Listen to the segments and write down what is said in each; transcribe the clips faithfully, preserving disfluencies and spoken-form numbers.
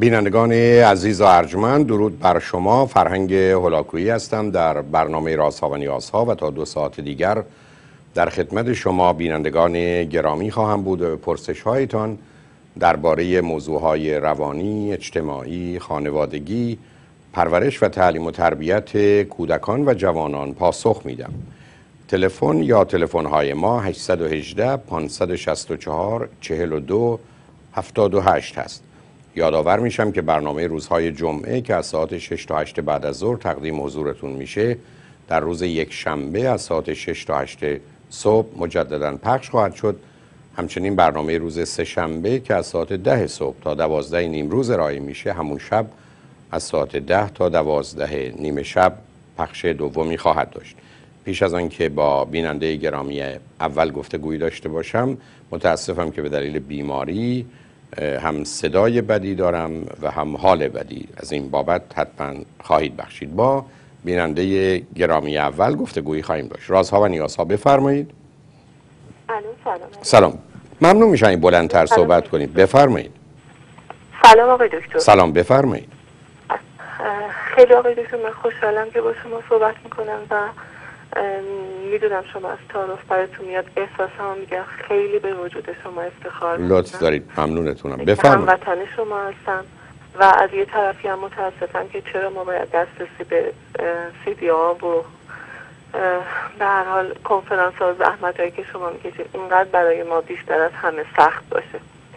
بینندگان عزیز و ارجمند، درود بر شما. فرهنگ هولاکویی هستم در برنامه رازها و نیازها و تا دو ساعت دیگر در خدمت شما بینندگان گرامی خواهم بود و به پرسش هایتان درباره موضوعهای روانی، اجتماعی، خانوادگی، پرورش و تعلیم و تربیت کودکان و جوانان پاسخ میدم. تلفن یا تلفن های ما هشت یک هشت پنج شش چهار چهل و دو هفتاد و هشت هست. یادآور میشم که برنامه روزهای جمعه که از ساعت شش تا هشت بعد از ظهر تقدیم حضورتون میشه در روز یک شنبه از ساعت شش تا هشت صبح مجددا پخش خواهد شد. همچنین برنامه روز سه شنبه که از ساعت ده صبح تا دوازده نیم روز ارائه میشه، همون شب از ساعت ده تا دوازده نیم شب پخش دومی خواهد داشت. پیش از آن که با بیننده گرامی اول گفتگویی داشته باشم، متاسفم که به دلیل بیماری هم صدای بدی دارم و هم حال بدی. از این بابت حتما خواهید بخشید. با بیننده گرامی اول گفتگویی خواهیم داشت. رازها و نیازها، بفرمایید. سلام. سلام. ممنون میشم این بلندتر صحبت کنید. بفرمایید. سلام آقای دکتر. سلام، بفرمایید. خیلی آقای دکتر، من خوشحالم که با شما صحبت میکنم و میدونم شما از تعارف براتون میاد. احساسم میگه خیلی به وجود شما افتخار میکنم. لطف دارید، ممنونتونم. بفرمایید. هموطن شما هستم و از یه طرفی هم متاسفم که چرا ما باید دسترسی به سی دی ها و به هر حال کنفرانس ها و زحمت هایی که شما میکشید اینقدر برای ما بیشتر از همه سخت باشه.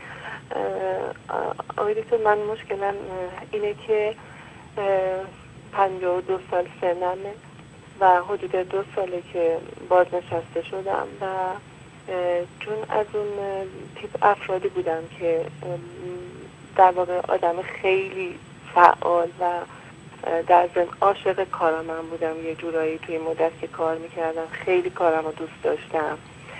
آقای دکتر، من مشکلم اینه که پنجاه و دو سال سنمه و حدود دو ساله که بازنشسته شدم و چون از اون تیپ افرادی بودم که در واقع آدم خیلی فعال و در ضمن عاشق کارم هم بودم. یه جورایی توی مدت که کار میکردم خیلی کارم رو دوست داشتم.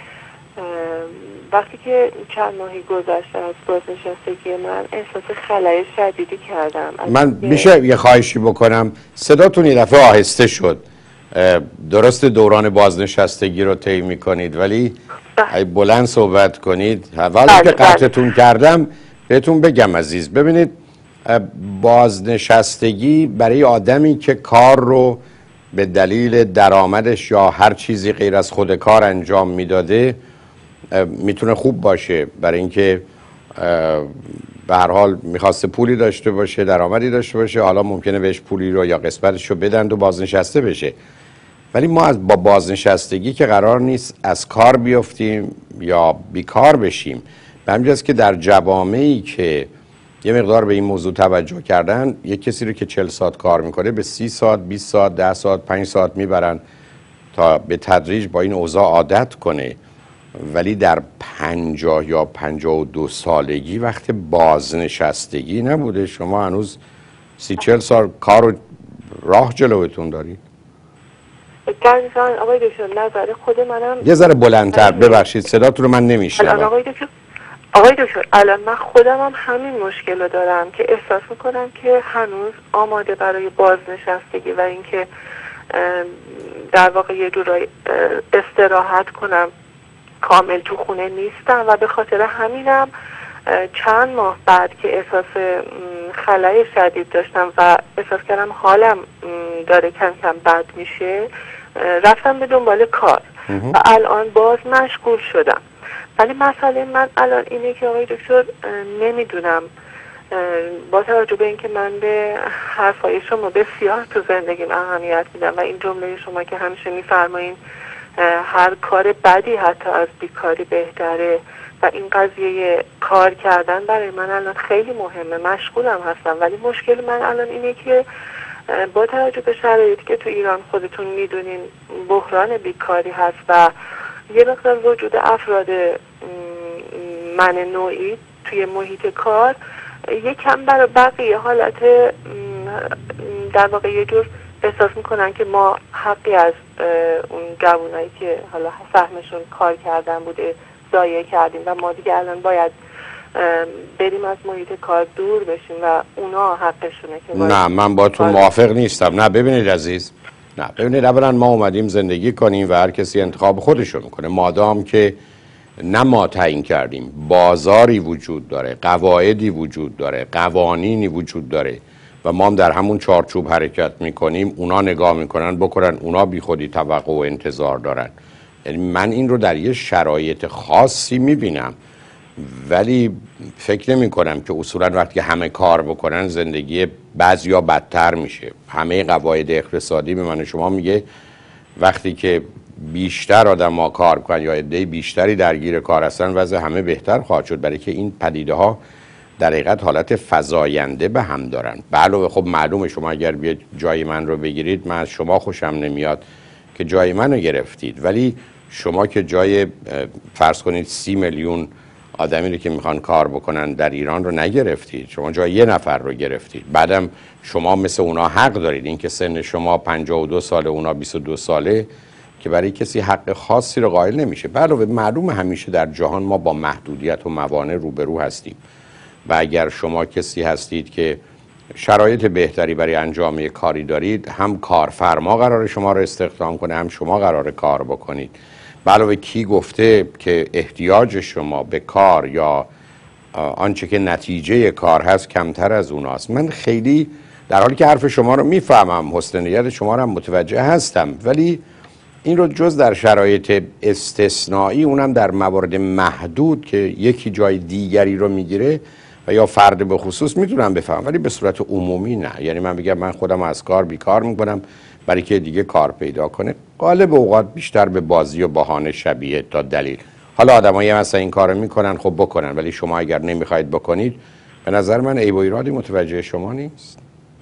وقتی که چند ماهی گذشته از بازنشستگی من احساس خلای شدیدی کردم. من میشه یه خواهشی بکنم؟ صداتون یه دفعه آهسته شد. درست دوران بازنشستگی رو طی میکنید ولی اگه بلند صحبت کنید. حالا که قطعتون کردم بهتون بگم عزیز، ببینید بازنشستگی برای آدمی که کار رو به دلیل درآمدش یا هر چیزی غیر از خود کار انجام میداده میتونه خوب باشه، برای اینکه به هر حال میخواسته پولی داشته باشه، درآمدی داشته باشه، حالا ممکنه بهش پولی رو یا قسمتش رو بدن و بازنشسته بشه. ولی ما از با بازنشستگی که قرار نیست از کار بیافتیم یا بیکار بشیم. به همین جاست که در جوامعی که یه مقدار به این موضوع توجه کردن، یک کسی رو که چهل ساعت کار میکنه به سی ساعت، بیست ساعت، ده ساعت، پنج ساعت میبرن تا به تدریج با این اوضاع عادت کنه. ولی در پنجاه یا پنجاه و دو سالگی وقت بازنشستگی نبوده. شما هنوز سی چهل سال کار و راه جلوتون دارید. دقیقاً آقای دکتر، نظر خود منم یه ذره بلندتر، ببخشید صداتون رو من نمیشنوم. آقای دکتر آقای دکتر الان من خودم هم همین مشکل رو دارم که احساس میکنم که هنوز آماده برای بازنشستگی و اینکه در واقع یه جورایی استراحت کنم کامل تو خونه نیستم و به خاطر همینم چند ماه بعد که احساس خلای شدید داشتم و احساس کردم حالم داره کم کم بد میشه، رفتم به دنبال کار و الان باز مشغول شدم. ولی مسئله من الان اینه که آقای دکتر نمیدونم، با توجه به اینکه من به حرفای شما بسیار تو زندگیم اهمیت میدم و این جمله شما که همیشه میفرمایین هر کار بدی حتی از بیکاری بهتره و این قضیه کار کردن برای من الان خیلی مهمه. مشغولم هستم ولی مشکل من الان اینه که با توجه به شرایطی که تو ایران خودتون میدونین بحران بیکاری هست و یه مقدار وجود افراد من نوعی توی محیط کار یکم برای بقیه حالت در واقع یه جور احساس میکنن که ما حقی از اون جوانایی که حالا سهمشون کار کردن بوده ضایع کردیم و ما دیگه الان باید بریم از محیط کار دور بشیم و اونا حقشونه که نه من با تو موافق نیستم. نه ببینید عزیز، نه ببینید اولا ما اومدیم زندگی کنیم و هر کسی انتخاب خودش رو میکنه. مادام که نه ما تعیین کردیم، بازاری وجود داره، قواعدی وجود داره، قوانینی وجود داره و ما هم در همون چارچوب حرکت میکنیم. اونا نگاه میکنن بکنن، اونا بی خودی توقع و انتظار دارن. یعنی من این رو در یه شرایط خاصی میبینم، ولی فکر نمی کنم که اصولا وقتی همه کار بکنن زندگی بعضیا بدتر میشه. همه قواعد اقتصادی به من شما میگه وقتی که بیشتر آدم ها کار کنن یا عده بیشتری درگیر کار هستن وضع همه بهتر خواهد شد، برای که این پدیده ها در حقیقت حالت فزاینده به هم دارن. علاوه خب معلومه شما اگر بیاید جای من رو بگیرید، من از شما خوشم نمیاد که جای منو گرفتید، ولی شما که جای فرض کنید سی میلیون آدمی رو که میخوان کار بکنن در ایران رو نگرفتید، شما جای یه نفر رو گرفتید. بعدم شما مثل اونا حق دارید، این که سن شما پنجاه و دو ساله اونا بیست و دو ساله که برای کسی حق خاصی رو قائل نمیشه. علاوه معلومه همیشه در جهان ما با محدودیت و موانع روبرو هستیم و اگر شما کسی هستید که شرایط بهتری برای انجام یک کاری دارید، هم کارفرما قرار شما رو استخدام کنه، هم شما قرار کار بکنید. علاوه کی گفته که احتیاج شما به کار یا آنچه که نتیجه کار هست کمتر از اوناست؟ من خیلی در حالی که حرف شما رو میفهمم، حسن نیت شما رو هم متوجه هستم، ولی این رو جز در شرایط استثنایی، اونم در موارد محدود که یکی جای دیگری رو میگیره و یا فرد به خصوص، میتونم بفهم، ولی به صورت عمومی نه. یعنی من بگم من خودم از کار بیکار میکنم برای که دیگه کار پیدا کنه، غالب اوقات بیشتر به بازی و بهانه شبیه تا دلیل. حالا آدمایی مثلا این کارو میکنن، خب بکنن، ولی شما اگر نمیخواید بکنید، به نظر من عیب و ایرادی متوجه شما نیست.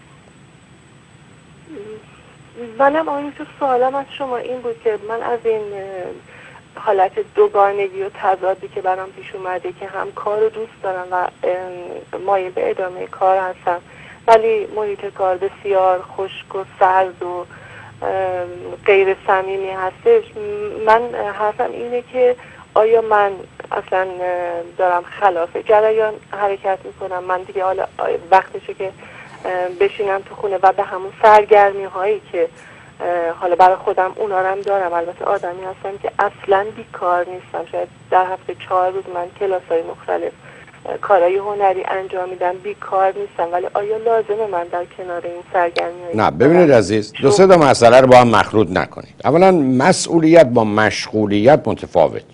منم آنجور سوالم از شما این بود که من از این حالت دوگانگی و تضادی که برام پیش اومده که هم کار رو دوست دارم و مایل به ادامه کار هستم، ولی محیط کار بسیار خشک و سرد و غیر صمیمی هستش. من حرفم اینه که آیا من اصلا دارم خلاف جریان حرکت میکنم؟ من دیگه حالا وقتشه که بشینم تو خونه و به همون سرگرمی هایی که حالا برای خودم اونا رو هم دارم. البته آدمی هستم که اصلا بیکار نیستم، شاید در هفته چهار روز من کلاس های مختلف کارهای هنری انجام میدم، بیکار نیستم، ولی آیا لازمه من در کنار این سرگرمی هایی؟ نه ببینید عزیز، دو سه تا مسئله رو با هم مخلوط نکنید. اولا مسئولیت با مشغولیت متفاوت.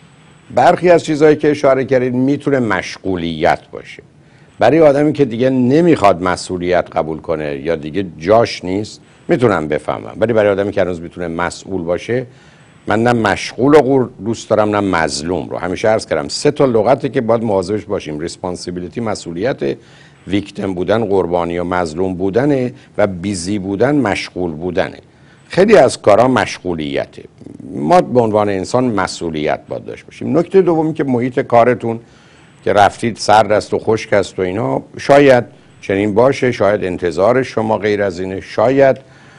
برخی از چیزهایی که اشاره کردید میتونه مشغولیت باشه برای آدمی که دیگه نمیخواد مسئولیت قبول کنه یا دیگه جاش نیست، میتونم بفهمم، ولی برای آدمی که هنوز میتونه مسئول باشه، من نه مشغول و دوست دارم نه مظلوم رو. همیشه عرض کردم سه تا لغتی که باید مواظبش باشیم: ریسپانسیبیلیتی مسئولیت، ویکتیم بودن قربانی و مظلوم بودنه، و بیزی بودن مشغول بودنه. خیلی از کارا مشغولیته، ما به عنوان انسان مسئولیت باید داشته باشیم. نکته دومی که محیط کارتون که رفتید سرد است و خشک است و اینا، شاید چنین باشه، شاید انتظار شما غیر از اینه، شاید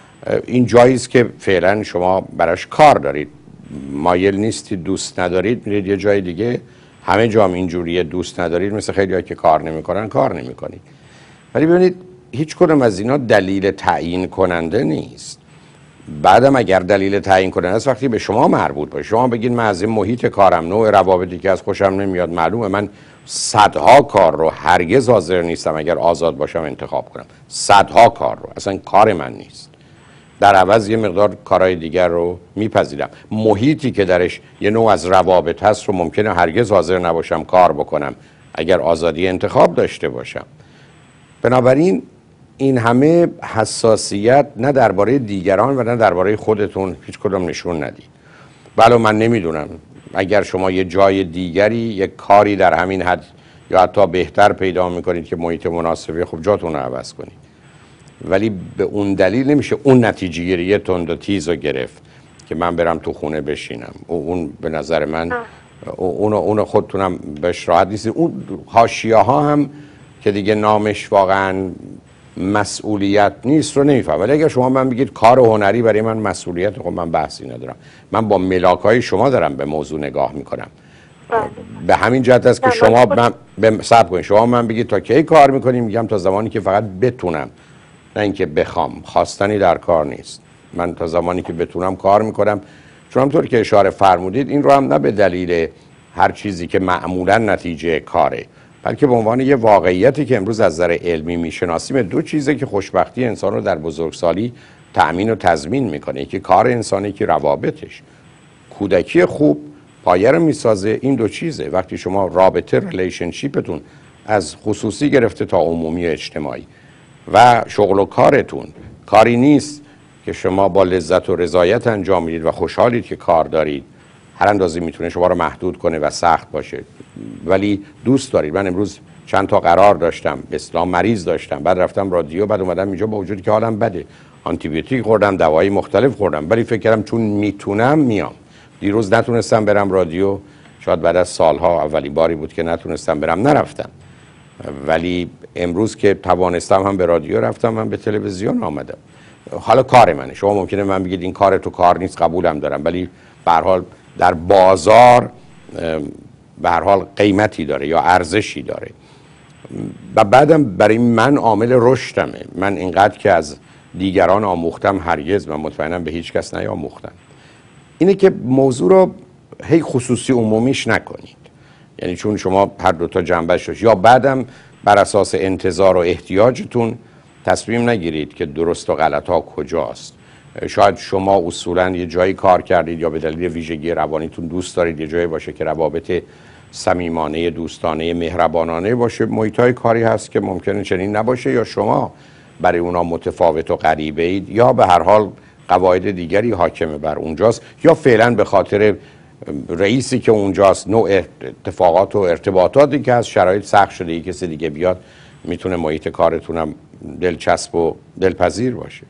این جاییست که فعلا شما براش کار دارید، مایل نیستید، دوست ندارید، میرید یه جای دیگه. همه جام اینجوریه، دوست ندارید، مثل خیلی‌ها که کار نمی‌کنن کار نمی‌کنید. ولی ببینید هیچ کدوم از اینا دلیل تعیین کننده نیست. بعدم اگر دلیل تعیین کننده است وقتی به شما مربوط باشه، شما بگید من از این محیط کارم، نوع روابطی که از خوشم نمیاد، معلومه من صدها کار رو هرگز حاضر نیستم اگر آزاد باشم انتخاب کنم، صدها کار رو، اصلا کار من نیست، در عوض یه مقدار کارهای دیگر رو میپذیرم. محیطی که درش یه نوع از روابط هست رو ممکنه هرگز حاضر نباشم کار بکنم اگر آزادی انتخاب داشته باشم. بنابراین این همه حساسیت نه درباره دیگران و نه درباره خودتون هیچ کدوم نشون ندید. بله من نمیدونم، اگر شما یه جای دیگری یک کاری در همین حد یا حتی بهتر پیدا میکنید که محیط مناسبی، خب جاتون رو عوض کنید، ولی به اون دلیل نمیشه اون نتیجه گیری تند و تیز رو گرفت که من برم تو خونه بشینم. اون به نظر من اون اون خودتونم بهش راحت نیستید. اون حاشیه ها هم که دیگه نامش واقعا مسئولیت نیست رو نمیفهم. ولی اگر شما من بگید کار هنری برای من مسئولیت، خب من بحثی ندارم، من با ملاکای شما دارم به موضوع نگاه میکنم. به همین جهت است که شما من به صبر کنید، شما من بگید تا کی کار میکنیم، میگم تا زمانی که فقط بتونم، نه اینکه بخوام. خواستنی در کار نیست، من تا زمانی که بتونم کار میکنم. چون همونطور که اشاره فرمودید این رو هم نه به دلیل هر چیزی که معمولا نتیجه کاره، بلکه به عنوان یه واقعیتی که امروز از نظر علمی میشناسیم. دو چیزه که خوشبختی انسان رو در بزرگسالی تأمین و تضمین میکنه، که کار انسانی، که روابطش. کودکی خوب پایه رو میسازه این دو چیزه. وقتی شما رابطه، ریلیشنشیپتون از خصوصی گرفته تا عمومی و اجتماعی و شغل و کارتون کاری نیست که شما با لذت و رضایت انجام میدید و خوشحالید که کار دارید، هر اندازی میتونه شما رو محدود کنه و سخت باشه، ولی دوست دارید. من امروز چند تا قرار داشتم، به اصطلاح مریض داشتم، بعد رفتم رادیو، بعد اومدم اینجا با وجودی که حالم بده، آنتی بیوتیک خوردم، دوایی مختلف خوردم، ولی فکر کردم چون میتونم میام. دیروز نتونستم برم رادیو، شاید بعد از سالها اولین باری بود که نتونستم برم، نرفتم. ولی امروز که توانستم هم به رادیو رفتم، هم به تلویزیون آمدم. حالا کار منه. شما ممکنه من بگید این کار تو کار نیست، قبولم دارم، ولی به هر حال در بازار به هر حال قیمتی داره یا ارزشی داره. و بعدم برای من عامل رشدمه. من اینقدر که از دیگران آموختم هرگز من مطمئنم به هیچ کس نیاموختم. اینه که موضوع رو هی خصوصی عمومیش نکنید. یعنی چون شما هر دو تا جنبهش داشت، یا بعدم بر اساس انتظار و احتیاجتون تصمیم نگیرید که درست و غلط ها کجاست. شاید شما اصولا یه جایی کار کردید یا به دلیل ویژگی روانیتون دوست دارید یه جایی باشه که روابط صمیمانه، دوستانه، مهربانانه باشه. محیطای کاری هست که ممکنه چنین نباشه، یا شما برای اونا متفاوت و غریبه اید، یا به هر حال قواعد دیگری حاکمه بر اونجاست، یا فعلا به خاطر رئیسی که اونجاست، نوع اتفاقات و ارتباطاتی که از شرایط سخت شده ای کسی دیگه بیاد، میتونه محیط کارتونم دلچسب و دلپذیر باشه.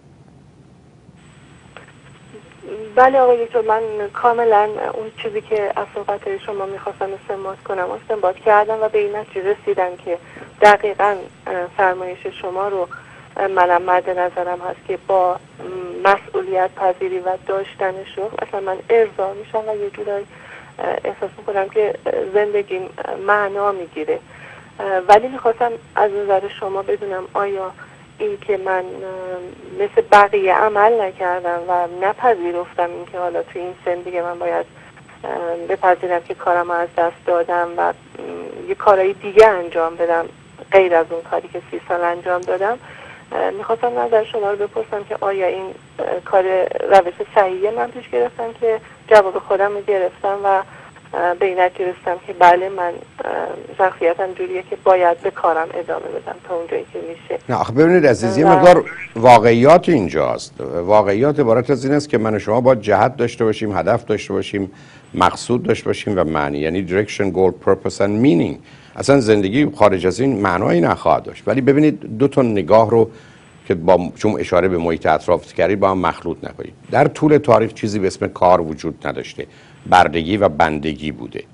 بله آقای دکتر، من کاملا اون چیزی که از صحبت شما میخواستم استنباط کنم استنباط کردم و به این نتیجه رسیدم که دقیقاً فرمایش شما رو منم مد نظرم هست که با مسئولیت پذیری و داشتن شغل اصلا من ارضا میشم و یه جورایی احساس میکنم که زندگیم معنا میگیره. ولی میخواستم از نظر شما بدونم آیا این که من مثل بقیه عمل نکردم و نپذیرفتم این که حالا تو این سن دیگه من باید بپذیرم که کارم از دست دادم و یه کارهای دیگه انجام بدم غیر از اون کاری که سی سال انجام دادم، میخواستم نظر شما رو بپرسم که آیا این کار روش صحیحه من پیش گرفتم که جواب خودم رو گرفتم و به این نتیجه رسیدم که بله من شخصیتم جوریه که باید به کارم ادامه بدم تا اونجایی که میشه. نه آخه ببینید عزیز، یه مقدار واقعیات اینجاست. واقعیات عبارت از این است که من و شما باید جهت داشته باشیم، هدف داشته باشیم، مقصود داشته باشیم و معنی، یعنی direction, goal, purpose and meaning. اصلا زندگی خارج از این معنایی نخواهد داشت. ولی ببینید دو تا نگاه رو که با چون اشاره به محیط اطراف کردید با هم مخلوط نکنید. در طول تاریخ چیزی به اسم کار وجود نداشته، بردگی و بندگی بوده.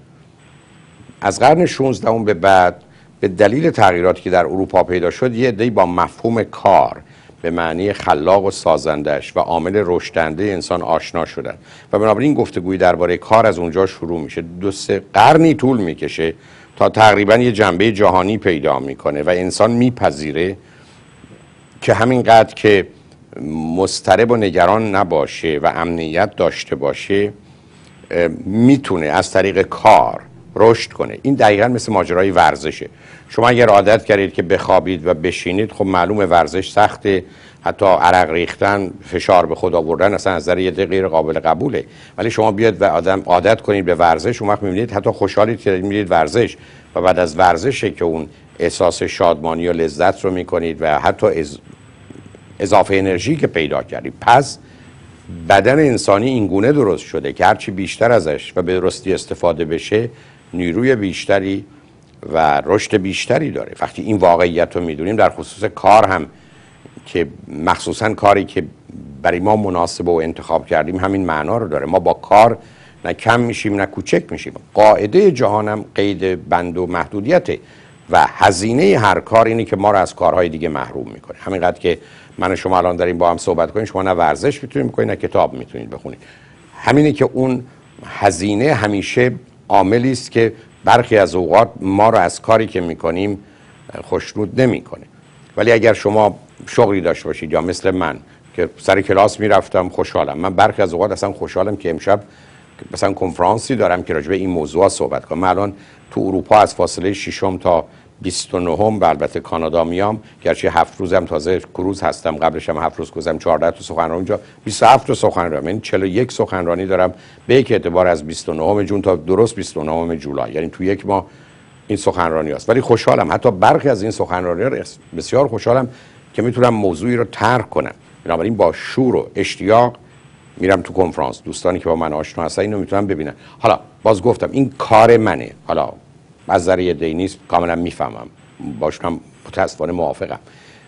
از قرن شانزدهم به بعد به دلیل تغییراتی که در اروپا پیدا شد یه عده‌ای با مفهوم کار به معنی خلاق و سازندش و عامل رشدنده انسان آشنا شدن و بنابراین گفتگوی درباره کار از اونجا شروع میشه. دو سه قرنی طول میکشه تا تقریبا یه جنبه جهانی پیدا میکنه و انسان میپذیره که همینقدر که مضطرب و نگران نباشه و امنیت داشته باشه میتونه از طریق کار رشد کنه. این دقیقا مثل ماجرای ورزشه. شما اگر عادت کردید که بخوابید و بشینید، خب معلومه ورزش سخته، حتی عرق ریختن، فشار به خود آوردن اصلا از نظر یه غیر قابل قبوله. ولی شما بیاد و آدم عادت کنید به ورزش، اون وقت میبینید حتی خوشحالید که میرید ورزش و بعد از ورزشه که اون احساس شادمانی و لذت رو میکنید و حتی از اضافه انرژی که پیدا کردید. پس بدن انسانی اینگونه درست شده که هرچی بیشتر ازش و به درستی استفاده بشه نیروی بیشتری و رشد بیشتری داره. وقتی این واقعیت رو میدونیم در خصوص کار هم که مخصوصا کاری که برای ما مناسب و انتخاب کردیم همین معنا رو داره. ما با کار نه کم میشیم نه کوچک میشیم. قاعده جهانم قید بند و محدودیته و هزینه هر کار اینه که ما رو از کارهای دیگه محروم میکنه. همینقدر که من و شما الان داریم با هم صحبت کنیم، شما نه ورزش میتونید بکنید نه کتاب میتونید بخونید. همینه که اون هزینه همیشه عاملی است که برخی از اوقات ما رو از کاری که میکنیم خوشنود نمیکنه. ولی اگر شما شغلی داشته باشید یا مثل من که سر کلاس میرفتم خوشحالم، من برخی از اوقات اصلا خوشحالم که امشب مثلا کنفرانسی دارم که راجع به این موضوع صحبت کنم. من الان تو اروپا از فاصله ششم تا بیست و نهم و البته کانادا میام، گرچه هفت روزم تازه کروز هستم، قبلش هم هفت روز گذشتم چهارده تا سخنرانی، اونجا بیست و هفت تا سخنرانی، یعنی چهل و یک سخنرانی دارم به یک اعتبار از بیست و نهم جون تا درست بیست و نهم جولای، یعنی تو یک ماه این سخنرانی هست. ولی خوشحالم، حتی برخی از این سخنرانی ها بسیار خوشحالم که میتونم موضوعی رو طرح کنم. بنابراین با شور و اشتیاق میرم تو کنفرانس، دوستانی که با من آشنا هستن اینو میتونم ببینن. حالا باز گفتم این کار منه، حالا از ذریعه دی نیست، کاملا میفهمم، باشم متاسفانه موافقم.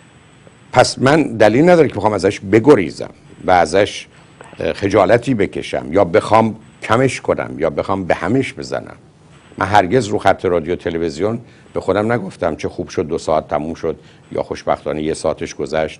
پس من دلیل نداره که بخوام ازش بگریزم و ازش خجالتی بکشم یا بخوام کمش کنم یا بخوام به همش بزنم. من هرگز رو خط رادیو تلویزیون به خودم نگفتم چه خوب شد دو ساعت تموم شد یا خوشبختانه یه ساعتش گذشت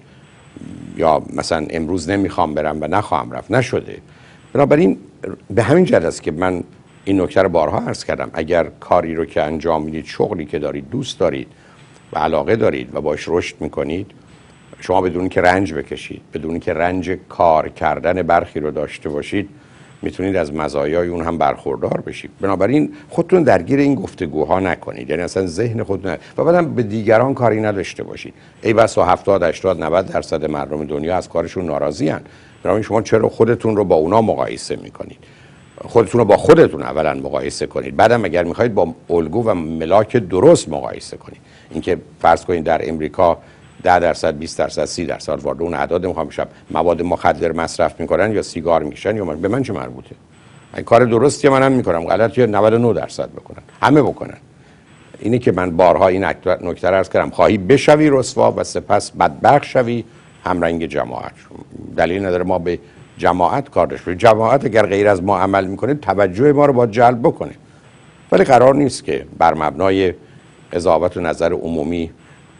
یا مثلا امروز نمیخوام برم و نخواهم رفت. نشده. بنابراین به همین جهت است که من این نکته رو بارها عرض کردم. اگر کاری رو که انجام میدید، شغلی که دارید، دوست دارید و علاقه دارید و باش رشد میکنید، شما بدون که رنج بکشید، بدون که رنج کار کردن برخی رو داشته باشید، میتونید از مزایای اون هم برخوردار بشید. بنابراین خودتون درگیر این گفتگوها نکنید، یعنی اصلا ذهن خودتون و بعدم به دیگران کاری نداشته باشید. ای بسا هفتاد هشتاد نود درصد مردم دنیا از کارشون ناراضی ان. بنابراین شما چرا خودتون رو با اونا مقایسه میکنید؟ خودتون رو با خودتون اولا مقایسه کنید، بعدم اگر میخواید با الگو و ملاک درست مقایسه کنید. اینکه فرض کنید در امریکا ده درصد، بیست درصد، سی درصد وارد اون اعداد میخوام بشم مواد مخدر مصرف میکنن یا سیگار میکشن، یا من به من چه مربوطه؟ این کار درستی منم میکنم، غلط یا نود و نه درصد بکنن، همه بکنن. اینه که من بارها این نکته رو عرض کردم، خواهی بشوی رسوا و سپس بدبخت شوی همرنگ جماعت. دلیل نداره ما به جماعت کار داشته باشیم. جماعت اگر غیر از ما عمل میکنه توجه ما رو باید جلب بکنه، ولی قرار نیست که بر مبنای قضاوت و نظر عمومی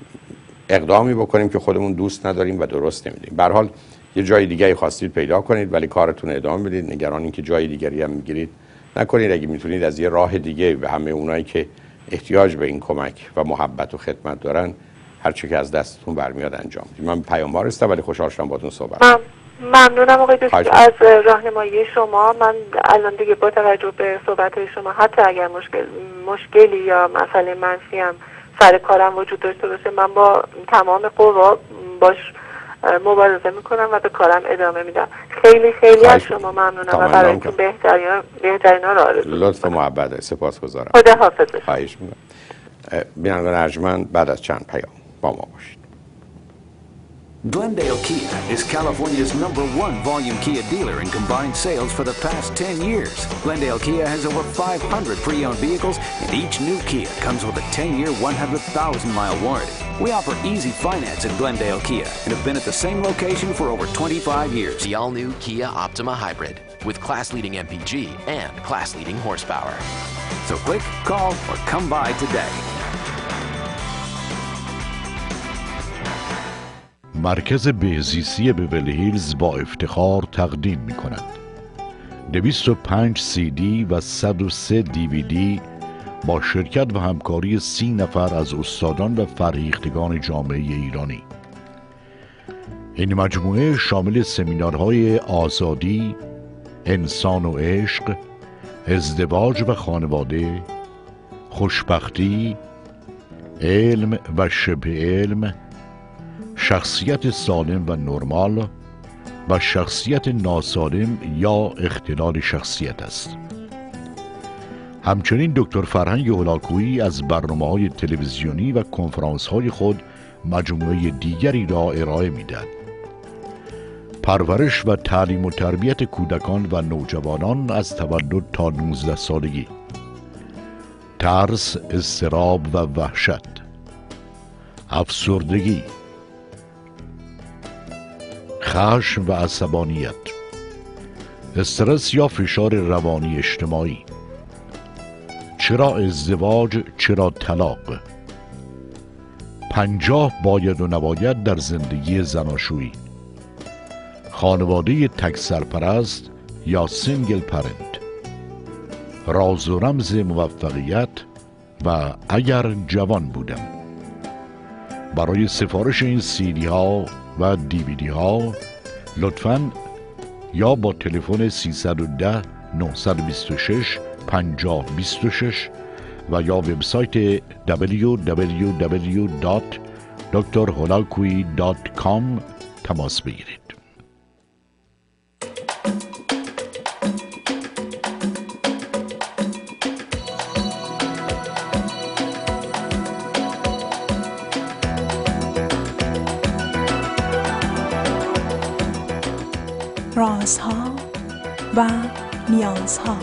اقدامی بکنیم که خودمون دوست نداریم و درست نمیدیم. به هر حال یه جای دیگه خواستید پیدا کنید ولی کارتون ادامه بدید، نگران این که جای دیگری هم میگیرید نکنید. اگه میتونید از یه راه دیگه به همه اونایی که احتیاج به این کمک و محبت و خدمت دارن هر چی که از دستتون برمیاد انجام بدید. من پیام‌آور هستم ولی خوشحال شدم باهاتون صحبت کنم. ممنونم آقای دکتر از راهنمایی شما. من الان دیگه با توجه به صحبت شما حتی اگر مشکل مشکلی یا مسئله منفی هم سر کارم وجود داشته باشه، من با تمام قوا باش مبارزه میکنم و به کارم ادامه میدم. خیلی خیلی از شما ممنونم و برای اینکه بهترین بهترین ها رو آرزو میکنم. لطف و محبت، سپاسگزارم. خدا حافظ. خواهش میکنم. بینندگان ارجمند، بعد از چند پیام با ما باشید. Glendale Kia is California's number one volume Kia dealer in combined sales for the past ten years. Glendale Kia has over five hundred pre-owned vehicles, and each new Kia comes with a ten-year, one hundred thousand mile warranty. We offer easy finance at Glendale Kia and have been at the same location for over twenty-five years. The all-new Kia Optima Hybrid with class-leading M P G and class-leading horsepower. So click, call, or come by today. مرکز بهزیستی بیولی هیلز با افتخار تقدیم می کند دویست و پنج سی دی و صد و سه دی وی دی با شرکت و همکاری سی نفر از استادان و فرهیختگان جامعه ایرانی. این مجموعه شامل سمینارهای آزادی، انسان و عشق، ازدواج و خانواده، خوشبختی، علم و شبه علم، شخصیت سالم و نرمال و شخصیت ناسالم یا اختلال شخصیت است. همچنین دکتر فرهنگ هولاکویی از برنامه‌های تلویزیونی و کنفرانس‌های خود مجموعه دیگری را ارائه می‌دهد. پرورش و تعلیم و تربیت کودکان و نوجوانان از تولد تا نوزده سالگی، ترس، اضطراب و وحشت، افسردگی، خشم و عصبانیت، استرس یا فشار روانی اجتماعی، چرا ازدواج، چرا طلاق، پنجاه باید و نباید در زندگی زناشویی، خانواده تک سرپرست یا سینگل پرنت، راز و رمز موفقیت و اگر جوان بودم. برای سفارش این سیدی ها و دیویدی ها لطفاً یا با تلفن سیصد و ده نه دو شش پنجاه بیست و شش و یا وبسایت دبلیو دبلیو دبلیو دات دکتر هولاکویی دات کام تماس بگیرید. رازها و نیازها.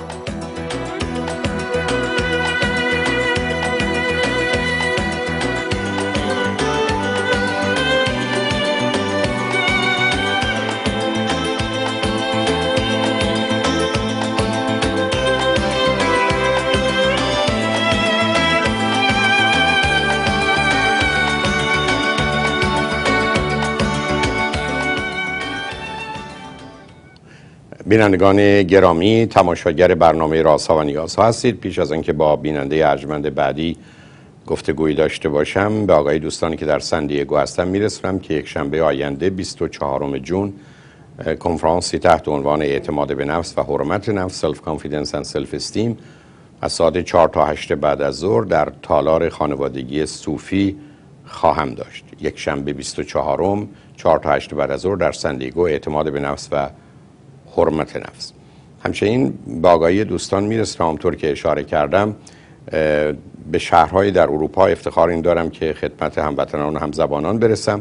بینندگان گرامی، تماشاگر برنامه رازها و نیازها هستید. پیش از اینکه با بیننده ارجمند بعدی گفتگویی داشته باشم، به آگاهی دوستانی که در سن دیگو هستم میرسونم که یک شنبه آینده بیست و چهارم ژوئن کنفرانسی تحت عنوان اعتماد به نفس و حرمت نفس سلف کانفیدنس اند سلف استیم از ساعت چهار تا هشت بعد از ظهر در تالار خانوادگی صوفی خواهم داشت. یک شنبه بیست و چهارم چهار تا هشت بعد از ظهر در سن دیگو، اعتماد به نفس و حرمت نفس. همچنین با آگاهی دوستان میرسونم همونطور که اشاره کردم به شهرهای در اروپا افتخار این دارم که خدمت هموطنان و همزبانان برسم.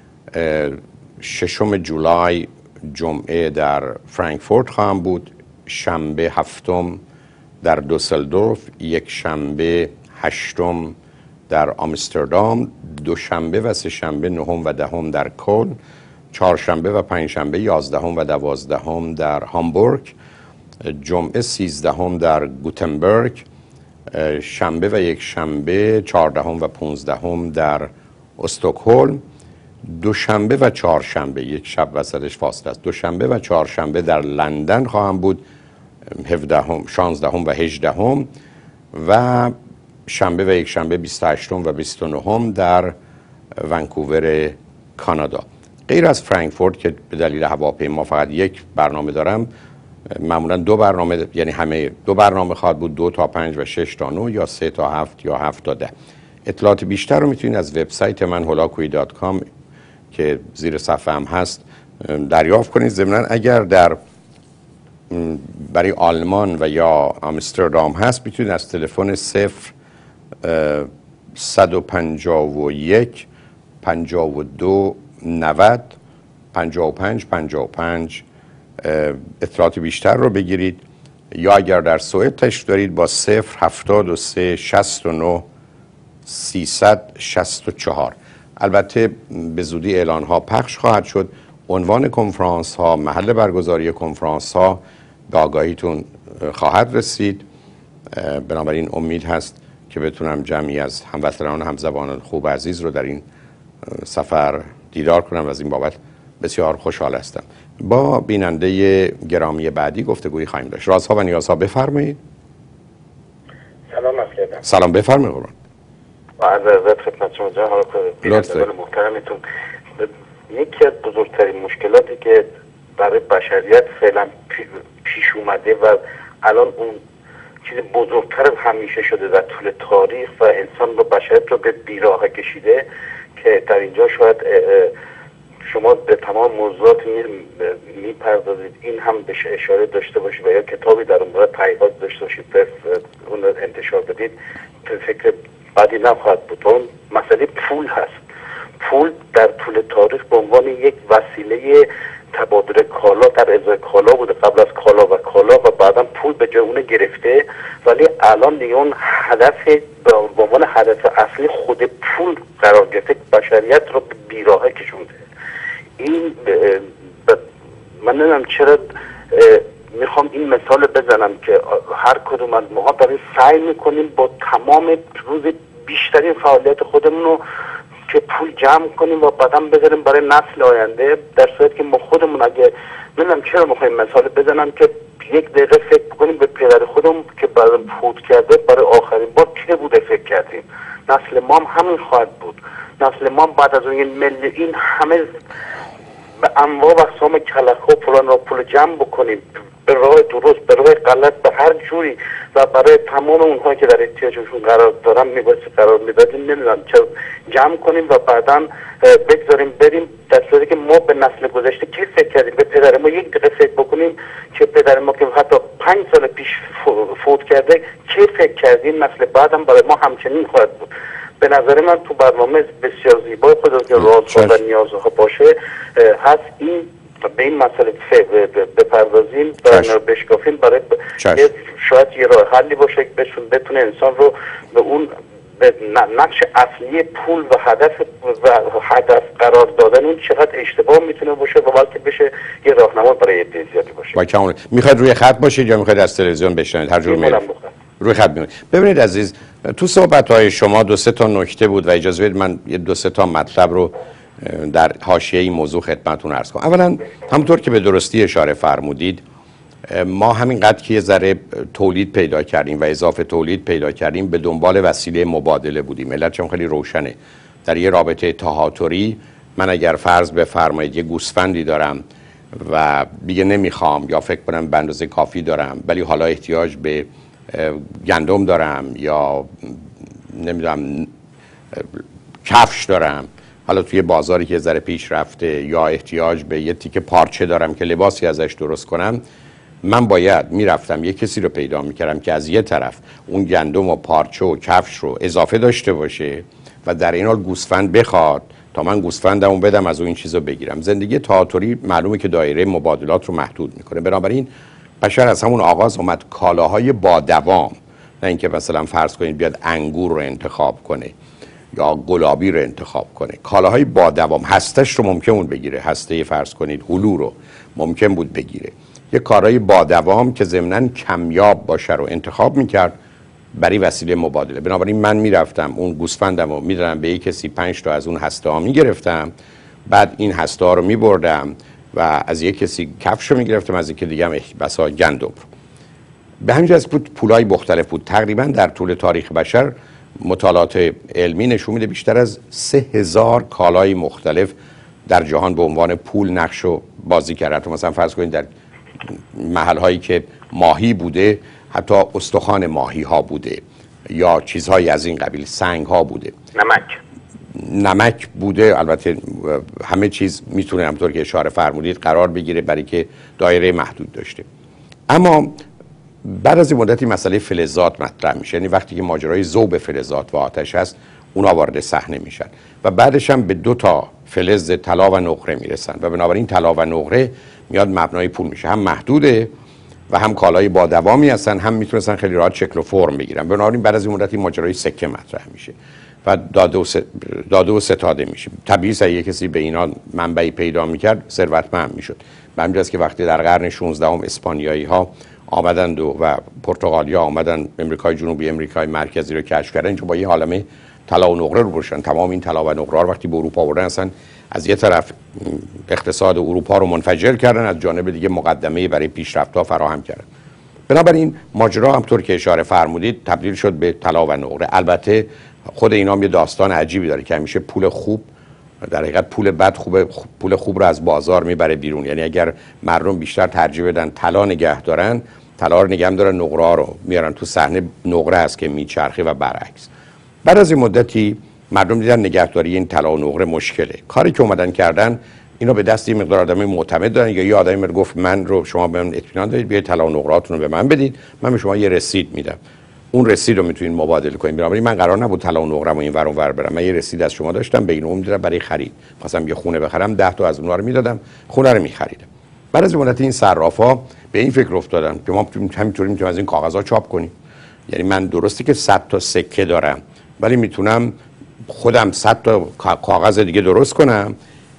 ششم جولای جمعه در فرانکفورت خواهم بود، شنبه هفتم در دوسلدورف، یک شنبه هشتم در آمستردام، دوشنبه و سه شنبه نهم و دهم در کلن، چهارشنبه و پنجشنبه یازدهم و دوازدهم در هامبورگ، جمعه سیزدهم در گوتنبرگ، شنبه و یک شنبه چهاردهم و پانزدهم در استکهلم، دوشنبه و چهارشنبه، یک شب وسطش فاصله است، دوشنبه و چهارشنبه در لندن خواهم بود، هفدهم، شانزدهم و هجدهم، و شنبه و یک شنبه بیست و هشتم و بیست و نهم در ونکوور کانادا. غیر از فرانکفورت که به دلیل هواپیما فقط یک برنامه دارم، معمولا دو برنامه، یعنی همه دو برنامه خواهد بود، دو تا پنج و شش تا نه یا سه تا هفت یا هفت تا ده. اطلاعات بیشتر رو میتونید از وبسایت من هولاکویی دات کام که زیر صفحه هم هست دریافت کنید. ضمناً اگر در برای آلمان و یا آمستردام هست میتونید از تلفن صفر صد و پنجاه و یک پنجاه و دو نود پنجاه و پنج پنجاه و پنج اطلاعات بیشتر رو بگیرید، یا اگر در سوئد تشریف دارید با صفر هفتاد و سه شصت و نه سیصد و شصت و چهار. البته به زودی اعلان ها پخش خواهد شد. عنوان کنفرانس ها، محل برگزاری کنفرانس ها به آگاهیتون خواهد رسید. بنابراین امید هست که بتونم جمعی از هموطنان و همزبانان خوب عزیز رو در این سفر دیدار کنم و از این بابت بسیار خوشحال هستم. با بیننده گرامی بعدی گفتگویی خواهیم داشت. رازها و نیازها، بفرمایید. سلام علیکم. سلام، بفرمایید قربان. عرض ادب خدمت شما جناب بیننده محترمتون. یکی از بزرگترین مشکلاتی که برای بشریت فعلا پیش اومده و الان اون چیز بزرگتر همیشه شده در طول تاریخ و انسان رو، بشریت رو به بیراه کشیده، که در اینجا شاید شما به تمام موضوعات میپردازید، این هم بهش اشاره داشته باشید و یا کتابی در اون مورد تحقیقات داشته باشید اون انتشار بدید، فکر بعدی نخواهد بود. اون مسئله پول هست. پول در طول تاریخ به عنوان یک وسیله تبادل کالا در ازای کالا بوده، قبل از کالا و کالا، و بعدا پول به جای اون گرفته، ولی الان دیگه اون هدف به عنوان هدف اصلی خود پول قرار گرفته، بشریت رو به بیراهه کشونده. این من نمیدونم چرا میخوام این مثال بزنم که هر کدوم از ما داریم سعی میکنیم با تمام روز بیشترین فعالیت خودمون رو که پول جمع کنیم و بعدم بذاریم برای نسل آینده، در صورتی که ما خودمون اگه نمیدونم چرا میخوایم مثال بزنم که یک دقیقه فکر کنیم به پدر خودمون که بعد فوت کرده برای آخرین بار که بوده فکر کردیم. نسل ما هم همین خواهد بود. نسل ما بعد از اون ملی این همه به انواع و اقسام کلک و پولان را پول جمع بکنیم، به راه درست، به راه غلط، به هر جوری و برای تمام اونها که در احتیاجشون قرار دارن میبایستی قرار میدادیم. نمیدونم چرا جمع کنیم و بعدا بگذاریم بریم، در صورتی که ما به نسل گذشته کی فکر کردیم؟ به پدر ما یک دقیقه فکر بکنیم که پدر ما که حتی پنج سال پیش فوت کرده، کی فکر کردیم نسل بعدم برای ما همچنین خواهد بود. به نظر من تو برنامه بسیار زیبای خدا که رازها و نیازها باشه هست این به این مسئله بپردازیم و بشکافیم برای شاید یه راه حلی باشه که بهشون بتونه انسان رو به اون به نقش اصلی پول و هدف و هدف قرار دادن اون چقدر اشتباه میتونه باشه و بلکه بشه یه راهنما برای عده زیادی باشه. با کامل. میخواید روی خط باشید یا میخواید از تلویزیون بشنوید؟ هر جور میره. روی خط میمونید. ببینید عزیز، تو صحبت‌های شما دو سه تا نکته بود و اجازه بدید من یه دو سه تا مطلب رو در حاشیه این موضوع خدمتتون عرض کنم. اولا همونطور که به درستی اشاره فرمودید، ما همینقدر که یه ذره تولید پیدا کردیم و اضافه تولید پیدا کردیم به دنبال وسیله مبادله بودیم. علت چون خیلی روشنه. در یه رابطه تهاتری من اگر فرض بفرمایید یه گوسفندی دارم و دیگه نمیخوام یا فکر کنم به اندازه کافی دارم ولی حالا احتیاج به گندم دارم یا نمیدونم کفش دارم، حالا توی بازاری که ذره پیش رفته، یا احتیاج به یه تیکه پارچه دارم که لباسی ازش درست کنم، من باید میرفتم یه کسی رو پیدا میکردم که از یه طرف اون گندم و پارچه و کفش رو اضافه داشته باشه و در این حال گوسفند بخواد تا من گوسفندمو بدم از اون این چیزو بگیرم. زندگی تئاتری معلومه که دایره مبادلات رو محدود میکنه. بنابراین بشر از همون آغاز اومد کالاهای با دوام، نه اینکه مثلا فرض کنید بیاد انگور رو انتخاب کنه یا گلابی رو انتخاب کنه. کالاهای با دوام، هستش رو ممکن بود بگیره، هسته فرض کنید هلو رو ممکن بود بگیره. یه کارهای با دوام که ضمناً کمیاب باشه رو انتخاب میکرد برای وسیله مبادله. بنابراین من میرفتم اون گوسفندم رو میدادم به یک کسی، پنج تا از اون هسته ها میگرفتم، بعد این هسته ها رو میبردم و از یک کسی کفش رو میگرفتم، از یک دیگه هم بسا گندم رو. به همین جهت بود پولای مختلف بود. تقریبا در طول تاریخ بشر مطالعات علمی نشون میده بیشتر از سه هزار کالای مختلف در جهان به عنوان پول نقش و بازی کرده. مثلا فرض کنید در محل هایی که ماهی بوده حتی استخوان ماهی ها بوده یا چیزهایی از این قبیل، سنگ ها بوده، نمک نمک بوده. البته همه چیز میتونه همطور که اشاره فرمودید قرار بگیره برای که دایره محدود داشته. اما بعد از این مدتی مسئله فلزات مطرح میشه، یعنی وقتی که ماجرای ذوب فلزات و آتش هست اونا وارد صحنه میشن و بعدش هم به دو تا فلز طلا و نقره میرسن و بنابراین طلا و نقره میاد مبنای پول میشه. هم محدوده و هم کالای با دوامی هستن، هم میتونستن خیلی راحت شکل و فرم بگیرن. بنابراین بعد از این مدتی ماجرای سکه مطرح میشه و داده و, س... داده و ستاده میشه. طبیعی است یه کسی به اینا منبعی پیدا میکرد ثروتمند میشد. به همین جاست که وقتی در قرن شانزدهم اسپانیایی ها آمدند و, و پرتغالیا آمدن امریکای جنوبی، امریکای مرکزی رو کشف کردن، اینجا با یه عالمه طلا و نقره رو بردن. تمام این طلا و نقره رو وقتی به اروپا آوردن اصلا از یه طرف اقتصاد اروپا رو منفجر کردن، از جانب دیگه مقدمه برای پیشرفت‌ها فراهم کردن. بنابراین ماجرا همطور که اشاره فرمودید تبدیل شد به طلا و نقره. البته خود اینا هم یه داستان عجیبی داره که همیشه پول خوب در حقیقت پول بد خوب پول خوب رو از بازار میبره بیرون. یعنی اگر مردم بیشتر ترجیح بدن طلا نگه دارن، طلا رو نگه دارن، نقره رو میارن تو صحنه، نقره است که میچرخه و برعکس. بعد از این مدتی مردم دیدن نگهداری این طلا و نقره مشکله. کاری که اومدن کردن اینا به دست یه مقدار آدمی معتمد دارن یا یه آدمی میگه گفت من رو شما به من اطمینان دارید، بیاید طلا و نقرهاتون رو به من بدید، من به شما یه رسید میدم، اون رسید رو میتونید مبادله کنید. بنابراین من قرار نبود طلا و نقره رو این ور اون ور برم، من یه رسید از شما داشتم، به این اون میدادم برای خرید. مثلا یه خونه بخرم ده تا از اونها رو میدادم، خونه رو میخریدم. بعد از مدت این صرافا به این فکر افتادن که ما همینطوری میتونیم از این کاغذها چاپ کنیم. یعنی من درسته که صد تا سکه دارم ولی میتونم خودم صد تا کاغذ دیگه درست کنم،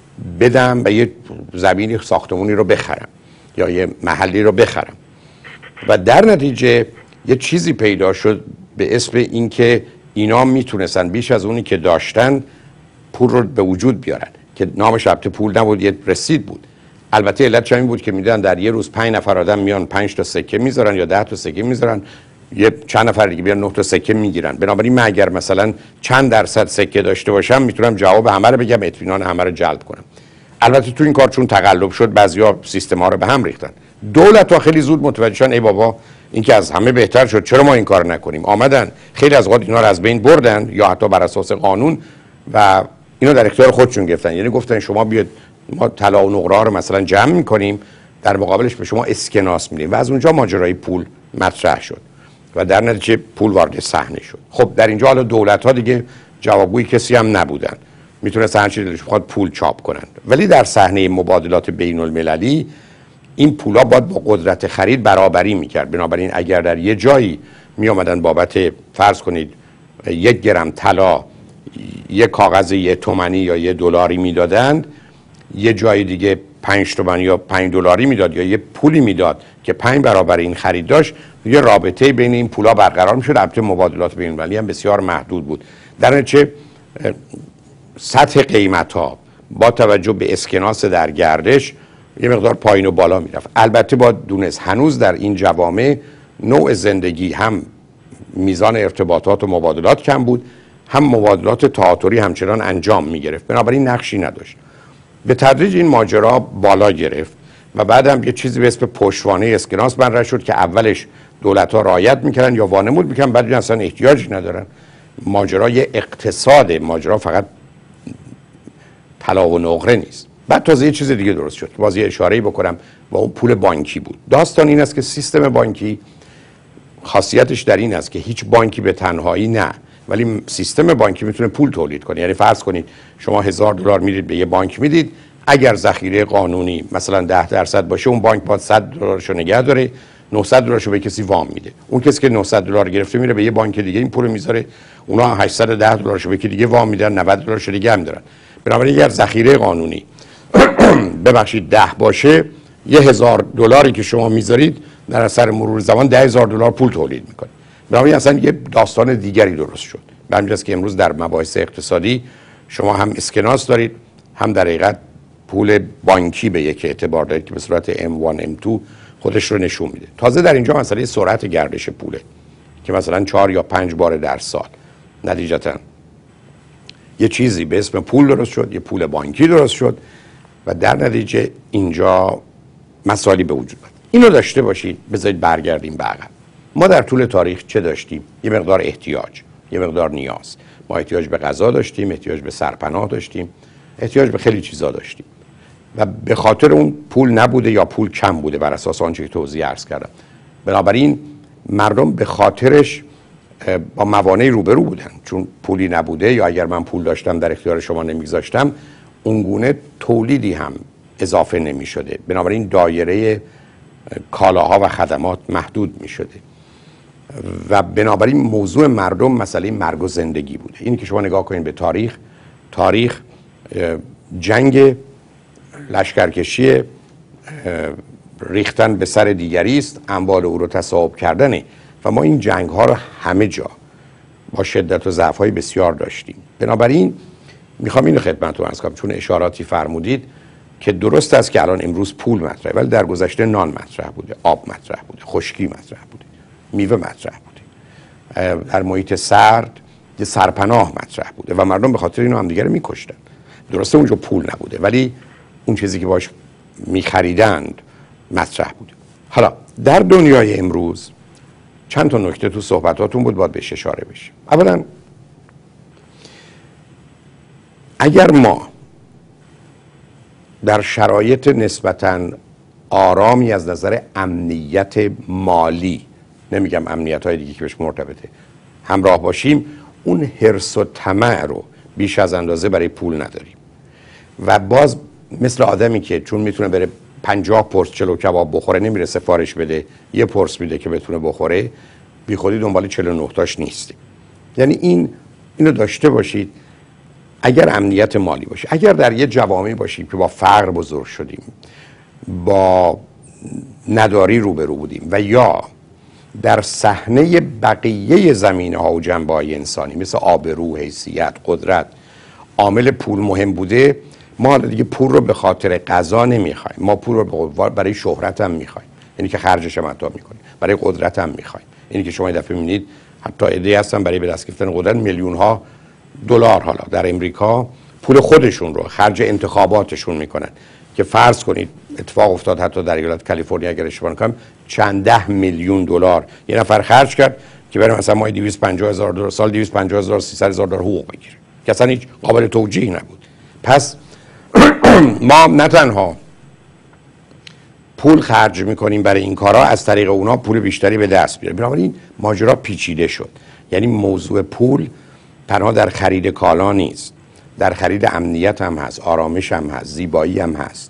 بدم به یه زمینی ساختمونی رو بخرم یا یه محلی رو بخرم و در نتیجه یه چیزی پیدا شد به اسم اینکه اینا میتونستن بیش از اونی که داشتن پول رو به وجود بیارن که نامش البته پول نبود، یه رسید بود. البته علتش این بود که میدونن در یه روز پنج نفر آدم میان پنج تا سکه میذارن یا ده تا سکه میذارن، یه چند نفر دیگه بیان نه تا سکه میگیرن. بنابراین من اگر مثلا چند درصد سکه داشته باشم میتونم جواب همه رو بگم، اطمینان همه رو جلب کنم. البته تو این کار چون تقلب شد بعضیا سیستم ها رو به هم ریختن. دولت ها خیلی زود متوجه شدن ای بابا این که از همه بهتر شد، چرا ما این کار نکنیم؟ آمدن خیلی از اوقات اینا رو از بین بردن یا حتی بر اساس قانون و اینا در اختیار خودشون گرفتن. یعنی گفتن شما بیاد ما طلا و نقره رو مثلا جمع می‌کنیم، در مقابلش به شما اسکناس میدیم و از اونجا ماجرای پول مطرح شد و در نتیجه پول وارد صحنه شد. خب در اینجا حالا دولت‌ها دیگه جوابگوی کسی هم نبودن، میتونست هر چیزی دلش بخواد پول چاپ کنند. ولی در صحنه مبادلات بین المللی این پولا باید با قدرت خرید برابری میکرد. بنابراین اگر در یه جایی می آمدن بابت فرض کنید یک گرم طلا یک کاغذ یک تومانی یا یک دلاری میدادند، یه جای دیگه پنج تومن یا پنج دلاری میداد یا یه پولی میداد که پنج برابر این خرید داشت، یه رابطه بین این پولا برقرار میشد. البته مبادلات بین المللی هم بسیار محدود بود، در نتیجه سطح قیمت ها با توجه به اسکناس در گردش یه مقدار پایین و بالا میرفت. البته باید دونست هنوز در این جوامع نوع زندگی هم میزان ارتباطات و مبادلات کم بود، هم مبادلات تعاطری همچنان انجام میگرفت، بنابراین نقشی نداشت. به تدریج این ماجرا بالا گرفت و بعد هم یه چیزی به اسم پشتوانه اسکناس مطرح شد که اولش دولت ها رعایت میکردن یا وانمود میکردن، بعد اصلا احتیاجی ندارن. ماجرا یه اقتصاد، ماجرا فقط طلا و نقره نیست. بعد تازه یه چیز دیگه درست شد، باز یه اشاره‌ای بکنم و اون پول بانکی بود. داستان این است که سیستم بانکی خاصیتش در این است که هیچ بانکی به تنهایی نه، ولی سیستم بانکی میتونه پول تولید کنه. یعنی فرض کنید شما هزار دلار میدید به یه بانک میدید، اگر ذخیره قانونی مثلا ده درصد باشه اون بانک باید صد دلارشو نگه داره، نهصد دلارشو به کسی وام میده. اون کسی که نهصد دلار گرفته میره به یه بانک دیگه این پولو میذاره، اونا هشتصد و ده دلارشو به یکی دیگه وام میدن، نود دلارشو دیگه هم دارن. بنابراین اگر ذخیره قانونی ببخشید ده باشه، یه هزار دلاری که شما میذارید در اثر مرور زمان ده هزار دلار پول تولید میکنه. بنابراین اصلا یه داستان دیگری درست شد. به همین جاست که امروز در مباحث اقتصادی شما هم اسکناس دارید، هم در حقیقت پول بانکی به یک اعتبار دارید که به صورت ام وان ام تو خودش رو نشون میده. تازه در اینجا مسئله سرعت گردش پوله که مثلا چهار یا پنج بار در سال نتیجتاً یه چیزی به اسم پول درست شد، یه پول بانکی درست شد و در نتیجه اینجا مسائلی به وجود اومد. اینو داشته باشید. بذارید برگردیم به عقب. ما در طول تاریخ چه داشتیم؟ یه مقدار احتیاج، یه مقدار نیاز. ما احتیاج به غذا داشتیم، احتیاج به سرپناه داشتیم، احتیاج به خیلی چیزا داشتیم و به خاطر اون پول نبوده یا پول کم بوده بر اساس آنچه که توضیح عرض کردم. بنابراین مردم به خاطرش با موانعی روبرو بودن، چون پولی نبوده یا اگر من پول داشتم در اختیار شما نمیگذاشتم اونگونه تولیدی هم اضافه نمی شده. بنابراین دایره کالاها و خدمات محدود می شده و بنابراین موضوع مردم مسئله مرگ و زندگی بوده. این که شما نگاه کنید به تاریخ، تاریخ جنگ، لشکرکشی، ریختن به سر دیگری است، اموال او رو تصاحب کردنه و ما این جنگ ها رو همه جا با شدت و ضعف های بسیار داشتیم. بنابراین میخوام اینو خدمتتون عرض کنم، چون اشاراتی فرمودید که درست است که الان امروز پول مطرحه، ولی در گذشته نان مطرح بوده، آب مطرح بوده، خشکی مطرح بوده، میوه مطرح بوده، در محیط سرد یه سرپناه مطرح بوده و مردم به خاطر اینو همدیگه رو میکشتن. درسته اونجا پول نبوده ولی اون چیزی که باش میخریدند مطرح بوده. حالا در دنیای امروز چند تا نکته تو صحبتاتون بود باید بهش اشاره بشه. اولا اگر ما در شرایط نسبتاً آرامی از نظر امنیت مالی، نمیگم امنیت های دیگه که بهش مرتبطه، همراه باشیم، اون حرص و طمع رو بیش از اندازه برای پول نداریم و باز مثل آدمی که چون میتونه بره پنجاه پرس چلو کباب بخوره نمیره سفارش بده یه پرس میده که بتونه بخوره، بی خودی دنبال چهل و نه تاش نیستیم. یعنی این اینو داشته باشید. اگر امنیت مالی باشه، اگر در یه جوامعی باشیم که با فقر بزرگ شدیم، با نداری روبرو بودیم و یا در صحنه بقیه زمینه‌ها و جنبه‌های انسانی مثل آبرو، حیثیت، قدرت عامل پول مهم بوده، ما حالا دیگه پول رو به خاطر غذا نمیخوایم، ما پول رو برای شهرت هم میخوایم، یعنی که خرجش هم حتی میکنیم، برای قدرت هم میخوایم. یعنی که شما این دفعه میبینید حتی ایده هستن برای به دست گرفتن قدرت میلیون ها دلار حالا در امریکا پول خودشون رو خرج انتخاباتشون میکنن که فرض کنید اتفاق افتاد حتی در ایالت کالیفرنیا اگر اشتباه نکنم چند ده میلیون دلار یه نفر خرج کرد که برای مثلا ماهی دویست و پنجاه هزار دلار سال دویست و پنجاه هزار سیصد هزار دلار حقوق بگیره که اصلا هیچ قابل توجیه نبود. پس ما نه تنها پول خرج میکنیم برای این کارا، از طریق اونا پول بیشتری به دست بیاریم. بنابراین ماجرا پیچیده شد. یعنی موضوع پول تنها در خرید کالا نیست، در خرید امنیت هم هست، آرامش هم هست، زیبایی هم هست،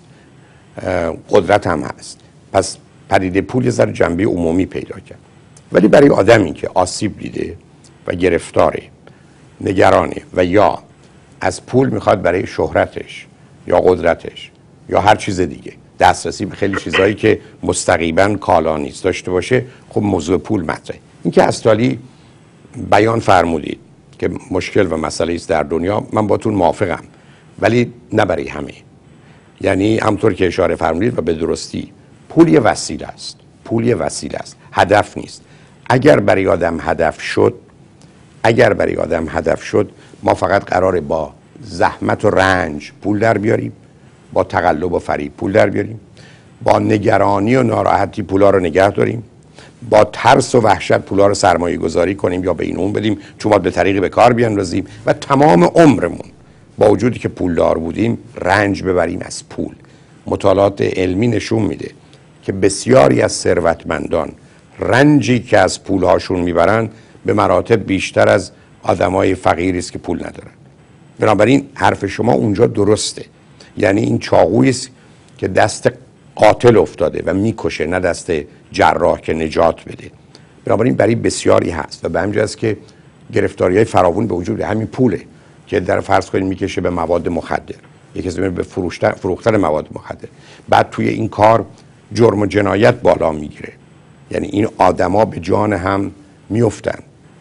قدرت هم هست. پس پدیده پول یه ذره جنبه عمومی پیدا کرد. ولی برای آدمی که آسیب دیده و گرفتاره، نگرانه و یا از پول میخواد برای شهرتش یا قدرتش یا هر چیز دیگه دسترسی به خیلی چیزایی که مستقیما کالا نیست داشته باشه، خب موضوع پول مطرحه. این که استالی بیان فرمودید که مشکل و مسئله است در دنیا، من باتون موافقم، ولی نه برای همه. یعنی همطور که اشاره فرمودید و به درستی، پول یه وسیله است، پول یه وسیله است، هدف نیست. اگر برای آدم هدف شد اگر برای آدم هدف شد ما فقط قراره با زحمت و رنج پول در بیاریم، با تقلب و فریب پول در بیاریم، با نگرانی و ناراحتی پولا رو نگه داریم، با ترس و وحشت پولا رو سرمایه گذاری کنیم یا به این اون بدیم چون ما به طریقی به کار بیاندازیم و تمام عمرمون با وجودی که پولدار بودیم رنج ببریم از پول. مطالعات علمی نشون میده که بسیاری از ثروتمندان رنجی که از پولهاشون میبرن به مراتب بیشتر از آدمای فقیری است که پول ندارن. بنابراین حرف شما اونجا درسته. یعنی این چاقویی است که دست قاتل افتاده و میکشه، نه دست جراح که نجات بده. بنابراین برای بسیاری هست و به همین جاست که گرفتاری‌های فراوون به وجود همین پوله که در فرض کنید میکشه به مواد مخدر، یکی از به فروختن فروختن مواد مخدر. بعد توی این کار جرم و جنایت بالا میگیره. یعنی این آدما به جان هم میافتن.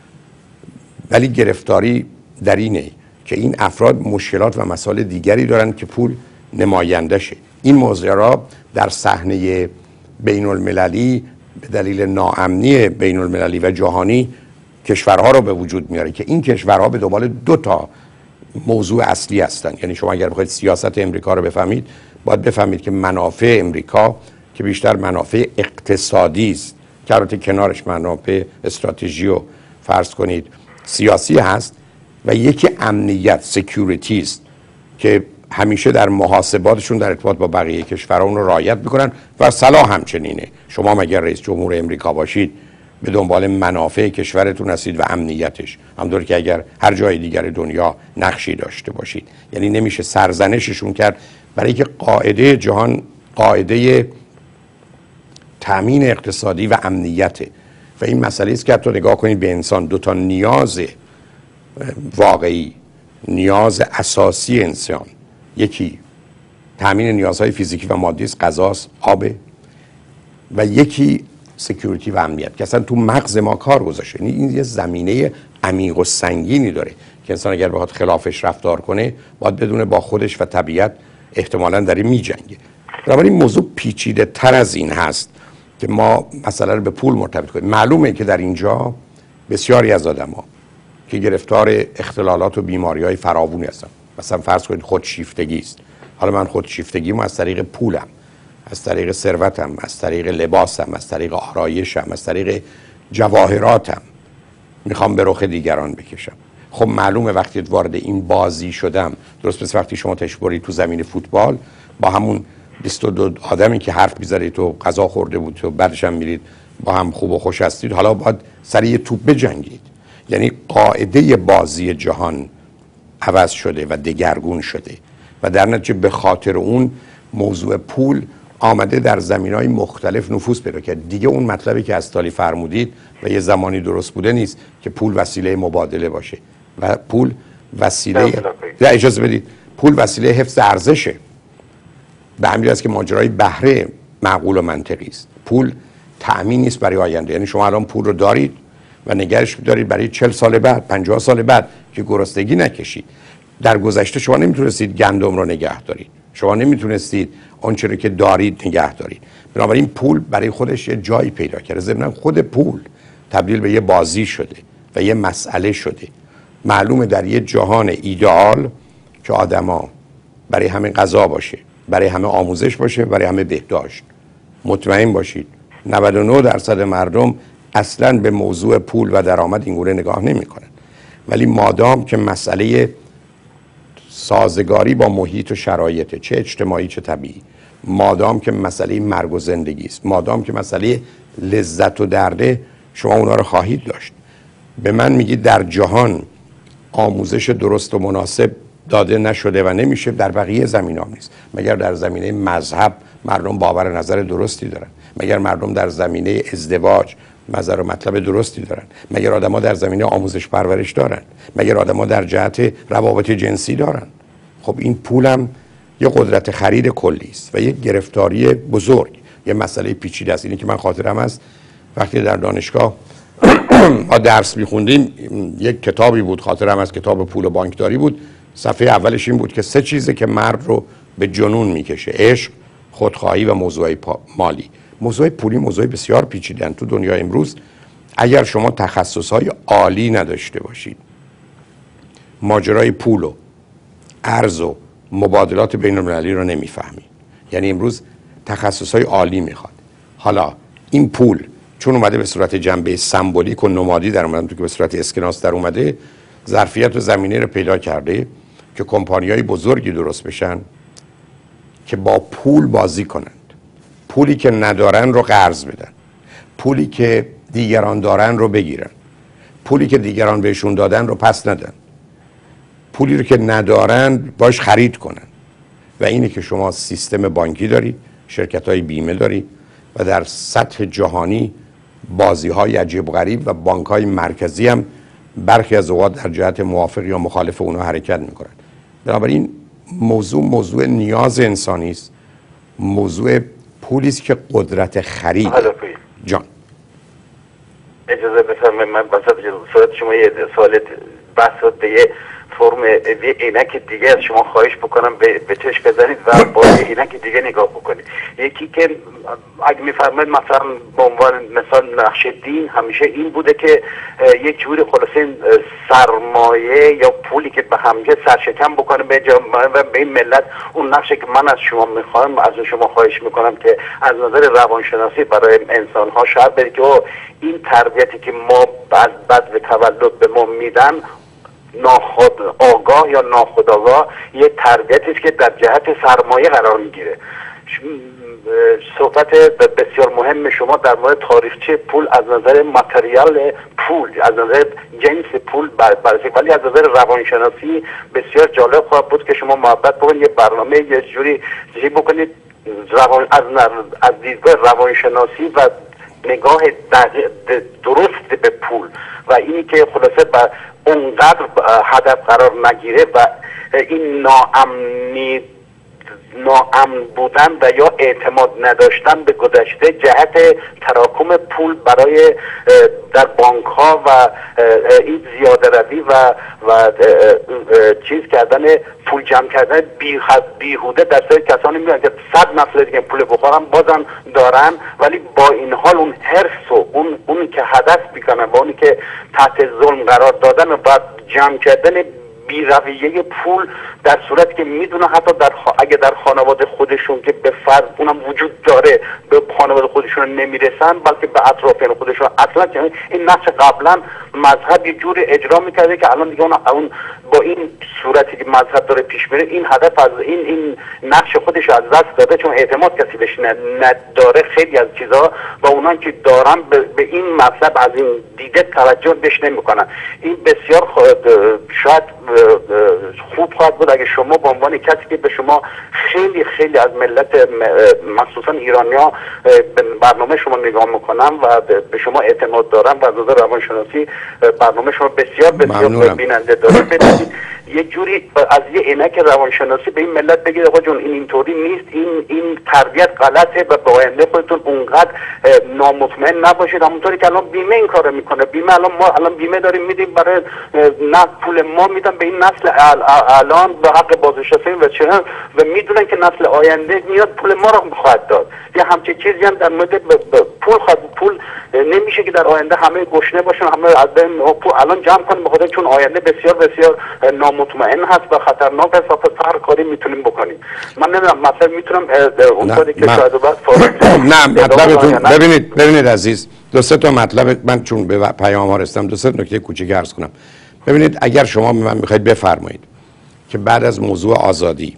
ولی گرفتاری در اینه که این افراد مشکلات و مسائل دیگری دارن که پول نمایندشه. این ماجرا در صحنه بین المللی به دلیل ناامنی بین المللی و جهانی کشورها رو به وجود میاره که این کشورها به دنبال دو تا موضوع اصلی هستن. یعنی شما اگر بخواید سیاست امریکا رو بفهمید، باید بفهمید که منافع امریکا که بیشتر منافع اقتصادی است، که البته کنارش منافع استراتژی و فرض کنید سیاسی هست، و یکی امنیت، سکیوریتی است که همیشه در محاسباتشون در ارتباط با بقیه کشورها اون رو رعایت میکنن و صلاح همچنینه. شما مگر رئیس جمهور امریکا باشید به دنبال منافع کشورتون هستید و امنیتش، همونطور که اگر هر جای دیگر دنیا نقشی داشته باشید. یعنی نمیشه سرزنششون کرد، برای که قاعده جهان قاعده تامین اقتصادی و امنیته و این مسئله است که حتی نگاه کنید به انسان، دو تا نیاز واقعی، نیاز اساسی انسان، یکی تامین نیازهای فیزیکی و مادی است، غذاست، آب، و یکی سکیوریتی و امنیت که اصلا تو مغز ما کار گذاشته. این یه زمینه عمیق و سنگینی داره که انسان اگر بخواد خلافش رفتار کنه باید بدونه با خودش و طبیعت احتمالاً داره میجنگه. بنابراین موضوع پیچیده تر از این هست که ما مسئله رو به پول مرتبط کنیم. معلومه که در اینجا بسیاری از آدم‌ها که گرفتار اختلالات و بیماری‌های فراوانی هستن، مثلا فرض کنید خودشیفتگی است. حالا من خودشیفتگیمو از طریق پولم، از طریق ثروتم، از طریق لباسم، از طریق آرایشم، از طریق جواهراتم میخوام به رخ دیگران بکشم. خب معلومه وقتی وارد این بازی شدم، درست مثل وقتی شما تشبری تو زمین فوتبال با همون بیست و دو آدمی که حرف می‌زنید تو غذا خورده بود تو بعدش هم میرید با هم خوب و خوش هستید، حالا باید سر یه توپ بجنگید. یعنی قاعده بازی جهان عوض شده و دگرگون شده و در نتیجه به خاطر اون موضوع پول آمده در زمینهای مختلف نفوذ پیدا کرد. دیگه اون مطلبی که استالی فرمودید و یه زمانی درست بوده نیست که پول وسیله مبادله باشه و پول وسیله، اجازه بدید، پول وسیله حفظ ارزشه. به همین است که ماجرای بهره معقول و منطقی است. پول تأمین نیست برای آینده. یعنی شما الان پول رو دارید و نگهش دارید برای چهل سال بعد، پنجاه سال بعد که گرسنگی نکشید. در گذشته شما نمیتونستید گندم رو نگه دارید، شما نمیتونستید آنچه رو که دارید نگه دارید. بنابراین پول برای خودش یه جایی پیدا کرده. ضمن خود پول تبدیل به یه بازی شده و یه مسئله شده. معلومه در یه جهان ایدئال که آدما برای همین غذا باشه، برای همه آموزش باشه، برای همه بهداشت. مطمئن باشید نود و نه درصد مردم اصلاً به موضوع پول و درآمد اینگونه نگاه نمی‌کنن. ولی مادام که مسئله سازگاری با محیط و شرایط، چه اجتماعی چه طبیعی، مادام که مسئله مرگ و زندگی است، مادام که مسئله لذت و درده، شما اونا رو خواهید داشت. به من میگید در جهان آموزش درست و مناسب داده نشده و نمیشه، در بقیه زمینه‌ها نیست. مگر در زمینه مذهب مردم باور نظر درستی دارن؟ مگر مردم در زمینه ازدواج نظر و مطلب درستی دارن؟ مگر آدم‌ها در زمینه آموزش پرورش دارن؟ مگر آدم‌ها در جهت روابط جنسی دارن؟ خب این پولم یه قدرت خرید کلی است و یه گرفتاری بزرگ، یه مسئله پیچیده است. اینی که من خاطرم است وقتی در دانشگاه ما درس می‌خوندیم، یک کتابی بود خاطرم است، کتاب پول و بانکداری بود. صفحه اولش این بود که سه چیزی که مرد رو به جنون میکشه: عشق، خودخواهی و موضوع مالی. موضوع پولی موضوع بسیار پیچیده‌اند. تو دنیای امروز اگر شما تخصص‌های عالی نداشته باشید، ماجرای پول و ارز و مبادلات بین‌المللی رو نمیفهمید. یعنی امروز تخصص‌های عالی میخواد. حالا این پول چون اومده به صورت جنبه سمبولیک و نمادی در اومده، تو که به صورت اسکناس در اومده، ظرفیت و زمینه رو پیدا کرده که کمپانی‌های بزرگی درست بشن که با پول بازی کنند. پولی که ندارن رو قرض بدن، پولی که دیگران دارن رو بگیرن، پولی که دیگران بهشون دادن رو پس ندن، پولی رو که ندارن باش خرید کنن. و اینه که شما سیستم بانکی دارید، شرکت‌های بیمه دارید و در سطح جهانی بازی‌های عجیب و غریب و بانک‌های مرکزی هم برخی از اوقات در جهت موافق یا مخالف اونها حرکت میکنن. بنابراین موضوع موضوع نیاز انسانی است، موضوع پولی است که قدرت خرید. جان اجازه بفرمایید من وسط صحبت شما یه سوال بحث به یه فرم یه عینک دیگه از شما خواهش بکنم به, به چشم بزنید و با یه عینک دیگه نگاه بکنید. یکی که اگه میفرمایید مثلا به عنوان مثال نقش دین همیشه این بوده که یک جوری خلاصه سرمایه یا پولی که به همجه سرشکم بکنه به و به این ملت اون نقشی که من از شما میخوام از شما خواهش میکنم که از نظر روانشناسی برای انسان ها شهر برید که این تربیتی که ما بعد بعد به تولد به ما میدن ناخود آگاه یا ناخودآگاه یه تربیتی است که در جهت سرمایه قرار میگیره. صحبت بسیار مهم شما در مورد تاریخچه پول از نظر متریال پول، از نظر جنس پول بررسی، ولی از نظر روانشناسی بسیار جالب خواهد بود که شما محبت بکنید یه برنامه یه جوری چیزی بکنید روان از از دیدگاه روانشناسی و نگاه درست به پول و اینی که خلاصه با اونقدر هدف قرار نگیره و این ناامنی ناامن بودن و یا اعتماد نداشتن به گذشته جهت تراکم پول برای در بانک ها و این زیاده روی و و چیز کردن پول جمع کردن بیهوده در سر کسانی میگن که صد نفر دیگه پول بخورن بازم دارن، ولی با این حال اون حرص و اون اونی که هدف میکنن و اونی که تحت ظلم قرار دادن و بعد جمع کردن بی رویه پول در صورتی که میدونه حتی در خ... اگه در خانواده خودشون که به فرض اونم وجود داره به خانواده خودشون نمیرسن بلکه به اطرافیان خودشون اصلا این نقش قبلا مذهب یه جوری اجرا میکرده که الان دیگه اون, اون با این صورتی که مذهب داره پیش میره این هدف از این این نقش خودش از دست داده چون اعتماد کسی بهش نداره خیلی از چیزا و اونان که دارن به, به این مطلب از این دیده توجه بهش نمیکنن. این بسیار شاید خوب خواهد بود اگه شما به عنوان کسی که به شما خیلی خیلی از ملت مخصوصا ایرانیا به برنامه شما نگاه میکنن و به شما اعتماد دارن و از نظر روانشناسی برنامه شما بسیار بسیار بیننده داره بدید یه جوری از یه عینک روانشناسی به این ملت بگید آقا جون این اینطوری نیست، این این تربیت غلطه و به آینده خودتون اونقدر نامطمئن نباشید. همونطوری که الان بیمه این کارو میکنه، بیمه الان ما الان بیمه داریم میدیم برای نه پول ما میدن به این نسل الان به حق بازنشستگی و چه و میدونن که نسل آینده میاد پول ما رو خواهد داد. یه همچین چیزی هم در مورد پول خواهد پول نمیشه که در آینده همه گشنه باشن، همه از پول الان جمع کنیم بخاطر چون آینده بسیار بسیار نام نامطمئن هست و خطرناک است و پس هر کاری میتونیم بکنیم. من نمیدونم مثلا میتونم استادی که شاید بعد نه مطلبتون ببینید ببینید عزیز، دو سه تا مطلب من چون به پیام ها رسیدم دو سه نکته کوچیک عرض کنم. ببینید اگر شما به من میخواید بفرمایید که بعد از موضوع آزادی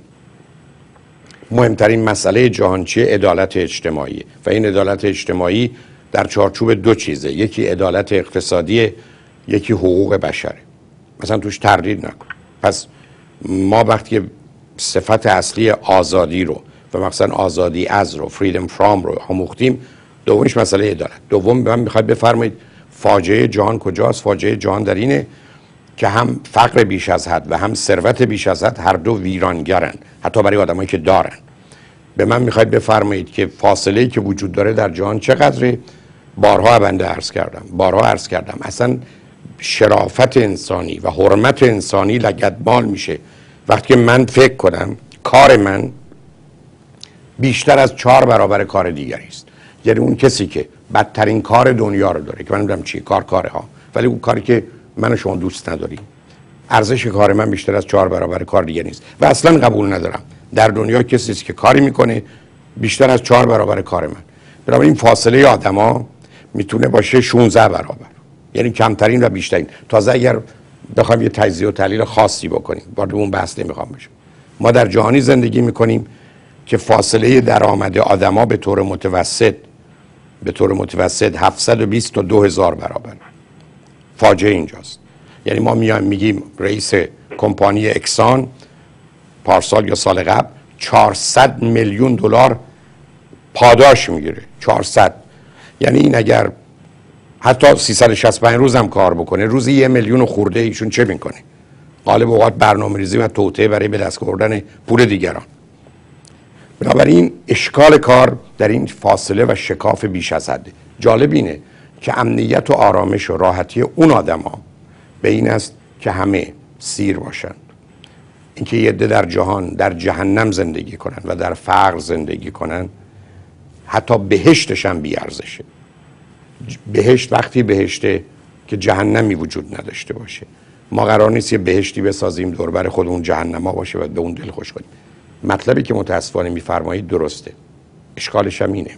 مهمترین مسئله جهان چیه؟ عدالت اجتماعی و این عدالت اجتماعی در چارچوب دو چیزه، یکی عدالت اقتصادی، یکی حقوق بشره، مثلا توش تردید نکن. پس ما وقتی صفت اصلی آزادی رو و مثلا آزادی از رو freedom from رو آموختیم، دومش مسئله عدالت. دوم به من میخواید بفرمایید فاجعه جهان کجاست؟ فاجعه جهان در اینه که هم فقر بیش از حد و هم ثروت بیش از حد هر دو ویرانگرن، حتی برای آدمایی که دارن. به من میخواید بفرمایید که فاصله‌ای که وجود داره در جهان چقدره؟ بارها بنده عرض کردم بارها عرض کردم اصلا شرافت انسانی و حرمت انسانی لگدمال میشه وقتی من فکر کنم کار من بیشتر از چهار برابر کار دیگری است. یعنی اون کسی که بدترین کار دنیا رو داره که من نمیدونم چی کار کاره ها، ولی اون کاری که من و شما دوست نداریم، ارزش کار من بیشتر از چهار برابر کار دیگری نیست و اصلا قبول ندارم در دنیا کسی است که کاری میکنه بیشتر از چهار برابر کار من. بنابراین این فاصله آدما میتونه باشه شانزده برابر، یعنی کمترین و بیشترین. تازه اگر بخوایم یه تجزیه و تحلیل خاصی بکنیم، وارد اون بحث نمیخوام بشم، ما در جهانی زندگی میکنیم که فاصله درآمد آدما به طور متوسط به طور متوسط هفتصد و بیست تا دو هزار برابر. فاجعه اینجاست. یعنی ما میایم میگیم رئیس کمپانی اکسان پارسال یا سال قبل چهارصد میلیون دلار پاداش میگیره. چهارصد، یعنی این اگر حتی سیصد و شصت و پنج روز هم کار بکنه، روزی یه میلیون خورده ایشون چه میکنه؟ غالب اوقات برنامه‌ریزی و توطئه برای به دست آوردن پول دیگران. بنابراین اشکال کار در این فاصله و شکاف بیش از حده. جالب اینه که امنیت و آرامش و راحتی اون آدما به این است که همه سیر باشند. اینکه یه عده در جهان در جهنم زندگی کنن و در فقر زندگی کنن، حتی بهشتش هم بی ارزشه. بهشت وقتی بهشته که جهنمی وجود نداشته باشه. ما قرار نیست یه بهشتی بسازیم دور بر خودمون جهنم ها باشه و به اون دل خوش کنیم. مطلبی که متاسفانه میفرمایید درسته، اشکالش هم اینه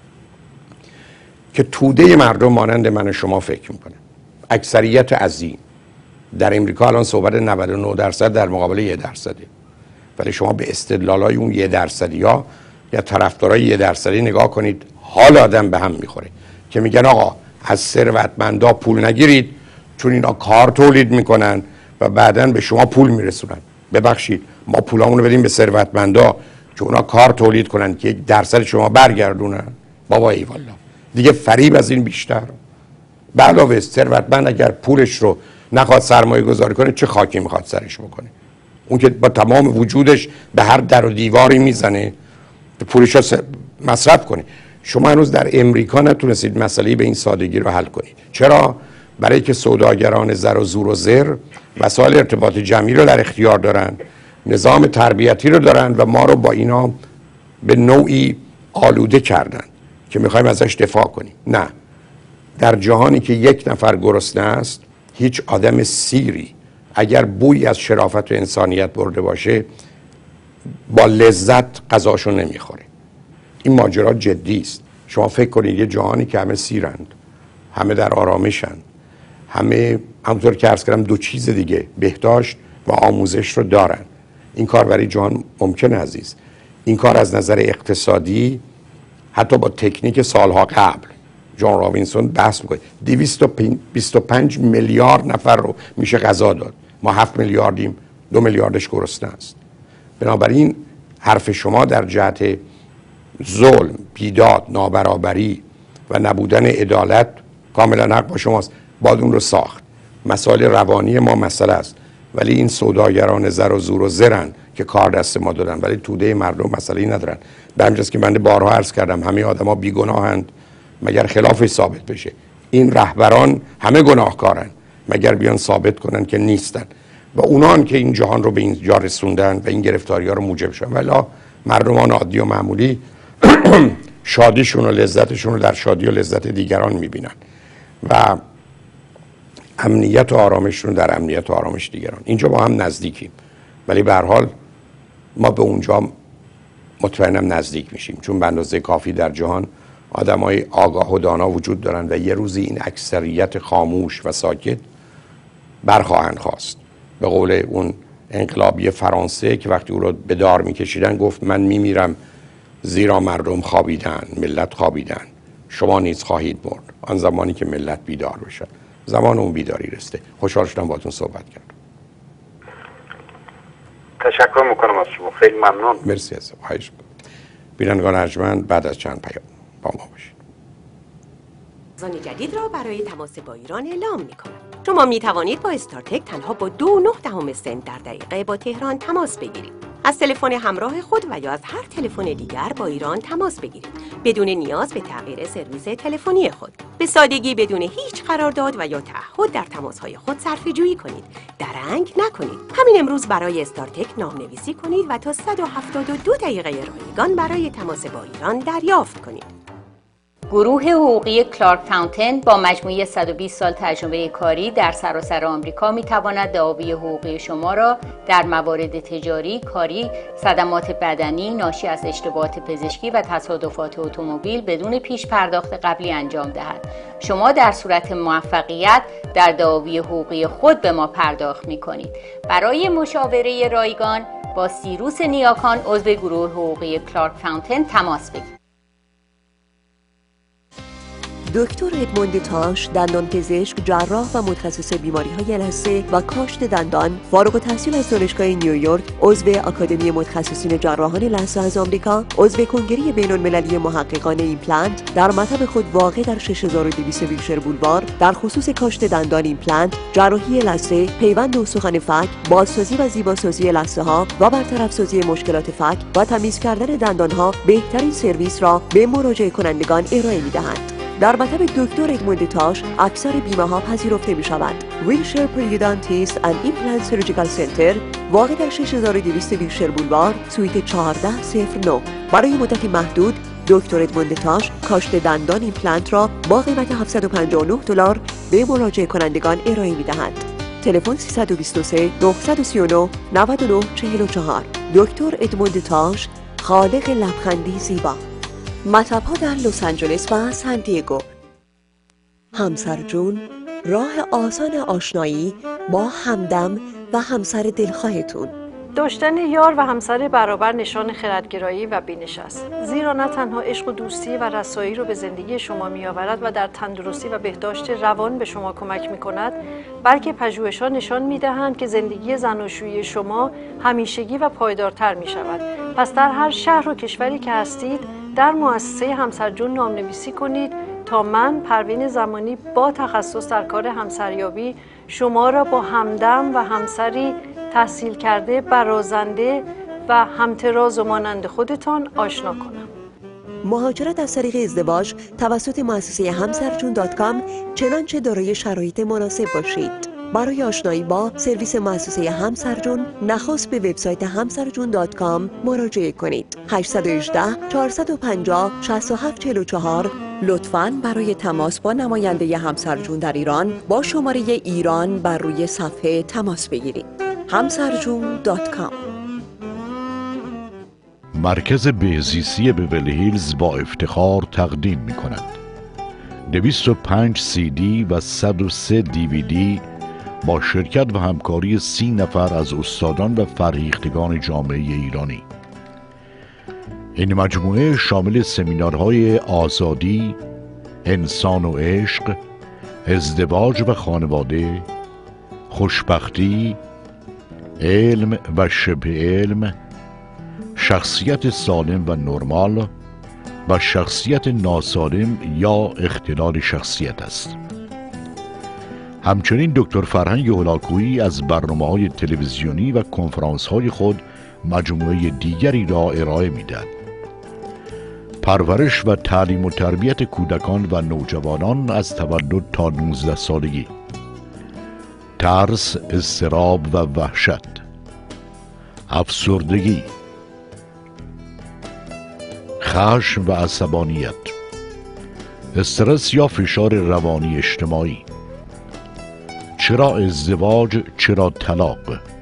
که توده مردم مانند من و شما فکر میکنه. اکثریت عظیم در امریکا الان صحبت نود و نه درصد در مقابل یک درصده، ولی شما به استدلالای اون یک درصدی ها یا طرفدارای یک درصدی نگاه کنید، حال آدم به هم میخوره که میگن آقا از ثروتمندا پول نگیرید چون اینا کار تولید میکنن و بعداً به شما پول میرسونن. ببخشید ما پولامون رو بدیم به ثروتمندا که اونا کار تولید کنن که یک درصد شما برگردونن. بابا ای والله دیگه فریب از این بیشتر. به علاوه ثروتمند اگر پولش رو نخواد سرمایه گذاری کنه، چه خاکی میخواد سرش بکنه؟ اون که با تمام وجودش به هر در و دیواری میزنه پولش رو مصرف کنه. شما هنوز در امریکا نتونستید مسئله به این سادگی رو حل کنید. چرا؟ برای که سوداگران زر و زور و زر وسایل ارتباط جمعی رو در اختیار دارن، نظام تربیتی رو دارن و ما رو با اینا به نوعی آلوده کردن که میخوایم ازش دفاع کنیم. نه، در جهانی که یک نفر گرسنه است، هیچ آدم سیری اگر بوی از شرافت و انسانیت برده باشه با لذت غذاشو نمیخوره. این ماجرا جدی است. شما فکر کنید یه جهانی که همه سیرند، همه در آرامشند، همه همونطور که عرض کردم دو چیز دیگه بهداشت و آموزش رو دارن. این کار برای جهان ممکن عزیز. این کار از نظر اقتصادی حتی با تکنیک سالها قبل جان رابینسون بحث میکنه دویست و بیست و پنج میلیارد نفر رو میشه غذا داد. ما هفت میلیاردیم، دو میلیاردش گرسنه است. بنابراین حرف شما در جهت ظلم، بیداد، نابرابری و نبودن عدالت کاملا حق با شماست. باید اون رو ساخت. مسائل روانی ما مسئله است، ولی این سوداگران زر و زور و زرن که کار دست ما دادن، ولی توده مردم مسئله ندارن. به همجاست که من بارها عرض کردم همه آدما بیگناهند مگر خلافش ثابت بشه. این رهبران همه گناهکارن مگر بیان ثابت کنن که نیستن و اونان که این جهان رو به این جا رسوندن و این گرفتاری ها رو موجب شدن. ولی مردمان عادی و معمولی شادیشون و لذتشون رو در شادی و لذت دیگران میبینن و امنیت و آرامششون در امنیت و آرامش دیگران. اینجا با هم نزدیکیم، ولی به هر حال ما به اونجا مطمئنم نزدیک میشیم، چون به اندازه کافی در جهان آدمای آگاه و دانا وجود دارن و یه روزی این اکثریت خاموش و ساکت برخواهند خواست. به قول اون انقلابی فرانسه که وقتی او رو به دار میکشیدن گفت من میمیرم زیرا مردم خوابیدن، ملت خوابیدن، شما نیز خواهید مرد. آن زمانی که ملت بیدار بشه، زمان اون بیداری رسیده. خوشحال شدم باهاتون صحبت کردم. تشکر میکنم از شما، خیلی ممنون. مرسی از خواهش میکنم. بینندگان ارجمند، بعد از چند پیام با ما باشید. زان جدید را برای تماس با ایران اعلام می‌کنم. شما می توانید با استارتک تنها با دو نه دهم سنت در دقیقه با تهران تماس بگیرید. از تلفن همراه خود و یا از هر تلفن دیگر با ایران تماس بگیرید بدون نیاز به تغییر سرویس تلفنی خود. به سادگی بدون هیچ قرارداد و یا تعهد در تماس‌های خود صرفه‌جویی کنید. درنگ نکنید. همین امروز برای استارتک نام‌نویسی کنید و تا صد و هفتاد و دو دقیقه رایگان برای تماس با ایران دریافت کنید. گروه حقوقی کلارک فاونتن با مجموعه صد و بیست سال تجربه کاری در سراسر آمریکا می تواند دعاوی حقوقی شما را در موارد تجاری، کاری، صدمات بدنی ناشی از اشتباهات پزشکی و تصادفات اتومبیل بدون پیش پرداخت قبلی انجام دهد. شما در صورت موفقیت در دعاوی حقوقی خود به ما پرداخت می کنید. برای مشاوره رایگان با سیروس نیاکان عضو گروه حقوقی کلارک فاونتن تماس بگیرید. دکتر ادموند تاش، دندانپزشک، جراح و متخصص بیماری‌های لثه و کاشت دندان، فارغ التحصیل از دانشگاه نیویورک، عضو آکادمی متخصصین جراحان لثه از آمریکا، عضو کنگره بین‌المللی محققان ایمپلنت، در مطب خود واقع در شش هزار و دویست ویلشر بولوار، در خصوص کاشت دندان ایمپلنت، جراحی لثه، پیوند استخوان فک، بازسازی و زیباسازی لثه‌ها و برطرف‌سازی مشکلات فک و تمیز کردن دندان‌ها بهترین سرویس را به مراجعه کنندگان ارائه می‌دهند. در مطب دکتر ادموند تاش اکثر بیمه ها پذیرفته می شود. ویلشر پریودانتیست اند ایمپلنت سرجیکال سنتر واقع در شش هزار و دویست ویلشر بولوار سویت چهارده صفر نه. برای مدتی محدود دکتر ادموند تاش کاشت دندان ایمپلنت را با قیمت هفتصد و پنجاه و نه دلار به مراجعه کنندگان ارائه می دهند. تلفن سیصد و بیست و سه نه سه نه نود و نه چهل و چهار. دکتر ادموند تاش، خالق لبخندی زیبا. مطب‌ها در لس آنجلس و سان دیگو. همسر جون، راه آسان آشنایی با همدم و همسر دلخواهتون. داشتن یار و همسر برابر نشان خردگرایی و بینش است، زیرا نه تنها عشق و دوستی و رسایی رو به زندگی شما می‌آورد و در تندرستی و بهداشت روان به شما کمک می‌کند، بلکه پژوهش‌ها نشان می‌دهند که زندگی زناشویی شما همیشگی و پایدارتر می‌شود. پس در هر شهر و کشوری که هستید در مؤسسه همسر جون نام‌نویسی کنید تا من پروین زمانی با تخصص در کار همسریابی شما را با همدم و همسری تحصیل کرده، برازنده و همتراز و مانند خودتان آشنا کنم. مهاجرت از طریق ازدواج توسط مؤسسه همسرجون دات کام چنانچه دارای شرایط مناسب باشید. برای آشنایی با سرویس مؤسسه همسرجون نخست به وبسایت همسرجون دات کام مراجعه کنید. هشت یک هشت چهار پنج صفر شش هفت چهار چهار. لطفاً برای تماس با نماینده همسرجون در ایران با شماره ایران بر روی صفحه تماس بگیرید. همسرجون دات کام. مرکز بهزیستی بیولی هیلز با افتخار تقدیم می کند دویست و پنج سی دی و صد و سه دی وی دی با شرکت و همکاری سی نفر از استادان و فرهیختگان جامعه ایرانی. این مجموعه شامل سمینارهای آزادی، انسان و عشق، ازدواج و خانواده، خوشبختی، علم و شبه علم، شخصیت سالم و نرمال و شخصیت ناسالم یا اختلال شخصیت است. همچنین دکتر فرهنگ هولاکویی از برنامه‌های تلویزیونی و کنفرانس‌های خود مجموعه دیگری را ارائه می‌دهد. پرورش و تعلیم و تربیت کودکان و نوجوانان از تولد تا نوزده سالگی، ترس، اضطراب و وحشت، افسردگی، خشم و عصبانیت، استرس یا فشار روانی اجتماعی، چرا ازدواج، چرا طلاق؟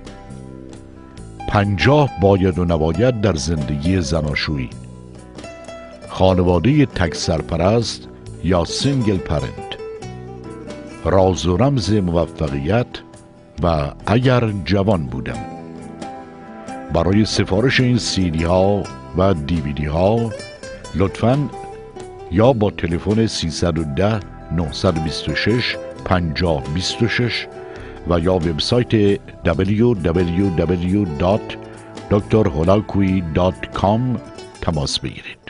پنجاه باید و نباید در زندگی زناشویی. خانواده تک سرپرست یا سینگل پرنت. راز و رمز موفقیت و اگر جوان بودم. برای سفارش این سیدی ها و دیویدی ها لطفاً یا با تلفن سیصد و ده نهصد و بیست و شش پنجاه بیست و شش و یا وبسایت دبلیو دبلیو دبلیو دات دکتر هولاکویی دات کام تماس بگیرید.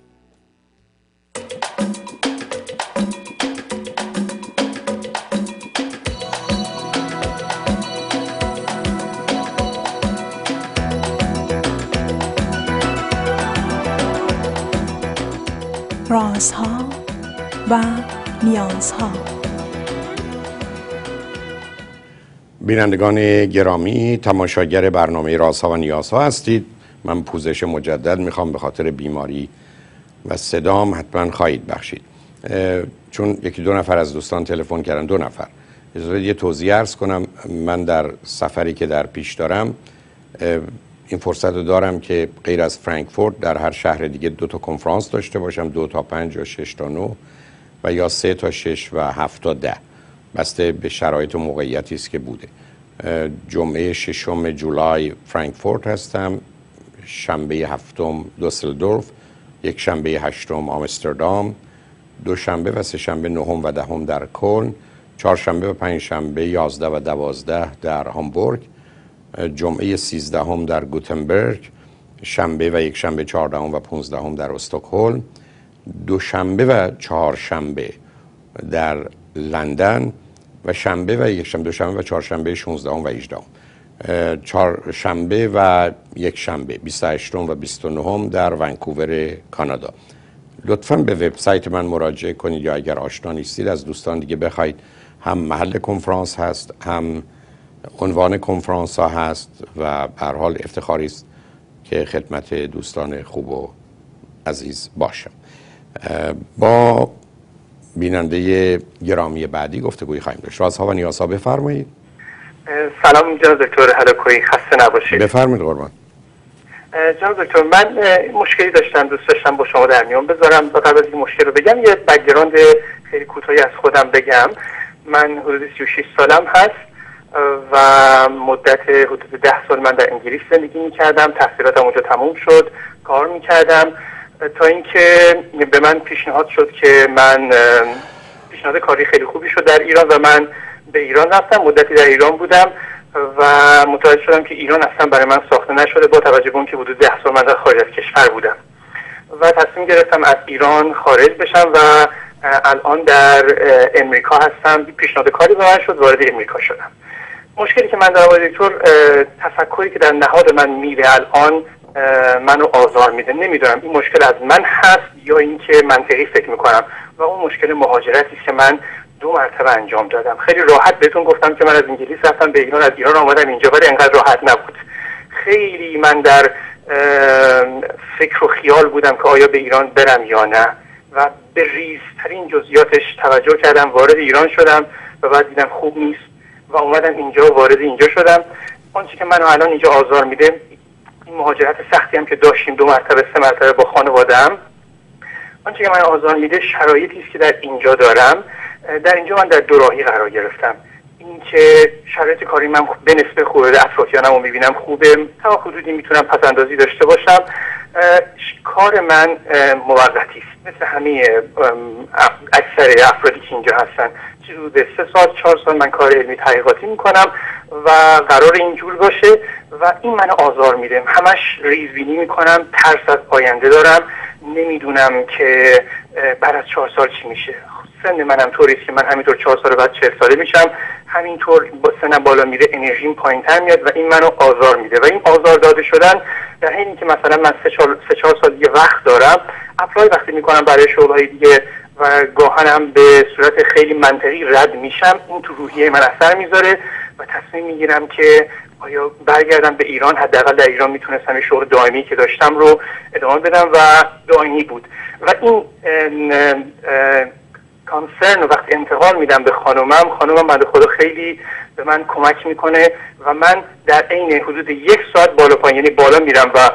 رازها و نیازها. بینندگان گرامی، تماشاگر برنامه رازها و نیازها هستید. من پوزش مجدد میخوام به خاطر بیماری و صدام، حتما خواهید بخشید. چون یکی دو نفر از دوستان تلفن کردن، دو نفر اجازه یه توضیح عرض کنم. من در سفری که در پیش دارم این فرصت رو دارم که غیر از فرانکفورت در هر شهر دیگه دو تا کنفرانس داشته باشم، دو تا پنج یا شش تا نه و یا سه تا شش و هفت تا ده، بسته به شرایط و موقعیتی است که بوده. جمعه ششم جولای فرانکفورت هستم، شنبه هفتم دوسلدورف، یک شنبه هشتم آمستردام، دو شنبه و سه شنبه نهم و دهم در کلن، چهار شنبه و پنج شنبه یازده و دوازده در هامبورگ، جمعه سیزدهم در گوتنبرگ، شنبه و یک شنبه چهاردهم و پانزدهم در استکهلم، دو شنبه و چهار شنبه در لندن و شنبه و یک شنبه دو شنبه و چهار شنبه شانزدهم و هجدهم، چهار شنبه و یک شنبه بیست و هشتم و بیست و نهم در ونکوور کانادا. لطفاً به وبسایت من مراجعه کنید یا اگر آشنا نیستید از دوستان دیگه بخواید، هم محل کنفرانس هست، هم عنوان کنفرانس ها هست و به هر حال افتخاری است که خدمت دوستان خوب و عزیز باشم. با بیننده گرامی بعدی گفتگوی خواهیم داشت. رازها و نیازها، بفرمایید. سلام جناب دکتر هولاکویی، خسته نباشید. بفرمایید قربان. جناب دکتر، من مشکلی داشتم، دوست داشتم با شما در میون بذارم. تا قبل از این مشکل رو بگم یه بک‌گراند خیلی کوتاهی از خودم بگم. من حدود سی و شش سالم هست و مدت حدود ده سال من در انگلیس زندگی می‌کردم. تحصیلاتم اونجا تموم شد، کار می‌کردم تا اینکه به من پیشنهاد شد که من پیشنهاد کاری خیلی خوبی شد در ایران و من به ایران رفتم. مدتی در ایران بودم و متوجه شدم که ایران اصلا برای من ساخته نشده، با توجه به اون که حدود ده سال من در خارج از کشور بودم و تصمیم گرفتم از ایران خارج بشم و الان در امریکا هستم. پیشنهاد کاری به من شد، وارد امریکا شدم. مشکلی که من دارم آقای دکتر، تفکری که در نهاد من میره الان منو آزار میده. نمیدونم این مشکل از من هست یا اینکه منطقی فکر میکنم و اون مشکل مهاجرتی است که من دو مرتبه انجام دادم. خیلی راحت بهتون گفتم که من از انگلیس رفتم به ایران، از ایران آمدم اینجا، ولی انقدر راحت نبود. خیلی من در فکر و خیال بودم که آیا به ایران برم یا نه و به ریزترین جزئیاتش توجه کردم. وارد ایران شدم و بعد دیدم خوب نیست و اومدم اینجا، وارد اینجا شدم. آنچه که منو الان اینجا آزار میده، این مهاجرت سختی هم که داشتیم، دو مرتبه سه مرتبه با خانواده‌ام، آنچه که من آزار میده شرایطی است که در اینجا دارم. در اینجا من در دو راهی قرار گرفتم. این که شرایط کاری من به نسبت خوبه، اطرافیانم رو میبینم خوبه، تا حدودی میتونم پس اندازی داشته باشم. کار من موقتی است، مثل همه اکثر افرادی که اینجا هستن. حدود سه سال چهار سال من کار علمی تحقیقاتی میکنم و قرار اینجور باشه و این منو آزار میده. همش ریزبینی میکنم، ترس از آینده دارم، نمیدونم که بعد از چهار سال چی میشه. سن منم طوریست که من همینطور چهار سال بعد چهل ساله میشم، همینطور با سنم بالا میره، انرژیم پایین تر میاد و این منو آزار میده. و این آزار داده شدن در حینی که مثلا من سه چهار سه چهار سال دیگه وقت دارم، اپلای وقتی میکنم برای شغل‌های دیگه و گاهنم به صورت خیلی منطقی رد میشم، این تو روحیه من اثر میذاره و تصمیم میگیرم که آیا برگردم به ایران. حداقل در ایران میتونستم شغل دائمی که داشتم رو ادامه بدم و دائمی بود و این کانسرن و وقتی انتقال میدم به خانومم، خانومم بنده خدا خیلی به من کمک میکنه و من در عین حدود یک ساعت بالا پایین، یعنی بالا میرم و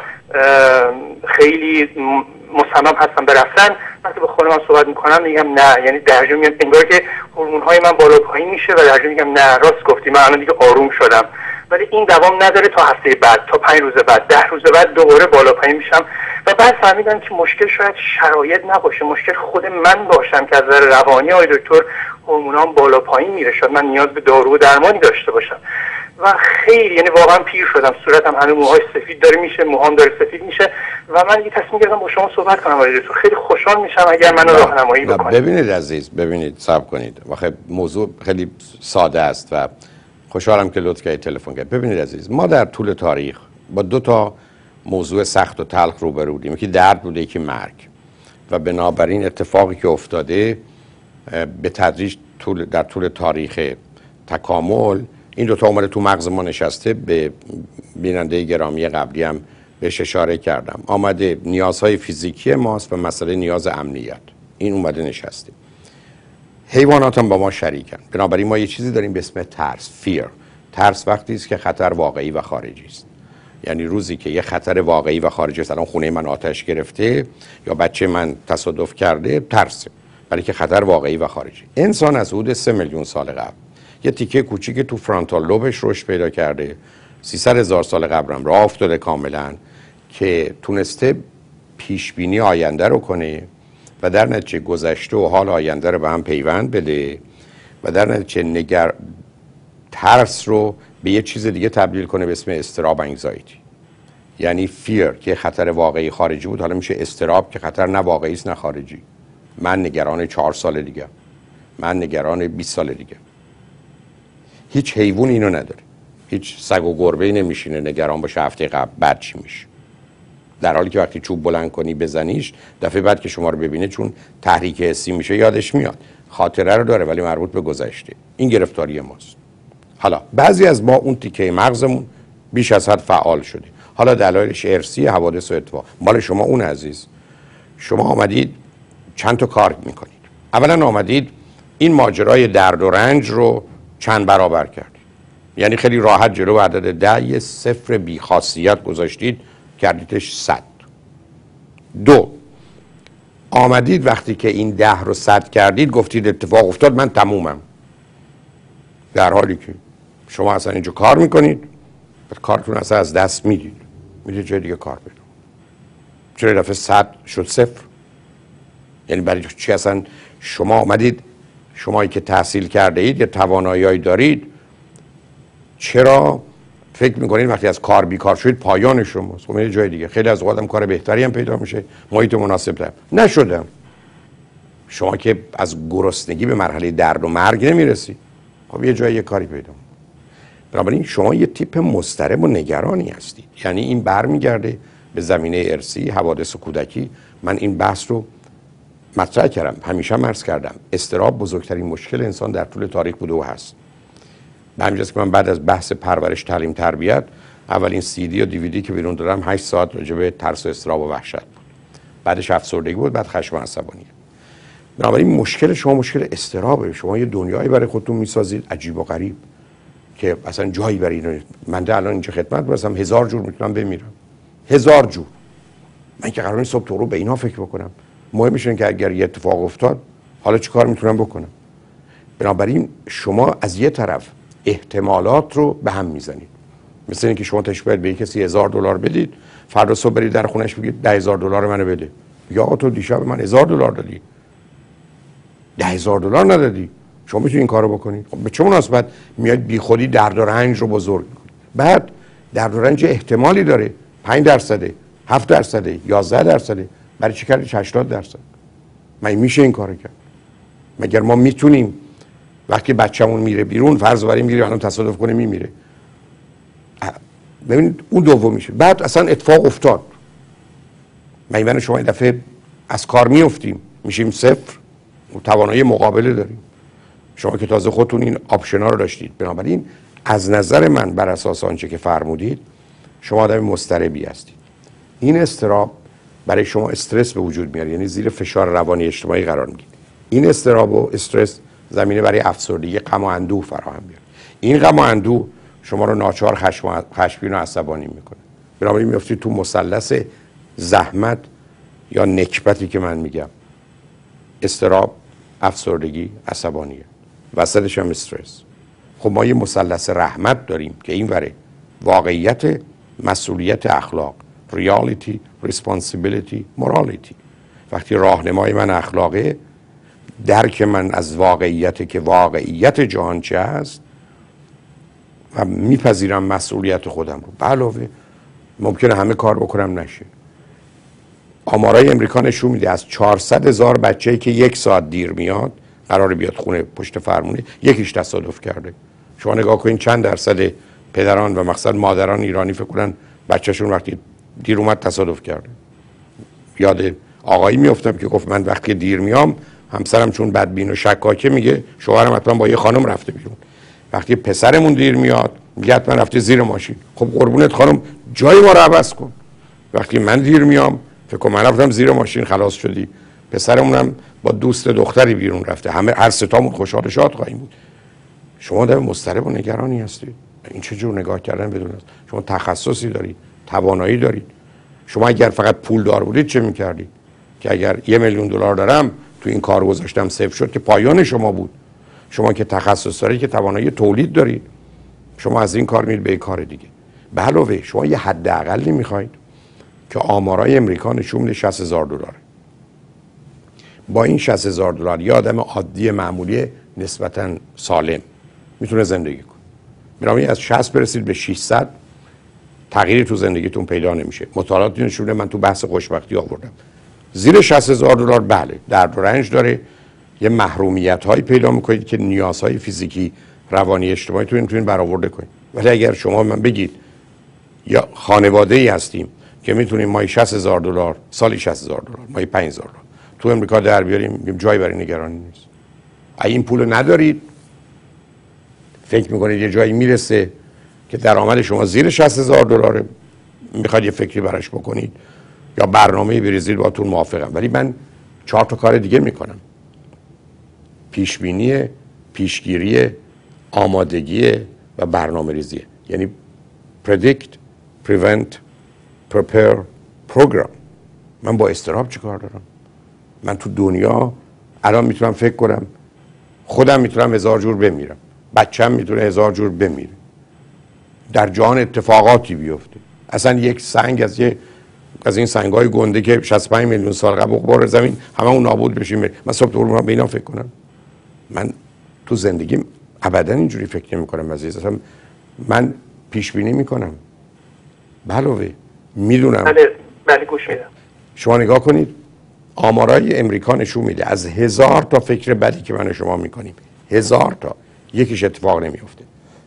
خیلی مصمم هستم به رفتن، وقتی با خانومم صحبت میکنم میگم نه، یعنی درجا میگم انگار که هورمون های من بالا پایین میشه و درجا میگم نه راست گفتی، من الان دیگه آروم شدم. ولی این دوام نداره تا هفته بعد، تا پنج روز بعد، ده روز بعد دوباره بالا پایین میشم و بعد فهمیدم که مشکل شاید شرایط نباشه، مشکل خود من باشم که از نظر روانی آقای دکتر هورمونام بالا پایین میره، شاید من نیاز به دارو و درمانی داشته باشم. و خیلی یعنی واقعا پیر شدم، صورتم هنوز موهای سفید داره میشه، موهام داره سفید میشه و من دیگه تصمیم گرفتم با شما صحبت کنم آقای دکتر. خیلی خوشحال میشم اگر منو راهنمایی بکنید. ببینید عزیز، ببینید صبر کنید. واقعا موضوع خیلی ساده است و خوشحالم که لطف کردید تلفن کردید. ببینید عزیز، ما در طول تاریخ با دو تا موضوع سخت و تلخ روبرو بودیم، یکی درد بوده، یکی مرگ. و بنابراین اتفاقی که افتاده به تدریج طول در طول تاریخ تکامل این دو تا اومده تو مغز ما نشسته. به بیننده گرامی قبلی هم بهش اشاره کردم، آمده نیازهای فیزیکی ماست و مسئله نیاز امنیت، این اومده نشسته. حیوانات هم با ما شریکن. بنابراین ما یه چیزی داریم به اسم ترس، فیر. ترس وقتی است که خطر واقعی و خارجی است. یعنی روزی که یه خطر واقعی و خارجی است، الان خونه من آتش گرفته یا بچه من تصادف کرده، ترسه، ولی که خطر واقعی و خارجی. انسان از حدود سه میلیون سال قبل یه تیکه کوچیک تو فرانتال لوبش رشد پیدا کرده، سیصد هزار سال قبل هم راه افتاده کاملا، که تونسته پیش بینی آینده رو کنه و در نتیجه گذشته و حال آینده رو به هم پیوند بده و در نتیجه نگر ترس رو به یه چیز دیگه تبدیل کنه به اسم استراب انگزایتی. یعنی فیر که خطر واقعی خارجی بود حالا میشه استراب که خطر نه واقعی است نه خارجی. من نگران چهار سال دیگه، من نگران بیست سال دیگه. هیچ حیوان اینو نداره. هیچ سگ و گربه‌ای نمیشینه نگران باشه هفته قبل بعد چی میشه، در حالی که وقتی چوب بلند کنی بزنیش دفعه بعد که شما رو ببینه چون تحریک حسی میشه یادش میاد، خاطره رو داره ولی مربوط به گذشته. این گرفتاری ماست. حالا بعضی از ما اون تیکه مغزمون بیش از حد فعال شده، حالا دلایلش ارثی، حوادث و اتفاق. مال شما اون عزیز، شما آمدید چند تا کار میکنید. اولا آمدید این ماجرای درد و رنج رو چند برابر کردید، یعنی خیلی راحت جلو عدد ده یه صفر بی خاصیت گذاشتید، کردیدش صد. دو، آمدید وقتی که این ده رو صد کردید گفتید اتفاق افتاد من تمومم، در حالی که شما اصلا اینجا کار میکنید کارتون اصلا از دست میدید، میدید جای دیگه کار بدون. چرا دفعه صد شد صفر؟ یعنی برای چی اصلا شما آمدید، شمایی که تحصیل کرده اید یا توانایی دارید، چرا فکر میکنید وقتی از کار بیکار شدید پایان شماست؟ خب یه جای دیگه خیلی از اوقات هم کار بهتری هم پیدا میشه، محیط مناسب تر. نشدم. شما که از گرسنگی به مرحله درد و مرگ نمیرسید، خب یه جای یه کاری پیدا. بنابراین شما یه تیپ مضطرب و نگرانی هستید. یعنی این برمیگرده به زمینه ارثی، حوادث و کودکی. من این بحث رو مطرح کردم، همیشه هم عرض کردم، اضطراب بزرگترین مشکل انسان در طول تاریخ بوده و هست. به همین جاست که من بعد از بحث پرورش، تعلیم، تربیت، اولین سی دی و دیویدی که بیرون دادم هشت ساعت راجع به ترس و اضطراب و وحشت بود. بعدش افسردگی بود، بعد خشم و عصبانیت. بنابراین مشکل شما مشکل اضطرابه. شما یه دنیایی برای خودتون میسازید عجیب و غریب که اصلا جایی برای اینو. من ده الان اینجا خدمت برسم هزار جور میتونم بمیرم، هزار جور. من که قرار نیست صبح تو رو به اینا فکر بکنم. مهمش اینه که اگر یه اتفاق افتاد حالا چی کار میتونم بکنم. بنابراین شما از یه طرف احتمالات رو به هم میزنید، مثل اینکه شما تشبیه به کسی هزار دلار بدید، فردا صبح برید در خونش بگید ده هزار دلار منو بده. یا آقا تو دیشب من هزار دلار دادی، ده هزار دلار ندادی، شما میتونید این کارو بکنید. خب به چه مناسبت میاد بی خودی درد و رنج رو بزرگ میکنید؟ بعد درد و رنج احتمالی داره، پنج درصده، هفت درصده، یازده درصده. برای چی کردید هشتاد درصد؟ من میشه این کارو کرد؟ مگر ما میتونیم وقتی بچه‌مون میره بیرون، فرض بریم میره الان تصادف کنه میمیره، ببینید اون دوم میشه. بعد اصلا اتفاق افتاد، من من شما این دفعه از کار میافتیم میشیم صفر، توانایی مقابله داریم. شما که تازه خودتون این آپشنا رو داشتید. بنابراین از نظر من بر اساس آنچه که فرمودید شما آدم مضطربی هستید. این اضطراب برای شما استرس به وجود میاره، یعنی زیر فشار روانی اجتماعی قرار میگیرید. این اضطراب و استرس زمینه برای افسردگی، غم و اندوه فراهم میاره. این غم و اندوه شما رو ناچار خشم خشمگین و عصبانی میکنه. بنابراین میافتید تو مثلث زحمت یا نکبتی که من میگم. اضطراب، افسردگی، عصبانیت، وسطش هم استرس. خب ما یه مثلث رحمت داریم که این وره واقعیت، مسئولیت، اخلاق، ریالیتی، ریسپانسیبیلیتی، مورالیتی. وقتی راهنمای من اخلاقه، درک من از واقعیت که واقعیت جهان چه هست و میپذیرم مسئولیت خودم رو. به علاوه ممکنه همه کار بکنم نشه. آمارای امریکا نشون میده از چهارصد هزار بچه‌ای که یک ساعت دیر میاد قراره بیاد خونه پشت فرمونه، یکیش تصادف کرده. شما نگاه کنین چند درصد پدران و مخصوصا مادران ایرانی فکر کنن بچه‌شون وقتی دیر اومد تصادف کرده. یاد آقایی میافتم که گفت من وقتی دیر میام همسرم چون بدبین و شکاکه میگه شوهرم حتما با یه خانم رفته بیرون. وقتی پسرمون دیر میاد میگه حتما رفته زیر ماشین. خب قربونت خانم جای ما رو عوض کن. وقتی من دیر میام فکر کنم من رفتم زیر ماشین خلاص شدی، پسرمونم با دوست دختری بیرون رفته، همه هر ستامون خوشحال شاد خواهیم بود. شما در مضطرب و نگرانی هستید. این چه جور نگاه کردن بدون است؟ شما تخصصی دارید، توانایی دارید. شما اگر فقط پول دار بودید چه میکردید؟ که اگر یه میلیون دلار دارم تو این کار گذاشتم صفر شد که پایان شما بود. شما که تخصص دارید، که توانایی تولید دارید، شما از این کار میرید به کار دیگه. به علاوه شما یه حداقلی میخواید که آمارای امریکا نشون میده شصت هزار دلار. با این شصت هزار دلار یه آدم عادی معمولی نسبتاً سالم میتونه زندگی کنه. میرامید از شصت برسید به ششصد تغییری تو زندگیتون پیدا نمیشه. مطالعات نشون من تو بحث خوشبختی آوردم. زیر شصت هزار دلار بله درد و رنج داره، یه محرومیت هایی پیدا میکنید که نیازهای فیزیکی، روانی، اجتماعی تو این برآورده کنید. ولی اگر شما من بگید یا خانواده ای هستیم که میتونیم ماهی شصت هزار دلار، سالی شصت هزار دلار، ماهی پنج هزار دلار تو امریکا در بیاریم، میگیم جایی برای نگرانی نیست. اگه این پول ندارید، فکر میکنید یه جایی میرسه که درآمد شما زیر شصت هزار دلار، میخواید یه فکری براش بکنید یا برنامه بریزید، باهاتون موافقم. ولی من چهار تا کار دیگه میکنم: پیشبینی، پیشگیری، آمادگی و برنامه ریزی. یعنی predict, prevent, prepare, program. من با اضطراب چی کار دارم؟ من تو دنیا الان میتونم فکر کنم خودم میتونم هزار جور بمیرم، بچه‌م میتونه هزار جور بمیره، در جهان اتفاقاتی بیفته. اصلا یک سنگ از یه از این سنگ‌های گنده که شصت و پنج میلیون سال قبل بخوره زمین، همه اون نابود بشیم. من صبح طور به اینا فکر کنم. من تو زندگیم ابدا اینجوری فکر نمی‌کنم عزیز. اصلا من پیش بینی می‌کنم. علاوه میدونم. بله بله گوش میدم. شما نگاه کنید آمارای امریکا نشون میده از هزار تا فکر بدی که من و شما می‌کنیم، هزار تا یکیش اتفاق نمی‌افته.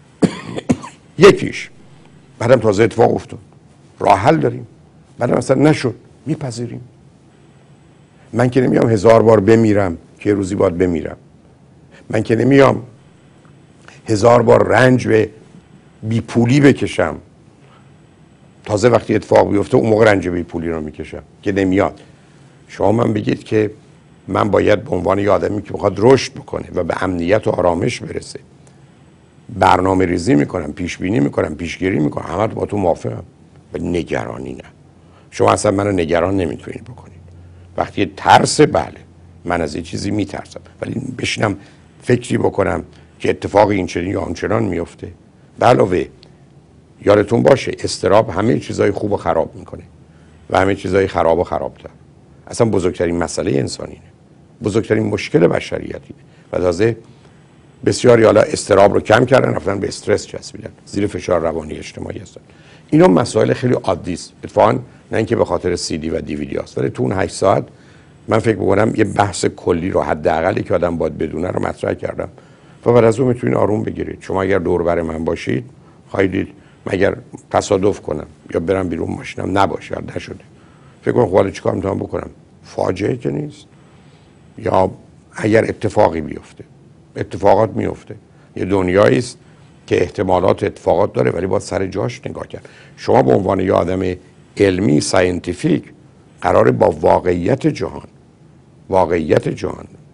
یکیش بعدم تازه اتفاق افتاد. راه حل داریم. بعدم مثلا نشد، میپذیریم. من که نمیام هزار بار بمیرم که یه روزی باید بمیرم. من که نمیام هزار بار رنج به بیپولی بکشم تازه وقتی اتفاق بیفته اون موقع رنج بیپولی رو میکشم، که نمیاد. شما من بگید که من باید به عنوان یه آدمی که بخواد رشد بکنه و به امنیت و آرامش برسه برنامه ریزی میکنم، پیش بینی میکنم، پیشگیری میکنم، همه با تو موافقم. ولی نگرانی نه. شما اصلا منو نگران نمیتونید بکنید. وقتی ترس، بله من از این چیزی میترسم، ولی بشینم فکری بکنم که اتفاق این چنین یا آنچنان میفته. به علاوه یادتون باشه اضطراب همه چیزای خوب و خراب میکنه و همه چیزای خراب و خرابتر. اصلا بزرگترین مسئله انسانینه، بزرگترین مشکل بشریتینه. و تازه بسیاری حالا اضطراب رو کم کردن، رفتن به استرس چسبیدن، زیر فشار روانی اجتماعی هستن. اینا مسائل خیلی عادی است. اتفاقا نه اینکه به خاطر سی دی و دیویدی است، ولی تو اون هشت ساعت من فکر می‌کنم یه بحث کلی رو حداقلی که آدم باید بدونه رو مطرح کردم و بعد از اون میتونید آروم بگیرید. شما اگر دور بر من باشید خواهید مگر تصادف کنم یا برم بیرون ماشینم نباشه، نشده، فکر کنم خب حالا چیکار میتونم بکنم؟ فاجعه که نیست. یا اگر اتفاقی بیفته، اتفاقات میفته، یه دنیایی است که احتمالات اتفاقات داره ولی باید سر جاش نگاه کرد. شما به عنوان یه آدم علمی ساینتیفیک قراره با واقعیت جهان واقعیت جهان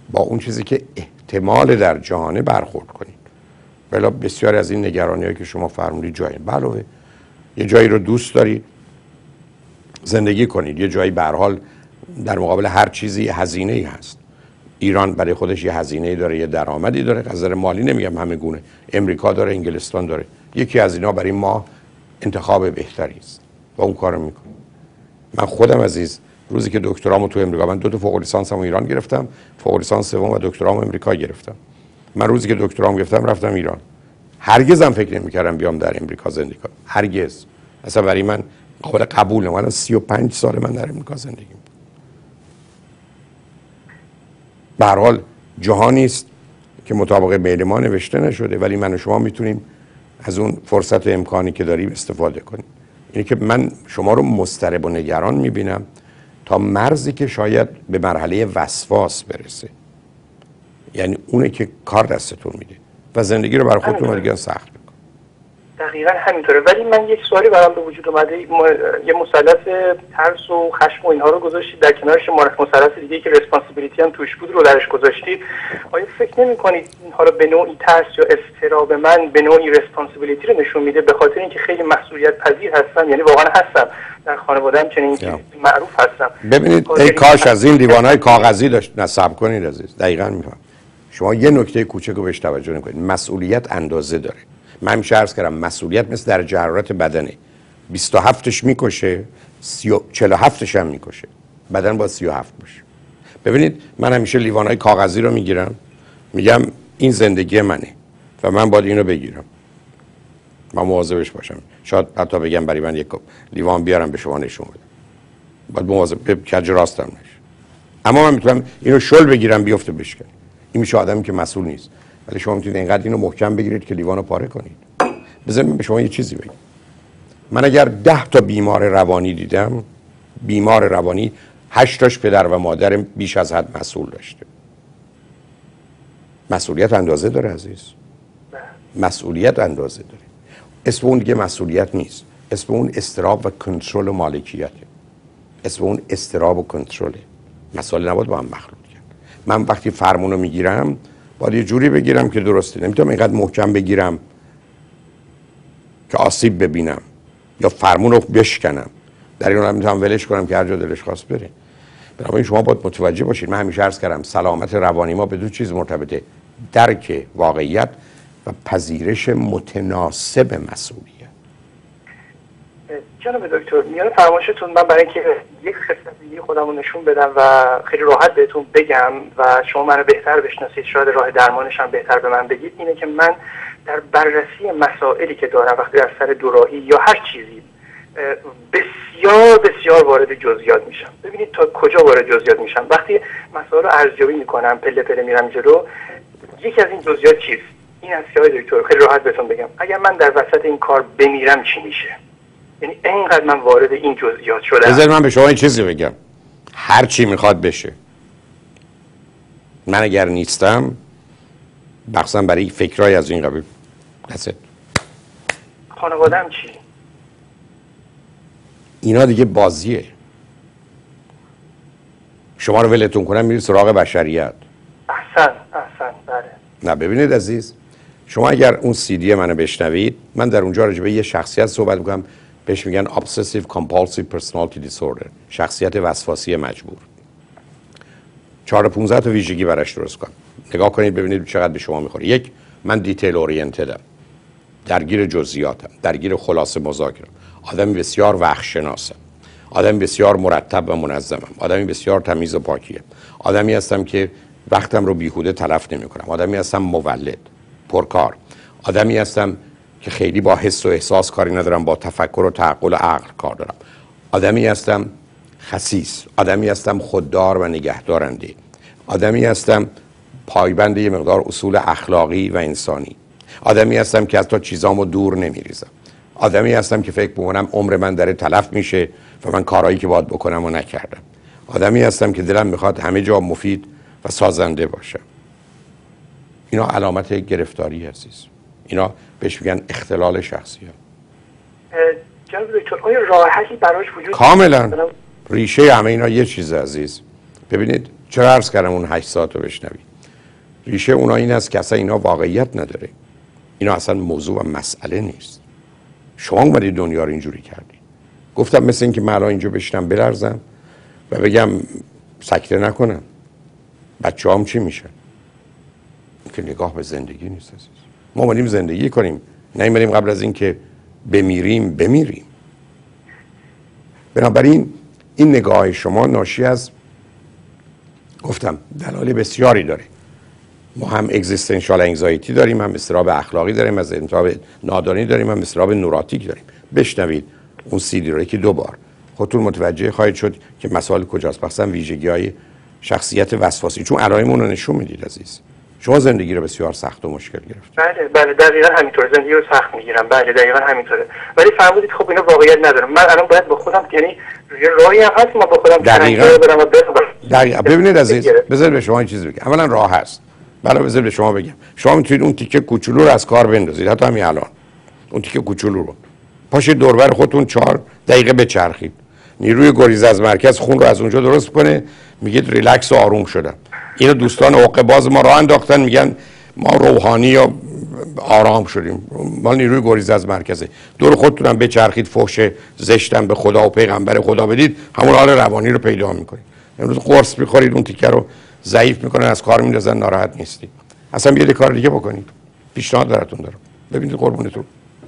با اون چیزی که احتمال در جهانه برخورد کنید. بلا بسیاری از این نگرانی‌هایی که شما فرمودید جایی علاوه یه جایی رو دوست دارید زندگی کنید، یه جایی به هر حال در مقابل هر چیزی هزینه‌ای هست. ایران برای خودش یه هزینه‌ای داره، یه درآمدی داره، از نظر مالی نمیگم همه گونه. امریکا داره، انگلستان داره. یکی از اینا برای ما انتخاب بهتری است و اون کارو میکنه. من خودم عزیز روزی که دکترامو تو امریکا، من دو تا فوق لیسانسمو ایران گرفتم، فوق لیسانس سوم و دکترامو امریکا گرفتم. من روزی که دکترام گرفتم رفتم ایران. هرگز هم فکر نمی‌کردم بیام در امریکا زندگی کنم. هرگز. اصلا برای من قابل قبول نبود. الان سی و پنج سال من در امریکا زندگی می‌کنم. به هر حال جهانی است که مطابق میل ما نوشته نشده، ولی من و شما میتونیم از اون فرصت و امکانی که داریم استفاده کنیم. اینه که من شما رو مضطرب و نگران میبینم تا مرزی که شاید به مرحله وسواس برسه. یعنی اونه که کار دستتون میده و زندگی رو برای خودتون دیگه سخت میکنه. دقیقاً همینطوره. ولی من یک سوالی برام به وجود اومده، یه مثلث ترس و خشم و اینها رو گذاشتید در کنارش مثلث دیگه که ریسپانسیبیلیتی هم توش بود رو درش گذاشتید. آیا فکر نمی‌کنید اینها رو به نوعی ترس یا اضطراب من به نوعی ریسپانسیبیلیتی رو نشون میده، به خاطر اینکه خیلی مسئولیت پذیر هستم، یعنی واقعا هستم در خانواده‌ام چنین معروف هستم. ببینید ای کاش از این لیوانای کاغذی داشت نصب کنید عزیز. دقیقاً میفهم. شما یه نکته کوچیک رو بهش توجه نکنید. مسئولیت اندازه داره. من همیشه عرض کردم مسئولیت مثل درجه حرارت بدنه. بیست و هفتش میکشه، چهل و هفتش هم میکشه. بدن با سی و هفت باشه. ببینید من همیشه لیوانای کاغذی رو میگیرم، میگم این زندگی منه و من باید اینو بگیرم. من مواظبش باشم. شاید حتی بگم برای من یک لیوان بیارم به شما نشون بدم. باید مواظب کج راستم نشه. اما من میتونم اینو شل بگیرم بیفته بشکنه. این میشه آدمی که مسئول نیست. ولی شما میتونید اینقدر اینو محکم بگیرید که لیوانو پاره کنید. بذارید من به شما یه چیزی بگم. من اگر ده تا بیمار روانی دیدم، بیمار روانی هشت تاش پدر و مادر بیش از حد مسئول داشته. مسئولیت اندازه داره عزیز. مسئولیت اندازه داره. اسم اون دیگه مسئولیت نیست. اسم اون استراب و کنترل و مالکیته. اسم اون استراب و کنترله. مسئله نباید با هم مخلوط کرد. من وقتی فرمونو میگیرم باید یه جوری بگیرم که درسته. نمیتونم اینقدر محکم بگیرم که آسیب ببینم یا فرمون رو بشکنم. در این حال میتونم ولش کنم که هر جا دلش خواست بره. بنابراین شما باید متوجه باشید. من همیشه عرض کردم سلامت روانی ما به دو چیز مرتبطه: درک واقعیت و پذیرش متناسب مسئولیت. جناب دکتر میان فرمایشتون، من برای اینکه یک خصلت دیگه خودم رو نشون بدم و خیلی راحت بهتون بگم و شما منو بهتر بشناسید، شاید راه درمانش هم بهتر به من بگید، اینه که من در بررسی مسائلی که دارم وقتی در سر دوراهی یا هر چیزی بسیار بسیار وارد جزئیات میشم. ببینید تا کجا وارد جزئیات میشم. وقتی مسائل رو ارزیابی میکنم، پله پله میرم جلو، یکی از این جزئیات چیست؟ این است که آقای دکتر خیلی راحت بهتون بگم، اگر من در وسط این کار بمیرم چی میشه؟ یعنی اینقدر من وارد این جزئیات شدم. بذار من به شما این چیزی بگم. هر چی میخواد بشه. من اگر نیستم بخصم برای فکرای از این قبیل دست. خانواده‌ام چی؟ اینا دیگه بازیه. شما رو ولتون کنم میرید سراغ بشریت. احسن احسن بله. نه ببینید عزیز، شما اگر اون سی دی منو بشنوید، من در اونجا راجع به یه شخصیت صحبت میکنم بهش میگن obsessive compulsive personality disorder، شخصیت وسواسی مجبور. چهار پونزده تا ویژگی براش درست کنم. نگاه کنید ببینید چقدر به شما میخوره. یک، من دیتیل اورینتدم، درگیر جزئیاتم، درگیر خلاصه مذاکرم، آدمی بسیار وقت‌شناسم، آدمی بسیار مرتب و منظمم، آدمی بسیار تمیز و پاکیم، آدمی هستم که وقتم رو بیهوده تلف نمی‌کنم، آدمی هستم مولد، پرکار، آدمی هستم که خیلی با حس و احساس کاری ندارم، با تفکر و تعقل و عقل کار دارم، آدمی هستم خسیس، آدمی هستم خوددار و نگهدارنده، آدمی هستم پایبند یه مقدار اصول اخلاقی و انسانی، آدمی هستم که از تا چیزامو دور نمیریزم، آدمی هستم که فکر می‌کنم عمر من داره تلف میشه و من کارهایی که باید بکنم و نکردم، آدمی هستم که دلم میخواد همه جا مفید و سازنده باشم. اینا علامت گرفتاری عزیز. اینا بهش میگن اختلال شخصیت. جناب دکتر آیا راه حلی براش وجود کاملا ریشه همه اینا یه چیز عزیز. ببینید چرا عرض کردم اون هشت ساعت رو بشنوید؟ ریشه اونا این است که اصلا اینا واقعیت نداره. اینا اصلا موضوع و مسئله نیست. شما اومدید دنیا رو اینجوری کردی. گفتم مثل این که من الان اینجا بشینم بلرزم و بگم سکته نکنم، بچه هم چی میشن؟ که نگاه به زندگی نیست عزیز. ما اومدیم زندگی کنیم، نیومدیم قبل از این که بمیریم بمیریم. بنابراین این نگاه شما ناشی از، گفتم، دلایل بسیاری داره. ما هم اگزیستنشال انگزایتی داریم، هم اضطراب اخلاقی داریم، از اضطراب نادانی داریم، هم اضطراب نوراتیک داریم. بشنوید اون سیدی رو که دو بار خودتون متوجه خواهید شد که مسائل کجاست. مثلا ویژگی‌های شخصیت وسواسی، چون علائممون رو نشون میدید عزیز. شما زندگی رو بسیار سخت و مشکل گرفتید. بله بله دقیقاً همینطوره، زندگی رو سخت میگیرم. بله دقیقاً همینطوره. ولی فرمودید خب اینا واقعیت نداره. من الان باید با خودم، یعنی یه راهی هم هست ما با خودم دقیقاً برم و بخوام. دقیقاً ببینید عزیز، بذار به شما این چیز بگم. اولا راه هست. بله بذار به شما بگم. شما میتونید اون تیکه کوچولو رو از کار بندازید، حتی همین الان. اون تیکه کوچولو رو پاشید دور بر خودتون چهار دقیقه بچرخید. نیروی گریز از مرکز خون رو از اونجا درست کنه، میگید ریلکس و آروم شدم. اینو دوستان حقوق باز ما راه انداختن، میگن ما روحانی یا آرام شدیم. ما نیروی گریز از مرکزه. دور خودتونم بچرخید، فحش زشتم به خدا و پیغمبر خدا بدید، همون حال روانی رو پیدا میکنید. امروز قرص میخورید اون تیکه رو ضعیف میکنن، از کار میندازن، ناراحت نیستید. اصلا بیاید کار دیگه بکنید. پیشنهاد براتون دارم. ببینید قربونتون،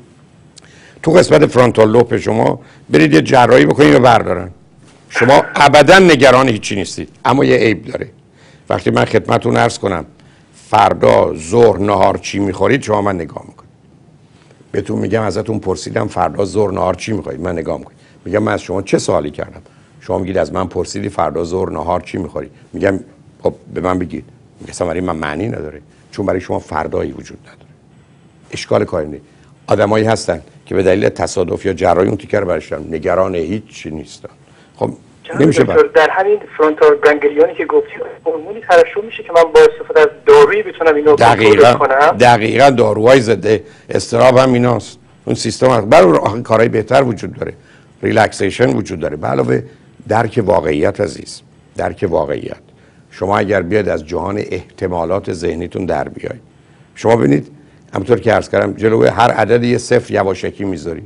تو قسمت فرانتال لوب شما برید یه جراحی بکنید و بردارن. شما ابدا نگران هیچی نیستید. اما یه عیب داره. وقتی من خدمتتون عرض کنم فردا ظهر نهار چی میخورید، شما من نگاه میکنید. بهتون میگم ازتون پرسیدم فردا ظهر نهار چی میخورید، من نگاه میکنید. میگم من از شما چه سوالی کردم؟ شما میگید از من پرسیدی فردا ظهر نهار چی میخوری. میگم خب به من بگید. میگم برای من معنی نداره، چون برای شما فردایی وجود نداره. اشکال کاری نیست. آدمایی هستن که به دلیل تصادف یا جراحی اون تیکر برشتن، نگران هیچ چی نیستن. خب نمیشه بر... در همین فرونتال گانگلیونی که گفتی هورمونی ترشح میشه که من با استفاده از دارویی بتونم اینو کنترل کنم. دقیقاً داروهای ضد اضطراب هم ایناست. اون سیستم برای کارهای بهتر وجود داره. ریلکسیشن وجود داره. به علاوه درک واقعیت عزیز، درک واقعیت. شما اگر بیاد از جهان احتمالات ذهنیتون در بیاید، شما ببینید همونطور که عرض کردم جلوی هر عدد یه صفر یواشکی میذارید.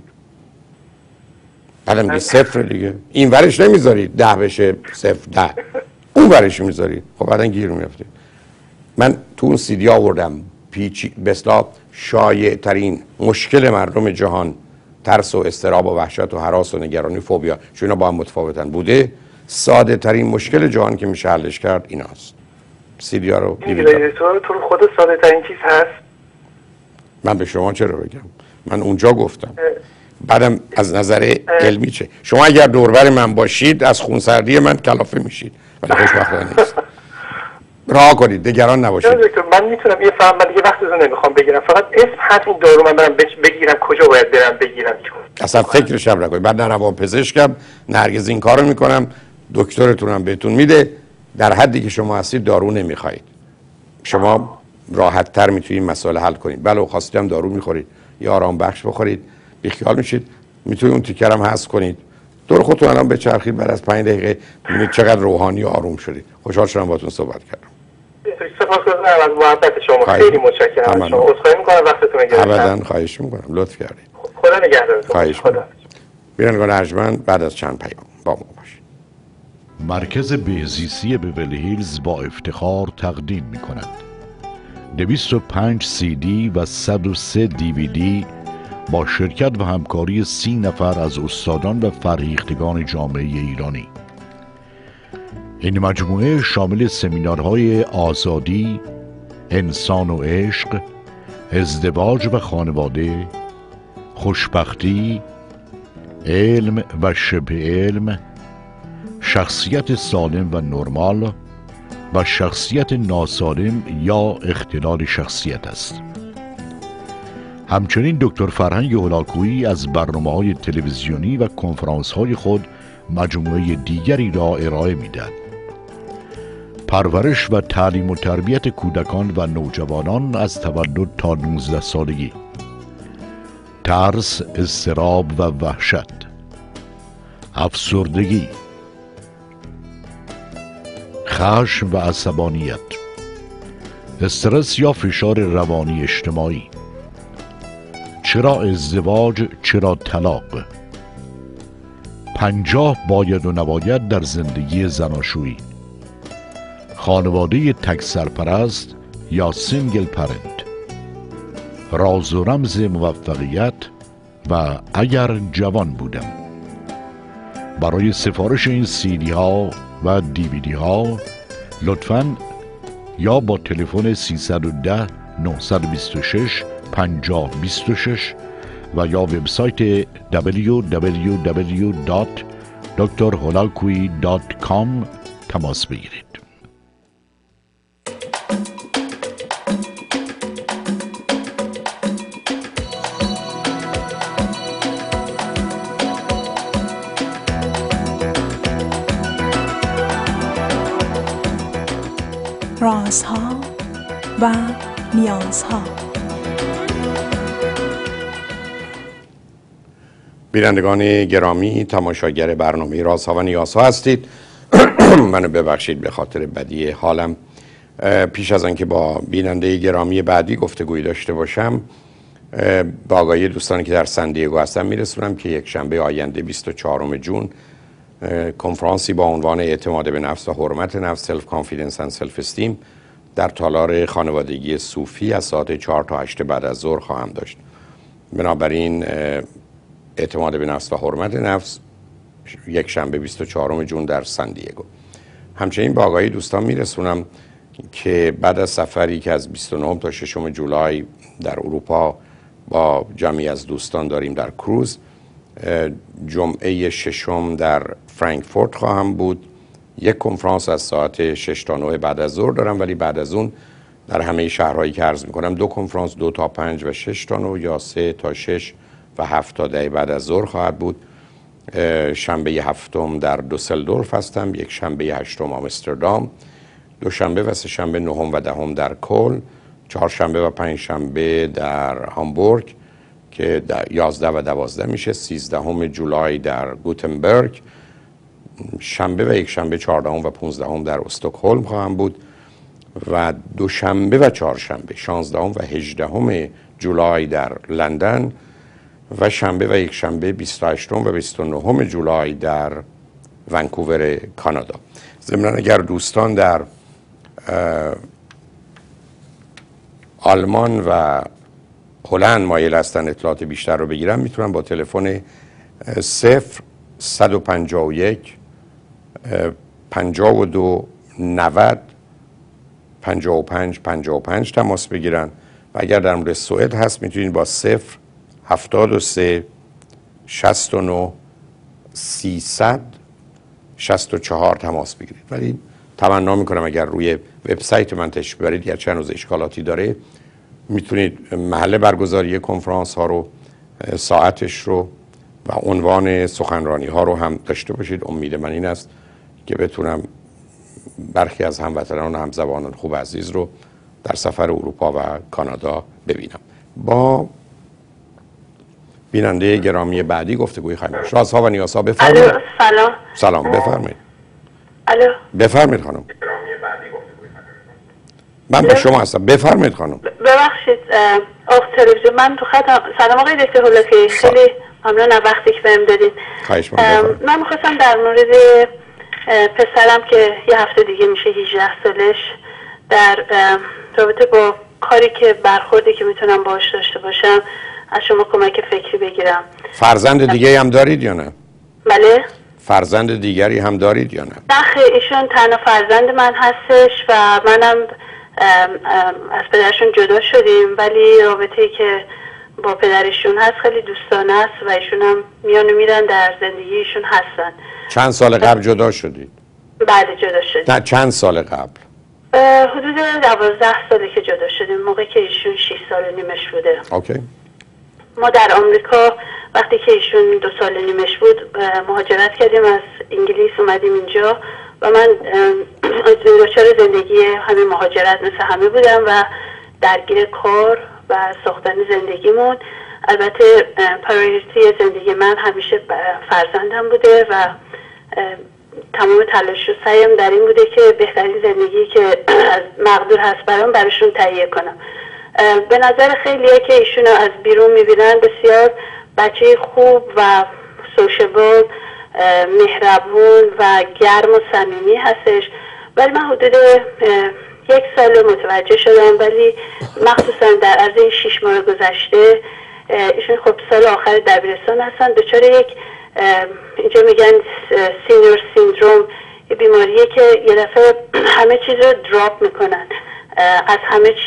بعدم یه صفر دیگه این ورش نمیذارید ده بشه صفر ده، اون ورش میذارید. خب بعدن گیر میافتید. من تو اون سیدی آوردم پیچ بسلا شایع ترین مشکل مردم جهان، ترس و اضطراب و وحشت و هراس و نگرانی، فوبیا، چون اینا با هم متفاوتن بوده. ساده ترین مشکل جهان که میشه حلش کرد ایناست. سیدی ها رو دیدید تو تو خود ساده ترین چیز هست. من به شما چرا بگم؟ من اونجا گفتم. بعدم از نظر علمی چه؟ شما اگر دوربر من باشید از خونسردی من کلافه میشید، ولی خوشبختانه نیست. راه کنید، نگران نباشید. دکتر من میتونم یه فهم، من دیگه وقتتون نمیخوام بگیرم، فقط اسم هست این دارو من برم بگیرم، کجا باید برم بگیرم؟ اصلا فکرش هم نکنید. بعد نه روانپزشکم، نه هرگز این کارو میکنم. دکترتونم بهتون میده. در حدی که شما هستید دارو نمیخواید. شما راحت تر میتونید مسائل حل کنید. بله خواستید دارو میخورید یا آرام بخش بخورید، بیخیال میشید، میتونید اون تیکر هم حذف کنید. دور خودتون الان بچرخید، بعد از پنج دقیقه ببینید چقدر روحانی و آروم شدید. خوشحال شدم باهاتون صحبت کردم. سپاسگزارم از محبت شما. خیلی متشکرم از شما. عذرخواهی میکنم وقتتون رو گرفتم. ابدا خواهش میکنم. لطف کردید. خدا نگهدارتون. خواهش میکنم. بینندگان ارجمند بعد از چند پیام با ما باشید. مرکز بهزیستی بیولی هیلز با افتخار تقدیم میکند دویست و پنج سی دی و صد و سه دی وی دی با شرکت و همکاری سی نفر از استادان و فرهیختگان جامعه ایرانی. این مجموعه شامل سمینارهای آزادی، انسان و عشق، ازدواج و خانواده، خوشبختی، علم و شبه علم، شخصیت سالم و نرمال و شخصیت ناسالم یا اختلال شخصیت است. همچنین دکتر فرهنگ هولاکویی از برنامه‌های تلویزیونی و کنفرانس‌های خود مجموعه دیگری را ارائه می‌دهد. پرورش و تعلیم و تربیت کودکان و نوجوانان از تولد تا نوزده سالگی، ترس، اضطراب و وحشت، افسردگی، خشم و عصبانیت، استرس یا فشار روانی اجتماعی، چرا ازدواج چرا طلاق، پنجاه باید و نباید در زندگی زناشویی، خانواده تک سرپرست یا سینگل پرنت، راز و رمز موفقیت و اگر جوان بودم. برای سفارش این سیدی ها و دیویدی ها لطفاً یا با تلفن سیصد و ده نهصد و بیست و شش پنجاه بیست و شش و یا وبسایت دبلیو دبلیو دبلیو دات دکتر هولاکویی دات کام تماس بگیرید. رازها و نیازها. بینندگان گرامی، تماشاگر برنامه رازها و نیازها هستید. منو ببخشید به خاطر بدی حالم. پیش از آنکه با بیننده گرامی بعدی گفتگویی داشته باشم، با آگاهی دوستانی که در سندیگو هستم میرسونم که یک شنبه آینده بیست و چهارم ژوئن کنفرانسی با عنوان اعتماد به نفس و حرمت نفس، سلف کانفیدنس اند سلف استیم، در تالار خانوادگی صوفی از ساعت چهار تا هشت بعد از ظهر خواهم داشت. بنابراین اعتماد به نفس و حرمت نفس یک شنبه بیست و چهارم ژوئن در سندیگو. همچنین با آگاهی دوستان میرسونم که بعد از سفری که از بیست و نه تا ششم جولای در اروپا با جمعی از دوستان داریم در کروز، جمعه ششم در فرانکفورت خواهم بود. یک کنفرانس از ساعت شش تا نه بعد از ظهر دارم، ولی بعد از اون در همه شهرهایی که عرض میکنم دو کنفرانس، دو تا پنج و شش تا نه یا سه تا شش و هفت تا ده بعد از ظهر خواهد بود. شنبه هفتم در دوسلدورف هستم، یک شنبه هشتم آمستردام، دو شنبه و سه شنبه نهم و دهم در کلن، چهار شنبه و پنج شنبه در هامبورگ که یازده و دوازده میشه، سیزدهم جولای در گوتنبرگ، شنبه و یک شنبه چهاردهم و پانزدهم در استکهلم خواهم بود و دو شنبه و چهار شنبه شانزدهم و هجدهم جولای در لندن و شنبه و یک شنبه بیست و هشتم و بیست و نهم جولای در ونکوور کانادا. ضمناً اگر دوستان در آلمان و هلند مایل هستن اطلاعات بیشتر رو بگیرن، میتونن با تلفن صفر صد و پنجاه و یک پنجاه و دو نود پنجاه و پنج پنجاه و پنج تماس بگیرن و اگر در مورد سوئد هست میتونید با صفر هفتاد و سه شصت و نه سیصد شصت و چهار تماس بگیرید. ولی تمنا میکنم اگر روی وبسایت من تشریف ببرید، یا چند روز اشکالاتی داره، میتونید محل برگزاری کنفرانس ها رو، ساعتش رو و عنوان سخنرانی ها رو هم داشته باشید. امید من این است که بتونم برخی از هموطنان و همزبانان خوب عزیز رو در سفر اروپا و کانادا ببینم. با بیننده گرامی بعدی گفتگوی خواهیم داشت. رازها و نیازها، بفرمایید. سلام. سلام، بفرمایید. الو. بفرمایید خانم. من با شما هستم، بفرمایید خانم. ببخشید آف تلویزیون من تو خط. سلام آقای دکتر هولاکویی، خیلی ممنون از وقتی که بهم دادید. خواهش می‌کنم. من می‌خواستم در مورد پسرم که یه هفته دیگه میشه هجده سالش، در رابطه با کاری که برخوردی که میتونم باهاش داشته باشم از شما کمک فکری بگیرم. فرزند دیگه هم دارید یا نه؟ بله. فرزند دیگری هم دارید یا نه؟ نه، ایشون تنها فرزند من هستش و منم از پدرشون جدا شدیم، ولی رابطه‌ای که با پدرشون هست خیلی دوستانه است و ایشون هم میان و میرن در زندگیشون هستن. چند سال قبل جدا شدید؟ بله جدا شدیم. نه چند سال قبل؟ حدود دوازده ساله که جدا شدیم، موقع که ایشون شش سال و نیمش بوده. اوکی. ما در آمریکا وقتی که ایشون دو سال و نیمش بود مهاجرت کردیم، از انگلیس اومدیم اینجا و من دچار زندگی همین مهاجرت مثل همه بودم و درگیر کار و ساختن زندگیمون. البته پرایوریتی زندگی من همیشه فرزندم بوده و تمام تلاش و سعیم در این بوده که بهترین زندگی که مقدور هست برام براشون تهیه کنم. به نظر خیلیه که ایشونو از بیرون میبینن بسیار بچه خوب و سوشیبل، مهربون و گرم و صمیمی هستش، ولی من حدود یک سال متوجه شدم، ولی مخصوصا در عرض این شیش ماه گذشته ایشون خب سال آخر دبیرستان هستن، دچار یک اینجا میگن سینیور سیندروم، یه بیماریه که یه دفعه همه چیز رو دراپ میکنن، از همه چی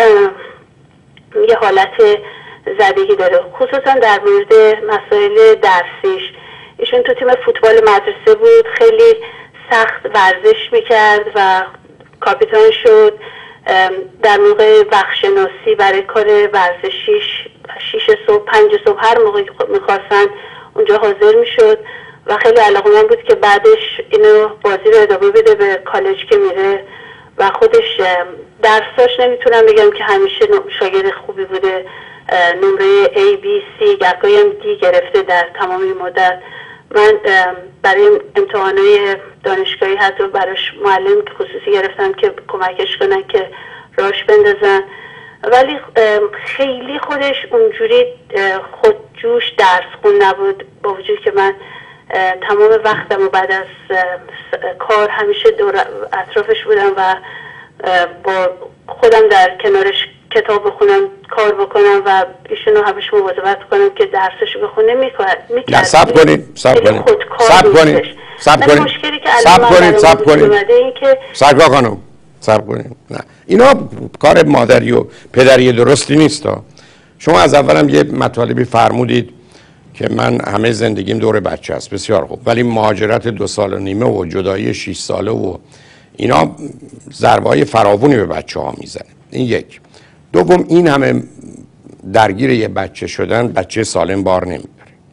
یه حالت زدگی داره، خصوصا در مورد مسائل درسیش. ایشون تو تیم فوتبال مدرسه بود، خیلی سخت ورزش میکرد و کاپیتان شد. در موقع وقت‌شناسی برای کار ورزشیش شیش صبح پنج صبح هر موقع میخواستن اونجا حاضر میشد و خیلی علاقه‌مند بود که بعدش اینو بازی رو ادامه بده به کالج که میره و خودش درساش نمیتونم بگم که همیشه شاگرد خوبی بوده، نمره A, B, C گرگاهی هم D گرفته در تمام این مدت. من برای امتحانات دانشگاهی حتی براش معلم خصوصی گرفتم که کمکش کنن که راش بندازن، ولی خیلی خودش اونجوری خودجوش درس خون نبود، با وجود که من تمام وقتم و بعد از کار همیشه دور اطرافش بودم و با خودم در کنارش کتاب بخونم، کار بکنم و ایشونو همش مواظبت کنم که درسش بخونه میکرد. نه صبر کنید صبر کنید صبر کنید صبر کنید مشکلی که صبر کنید صبر کنید این که صبر خانم صبر کنید. نه اینا کار مادری و پدری درستی نیست. شما از اولم یه مطالبی فرمودید که من همه زندگیم دور بچه است، بسیار خوب، ولی مهاجرت دو سال و نیمه و جدایی شش ساله و اینا ضربه‌های فراوانی به بچه ها میزنه. این یک. دوم، این همه درگیر یه بچه شدن بچه سالم بار نمیبره.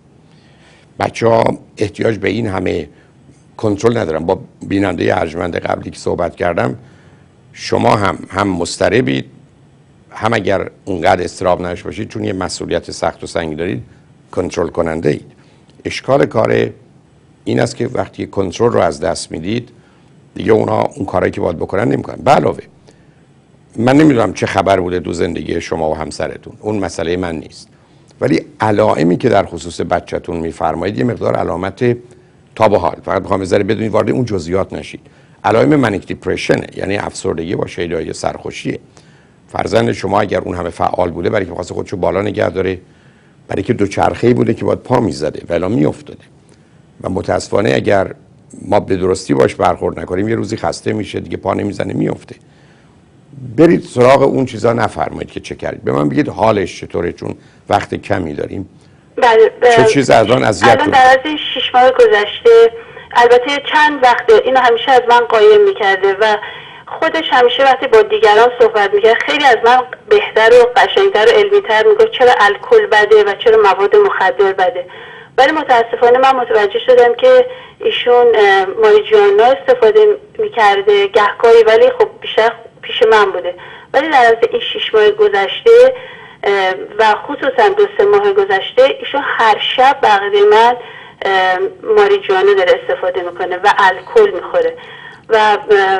بچه ها احتیاج به این همه کنترل ندارن. با بیننده ارجمند قبلی که صحبت کردم، شما هم هم مضطربید، هم اگر اونقدر اضطراب نداشته باشید چون یه مسئولیت سخت و سنگین دارید کنترل کننده اید. اشکال کار این است که وقتی کنترل رو از دست میدید دیگه اونا اون کارهایی که باید بکنن نمیکنن. به علاوه من نمیدونم چه خبر بوده دو زندگی شما و همسرتون، اون مسئله من نیست، ولی علائمی که در خصوص بچه‌تون میفرمایید یه مقدار علامت تا به حال، فقط میخوام بذاره بدونید وارد اون جزئیات نشید، علائم منیک دیپرشنه، یعنی افسردگی با شیدایی سرخوشیه. فرزند شما اگر اون همه فعال بوده برای که می‌خواسته خودشو بالا نگه داره، برای که دو چرخه‌ای بوده که باید پا میزده و الان میافتاده و متاسفانه اگر ما به درستی باش برخورد نکنیم یه روزی خسته میشه دیگه پا نمیزنه میافته. برید سراغ اون چیزا نفرمایید که چه کردید، به من بگید حالش چطوره چون وقت کمی داریم. بله چه چیز الان اذیت الان در از این شش ماه گذشته البته چند وقته اینو همیشه از من قایم میکرده و خودش همیشه وقتی با دیگران صحبت میکرد خیلی از من بهتر و قشنگتر و علمیتر میگفت چرا الکل بده و چرا مواد مخدر بده، ولی متاسفانه من متوجه شدم که ایشون ماریجوانا استفاده میکرده گهگاهی، ولی خب بیشتر پیش من بوده. ولی در از این شش ماه گذشته و خصوصا دو سه ماه گذشته ایشون هر شب بقیده من ماریجوانا داره استفاده میکنه و الکل میخوره و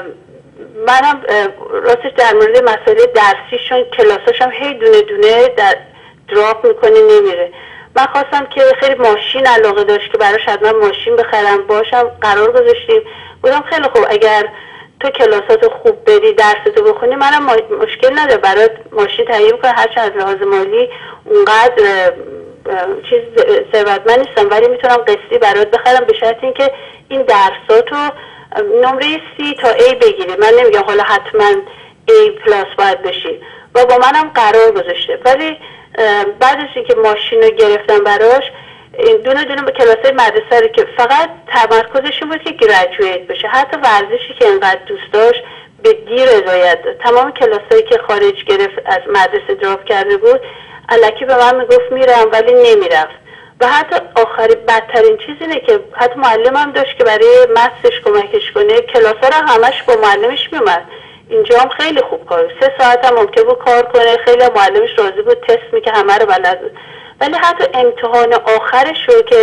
منم راستش در مورد مسئله درسیشون کلاساشم هی دونه دونه در دراپ میکنه نمیره. من خواستم که خیلی ماشین علاقه داشت که براش حتما ماشین بخرم، باشم قرار گذاشتیم، بودم خیلی خوب اگر تو کلاساتو خوب بری درستو بخونی منم مشکل نداره برات ماشین تهیه میکنم، هرچند از لحاظ مالی اونقدر چیز ثروتمند نیستم ولی میتونم قسطی برات بخرم به شرط اینکه این درساتو نمره سی تا A بگیری. من نمیگم حالا حتما A پلاس باید بشی و با منم قرار گذاشته، ولی بعدش اینکه ماشین رو گرفتم براش دونه دونه به کلاسای مدرسه رو که فقط تمرکزش بود که گریجویت بشه، حتی ورزشی که انقدر دوست داشت به دیر هدایت داد. تمام کلاسایی که خارج گرفت از مدرسه دراپ کرده بود الکی به من میگفت میرم ولی نمیرفت و حتی آخری بدترین چیز اینه که حتی معلمم داشت که برای متسش کمکش کنه، کلاسا رو همش با معلمش میومد. اینجا هم خیلی خوب کار، سه ساعت هم ممکن بود کار کنه، خیلی معلمش راضی بود، تست میکرد، همه رو بلد بود. ولی حتی امتحان آخرش رو که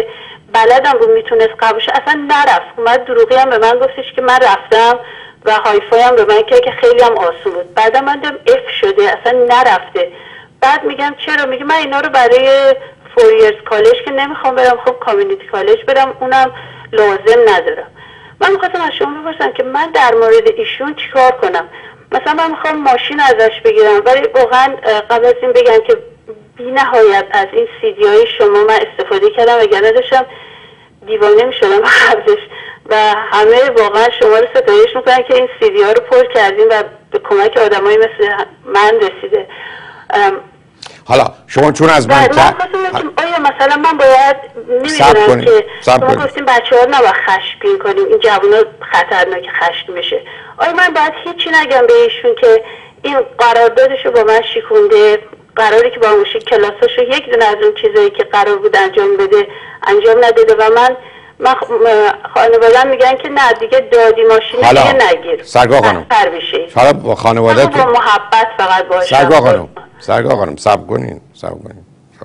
بلدم بود میتونست قبول شه، اصلا نرفت. اومد دروغی هم به من گفتش که من رفتم و هایفای هم به من که که خیلی هم آسون بود. بعدا من دیدم اف شده، اصلا نرفته. بعد میگم چرا؟ میگه من اینا رو برای فور ایرز کالج که نمیخوام برم، خب کامیونیتی کالج برم، اونم لازم ندارم. من میخواستم از شما بپرسم که من در مورد ایشون چیکار کنم؟ مثلا من میخوام ماشین ازش بگیرم، ولی واقعا قبل از این بگم که بی نهایت از این سیدی های شما من استفاده کردم، وگرنه داشتم دیوانه میشدم قبلش و همه واقعا شما رو ستایش میکنن که این سیدی ها رو پر کردیم و به کمک آدمایی مثل من رسیده. حالا شما چون از من تا... آیا مثلا من باید نمیدونم که شما گفتیم بچه ها نباید خشمگین کنیم، این جوونا خطرناک خشم میشه، آیا من باید هیچی نگم به ایشون که این قراردادشو با من شکونده، قراری که با موشی کلاساشو یک دونه از اون چیزایی که قرار بود انجام بده انجام نداده و من من خانواده‌ام میگن که نه دیگه دادی ماشین دیگه نگیر، سرگاه خانم حالا با خانواده‌تون با محبت فقط باشه. سرگاه خانم سرگاه خانم صبر کنین صبر کنین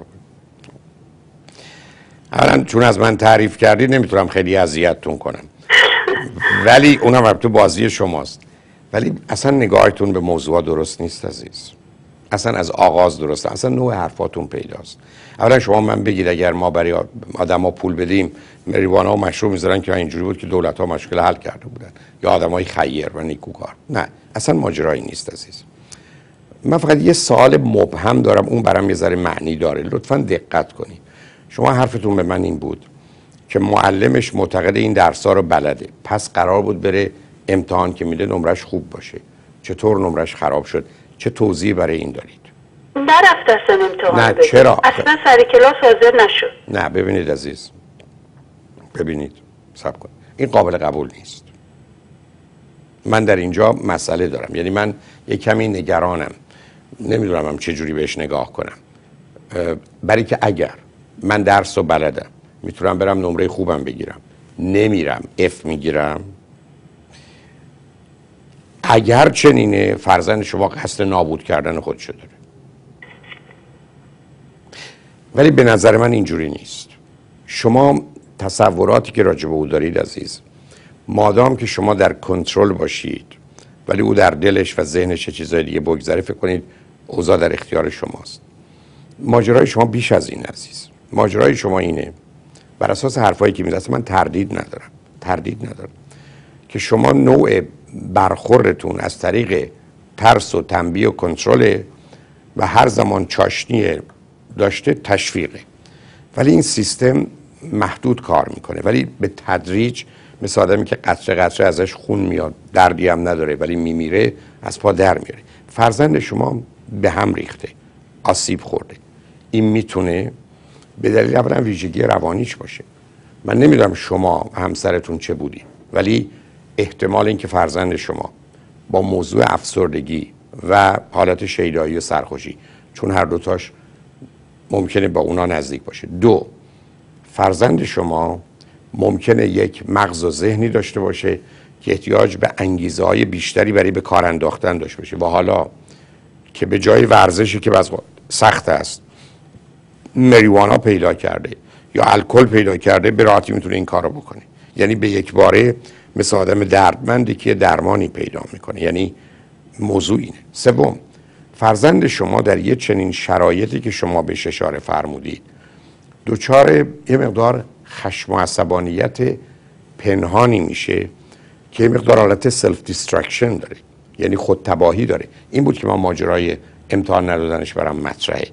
اولا چون از من تعریف کردید نمیتونم خیلی اذیتتون کنم ولی اونم البته بازی شماست، ولی اصلا نگاهتون به موضوع درست نیست عزیز، اصلا از آغاز درسته، اصلا نوع حرفاتون پیداست. اولا شما من بگید اگر ما برای آدم ها پول بدیم مریوانا و مشروب میذارن که اینجوری بود که دولت ها مشکل حل کرده بودن یا آدم های خیر و نیکوکار، نه اصلا ماجرایی نیست عزیز. من فقط یه سوال مبهم دارم، اون برام یه ذره معنی داره، لطفا دقت کنید. شما حرفتون به من این بود که معلمش معتقد این درس‌ها رو بلده، پس قرار بود بره امتحان که میده نمرش خوب باشه. چطور نمرش خراب شد؟ چه توضیحی برای این دارید؟ نرفت اصلا امتحان نه بده. چرا؟ اصلا سر کلاس حاضر نشد. نه ببینید عزیز، ببینید صبر کن، این قابل قبول نیست. من در اینجا مسئله دارم، یعنی من یک کمی نگرانم، نمیدونم هم چه جوری بهش نگاه کنم. برای که اگر من درس و بلدم میتونم برم نمره خوبم بگیرم، نمیرم اف میگیرم، اگر چنینه فرزند شما قصد نابود کردن خودشو داره. ولی به نظر من اینجوری نیست. شما تصوراتی که راجع به او دارید عزیز، مادام که شما در کنترل باشید ولی او در دلش و ذهنش چیزای دیگه بگذره، فکر کنید اوضاع در اختیار شماست. ماجرای شما بیش از این عزیز، ماجرای شما اینه، بر اساس حرفایی که میزنید من تردید ندارم تردید ندارم که شما نوع برخوردتون از طریق ترس و تنبیه و کنترل و هر زمان چاشنی داشته تشویقه، ولی این سیستم محدود کار میکنه، ولی به تدریج مثل آدمی که قطره قطره ازش خون میاد، دردی هم نداره ولی میمیره، از پا در میاره. فرزند شما به هم ریخته، آسیب خورده. این میتونه به دلیل اولا ویژگی روانیش باشه. من نمیدونم شما همسرتون چه بودی، ولی احتمال اینکه فرزند شما با موضوع افسردگی و حالت شیدایی و سرخوشی، چون هر دوتاش ممکنه با اونا نزدیک باشه. دو، فرزند شما ممکنه یک مغز و ذهنی داشته باشه که احتیاج به انگیزه های بیشتری برای به کار انداختن داشته باشه و حالا که به جای ورزشی که بس سخت است مریوانا پیدا کرده یا الکل پیدا کرده، به راحتی میتونه این کارو بکنه. یعنی به یک باره مثل آدم دردمندی که درمانی پیدا میکنه. یعنی موضوع اینه. سوم، فرزند شما در یه چنین شرایطی که شما بهش اشاره فرمودید دوچار یه مقدار خشم و عصبانیت پنهانی میشه که یه مقدار حالت سلف دیسترکشن داره، یعنی خودتباهی داره. این بود که ما ماجرای امتحان ندادنش برام مطرحه،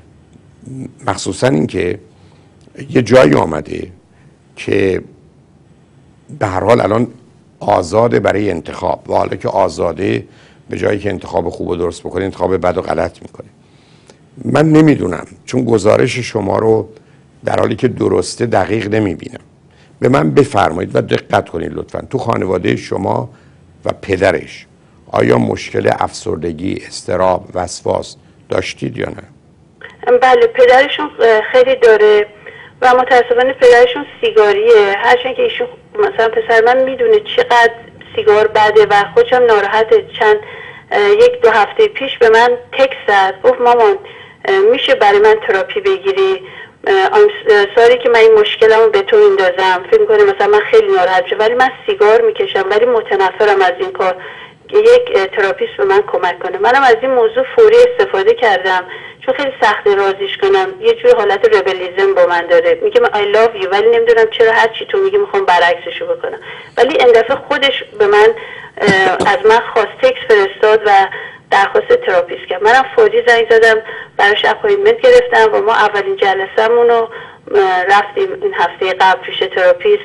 مخصوصا این که یه جایی آمده که به هر حال الان آزاده برای انتخاب و حالا که آزاده به جایی که انتخاب خوب و درست بکنه انتخاب بد و غلط میکنه. من نمیدونم، چون گزارش شما رو در حالی که درسته دقیق نمیبینم. به من بفرمایید و دقت کنید لطفاً، تو خانواده شما و پدرش آیا مشکل افسردگی، اضطراب، وسواس داشتید یا نه؟ بله، پدرشون خیلی داره و متاسفانه پدرشون سیگاریه. هرچند که ایشون مثلا پسر من میدونه چقدر سیگار بده و خودشم ناراحته. چند یک دو هفته پیش به من تکست زد، گفت مامان میشه برای من تراپی بگیری؟ ساری که من این مشکلمو به تو میندازم فکر میکنه مثلا من خیلی ناراحت شدم، ولی من سیگار میکشم ولی متنفرم از این کار که یک تراپیست به من کمک کنه. منم از این موضوع فوری استفاده کردم چون خیلی سخته رازیش کنم. یه جور حالت ربلیزم با من داره، میگه من I love you ولی نمیدونم چرا هر چی تو میگی میخوام برعکسشو بکنم. ولی این دفعه خودش به من از من خواست، تکس فرستاد و درخواست تراپیست کرد. منم فوری زنگ زدم براش اپایمنت گرفتم و ما اولین جلسه‌مون رو رفتیم این هفته قبل پیش تراپیست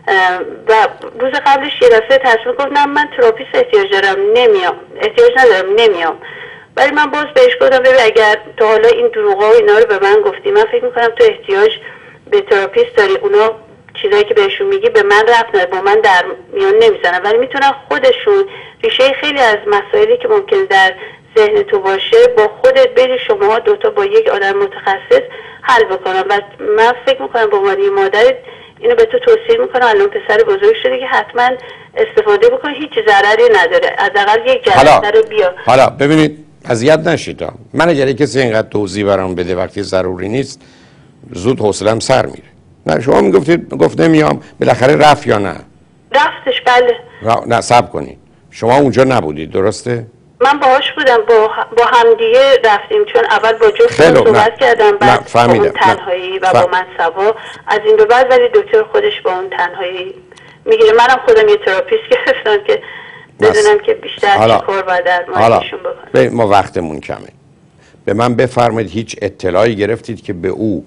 و روز قبلش یه دفعه تصمیم گفتم من تراپیست احتیاج دارم نمیام، احتیاج ندارم نمیام. ولی من باز بهش گفتم ببین اگر تا حالا این دروغا و اینا رو به من گفتی، من فکر میکنم تو احتیاج به تراپیست داری. اونا چیزایی که بهشون میگی به من ربط نداره، با من در میان نمیزنن، ولی میتونن خودشون ریشه خیلی از مسائلی که ممکن در ذهن تو باشه با خودت بری شما دوتا با یک آدم متخصص حل بکنن. و من فکر میکنم به عنوان مادر اینو به تو توصیه میکنم، الان پسر بزرگ شده که حتما استفاده بکن، هیچ ضرری نداره، حداقل یک جلسه رو بیا. حالا ببینید اذیت نشید، من اگر کسی اینقدر توضیح برام بده وقتی ضروری نیست زود حوصله‌ام سر میره. نه شما میگفتید گفت نمیام، بالاخره رفت یا نه؟ رفتش بله. نه صبر کنید، شما اونجا نبودید درسته؟ من باهاش بودم، با با همدیگه رفتیم چون اول با جفتمون صحبت کردم، بعد با اون تنهایی و با من سوا از این به بعد، ولی دکتر خودش با اون تنهایی میگیره. منم خودم یه تراپیست گرفتم که بدونم که بیشتر چه کار باید در مایشون بکنم. ما وقتمون کمه، به من بفرمایید هیچ اطلاعی گرفتید که به او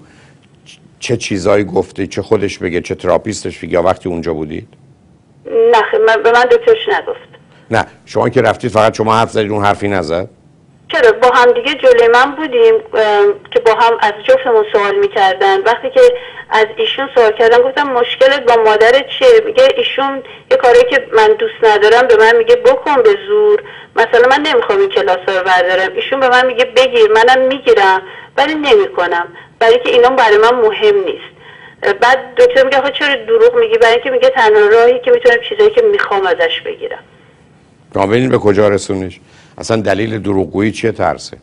چه چیزایی گفته، چه خودش بگه چه تراپیستش بگه، یا وقتی اونجا بودید؟ نه من به من دکترش نگفت. نه شما که رفتید فقط شما حرف زدید اون حرفی نزد؟ چرا با هم دیگه جلوی من بودیم که با هم از جفتمون سوال میکردن. وقتی که از ایشون سوال کردم گفتم مشکلت با مادرت چیه؟ میگه ایشون یه کاری که من دوست ندارم به من میگه بکن به زور، مثلا من نمیخوام این کلاسا رو بردارم، ایشون به من میگه بگیر، منم میگیرم ولی نمیکنم برای که اینا برای من مهم نیست. بعد دکتر میگه آخه چرا دروغ میگی؟ برای اینکه میگه تنها راهی که میتونم چیزایی که میخوام ازش بگیرم. ببینید به کجا رسونش؟ اصلا دلیل دروغگویی چیه؟ ترسه.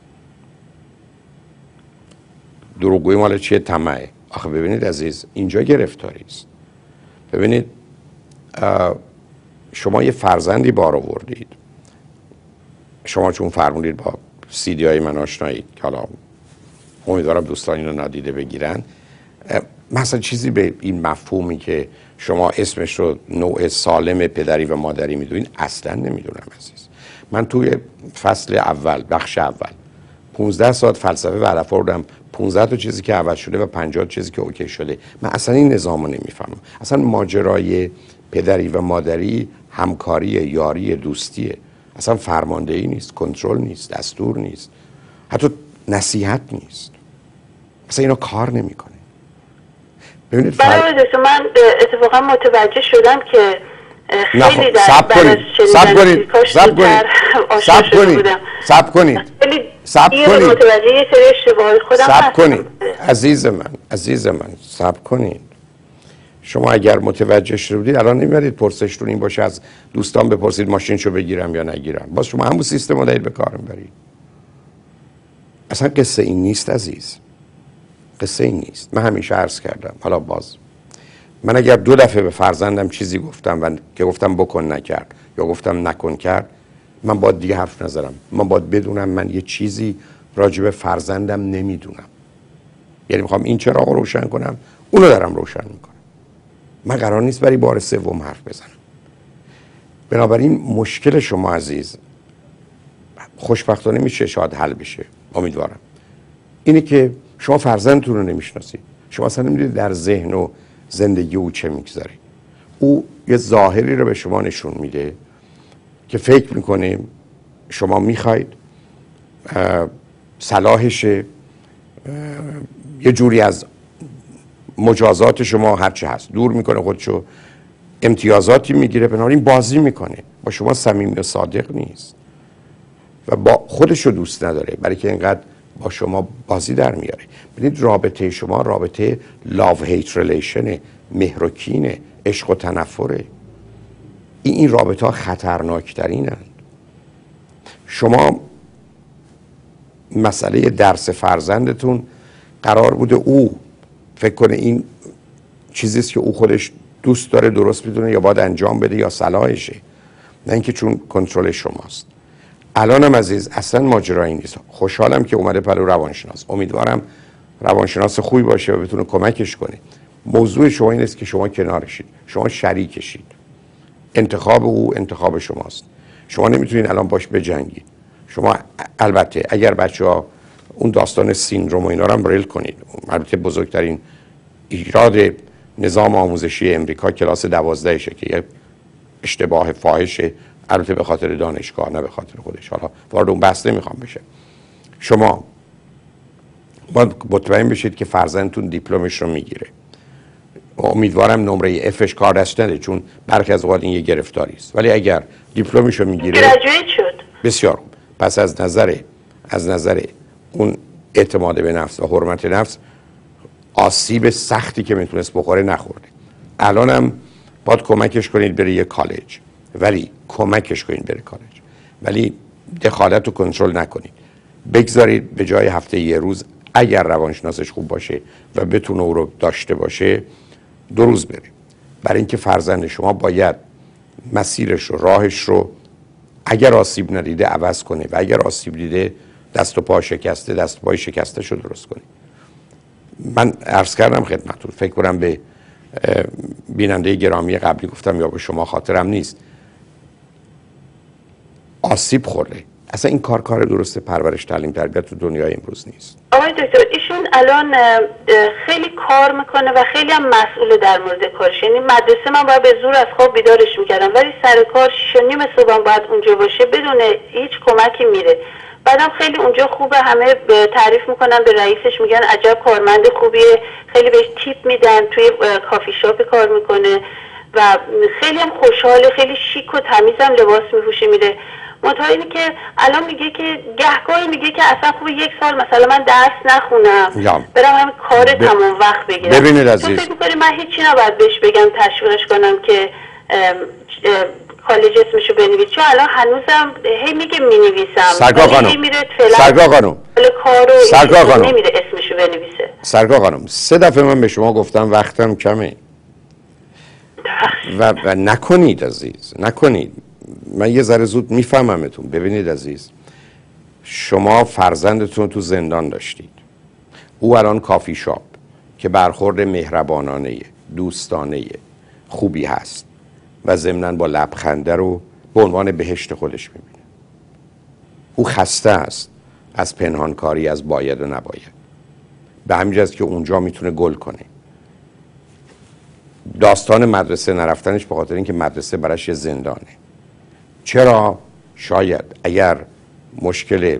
دروغگویی مال چیه؟ طمعه. آخه ببینید عزیز اینجا گرفتاری است. ببینید شما یه فرزندی بار آوردید، شما چون فرمودید با سی دی های من آشنایید که حالا امیدوارم دوستان اینو نادیده بگیرن، مثلا چیزی به این مفهومی که شما اسمش رو نوع سالم پدری و مادری میدونید اصلا نمیدونم عزیز. من توی فصل اول بخش اول پونزده ساعت فلسفه و علف آوردم، پونزده تا چیزی که عوض شده و پنجاه چیزی که اوکی شده. من اصلا این نظام رو نمیفهمم. اصلا ماجرای پدری و مادری همکاری، یاری، دوستیه. اصلا فرماندهی نیست، کنترل نیست، دستور نیست، حتی نصیحت نیست. اصلا اینا کار نمیکنه. ببینید برای دوست من اتفاقا متوجه شدم که خیلی در سب کنید سب کنید سب کنید سب کنید سب کنید سب کنید متوجه یه سری اشتباهات خودم سب کنید عزیز من عزیز من سب کنید. شما اگر متوجه شده بودید الان نمیبرید پرسشتون این باشه از دوستان بپرسید ماشینشو بگیرم یا نگیرم، باز شما همون سیستم رو دارید به کار میبرید. اصلا قصه این نیست عزیز، قصه این نیست. من همیشه عرض کردم، حالا باز من اگر دو دفعه به فرزندم چیزی گفتم و که گفتم بکن نکرد یا گفتم نکن کرد، من باید دیگه حرف نزنم. من باید بدونم من یه چیزی راجع به فرزندم نمیدونم، یعنی میخوام این چراغ رو روشن کنم اونو دارم روشن میکنم. من قرار نیست برای بار سوم حرف بزنم. بنابراین مشکل شما عزیز خوشبختانه میشه شاید حل بشه، امیدوارم، اینه که شما فرزندتون رو نمیشناسید. شما اصلا نمیدونید در ذهن و زندگی او چه میگذره. او یه ظاهری رو به شما نشون میده که فکر میکنه شما میخواید صلاحشه، یه جوری از مجازات شما هرچی هست دور میکنه خودشو، امتیازاتی میگیره، بنابراین بازی میکنه با شما، صمیمی و صادق نیست و با خودشو دوست نداره برای که اینقدر با شما بازی در میاره. ببینید رابطه شما رابطه love hate relation، مهر و کینه، عشق و تنفره. این این رابطه ها خطرناکترینند. شما مسئله درس فرزندتون قرار بوده او فکر کنه این چیزیست که او خودش دوست داره درست بدونه یا باید انجام بده یا صلاحشه، نه اینکه چون کنترل شماست. الانم عزیز اصلا ماجرایی نیست. خوشحالم که اومده پلو روانشناس. امیدوارم روانشناس خوبی باشه و بتونه کمکش کنه. موضوع شما این است که شما کنارشید، شما شریکشید. انتخاب او انتخاب شماست. شما نمیتونید الان باش بجنگید. شما البته اگر بچه‌ها اون داستان سیندروم و اینا رو هم ریل کنید، البته بزرگترین ایراد نظام آموزشی امریکا کلاس دوازدهشه که یه اشتباه فاحشه، البته به خاطر دانشگاه نه به خاطر خودش. حالا وارد اون بحث نمیخوام بشه. شما باید مطمئن بشید که فرزندتون دیپلمش رو میگیره. امیدوارم نمره افش کار دست نده، چون برخی از اوقات این یه گرفتاری است. ولی اگر دیپلمش رو میگیره گریجویت شد. بسیار خوب. پس از نظر از نظر اون اعتماد به نفس و حرمت نفس آسیب سختی که میتونست بخوره نخورده. الانم باید کمکش کنید بره یه کالج، ولی کمکش کنید بره کالج، ولی دخالت و کنترل نکنید. بگذارید به جای هفته یه روز اگر روانشناسش خوب باشه و بتونه او رو داشته باشه دو روز بره. برای اینکه فرزند شما باید مسیرش رو، راهش رو اگر آسیب ندیده عوض کنه و اگر آسیب دیده دست و پا شکسته دست و پای شکسته شو درست کنه. من عرض کردم خدمتتون، فکر کنم به بیننده گرامی قبلی گفتم یا به شما خاطرم نیست، آسیب خورده. اصلا این کار کار درست پرورش تعلیم تربیت تو دنیای امروز نیست. آقای دکتر ایشون الان خیلی کار میکنه و خیلی هم مسئول در مورد کارش. یعنی مدرسه من باید به زور از خواب بیدارش میکردم، ولی سر کار شیش و نیم صبح باید اونجا باشه بدون هیچ کمکی میره. بعدم خیلی اونجا خوبه، همه تعریف میکنن به رئیسش، میگن عجب کارمند خوبیه، خیلی بهش تیپ میدن، توی کافی شاپ کار میکنه و خیلی هم خوشحاله، خیلی شیک و تمیزم لباس میپوشه میره. منتها اینه که الان میگه که گهگاهی میگه که اصلا خوبه یک سال مثلا من درس نخونم برم همین کار ب... تمام وقت بگیرم. ببینید عزیز، تو فکر میکنی من هیچی نباید بهش بگم تشویقش کنم که ام ام کالج اسمشو بنویس؟ چون الان هنوزم هی میگه مینویسم. سرگاه خانم سرگاه خانم سرگاه خانم نمیره اسمشو بنویسه. سرگاه خانم سه دفعه من به شما گفتم وقتم کمه و, و نکنید عزیز، نکنید. من یه ذره زود میفهممتون. ببینید عزیز، شما فرزندتون تو زندان داشتید، او الان کافی شاپ که برخورد مهربانانه دوستانه خوبی هست و ضمناً با لبخنده رو به عنوان بهشت خودش میبینه. او خسته است از پنهانکاری، از باید و نباید. به همین جهت که اونجا میتونه گل کنه. داستان مدرسه نرفتنش به خاطر اینکه مدرسه براش یه زندانه. چرا؟ شاید اگر مشکل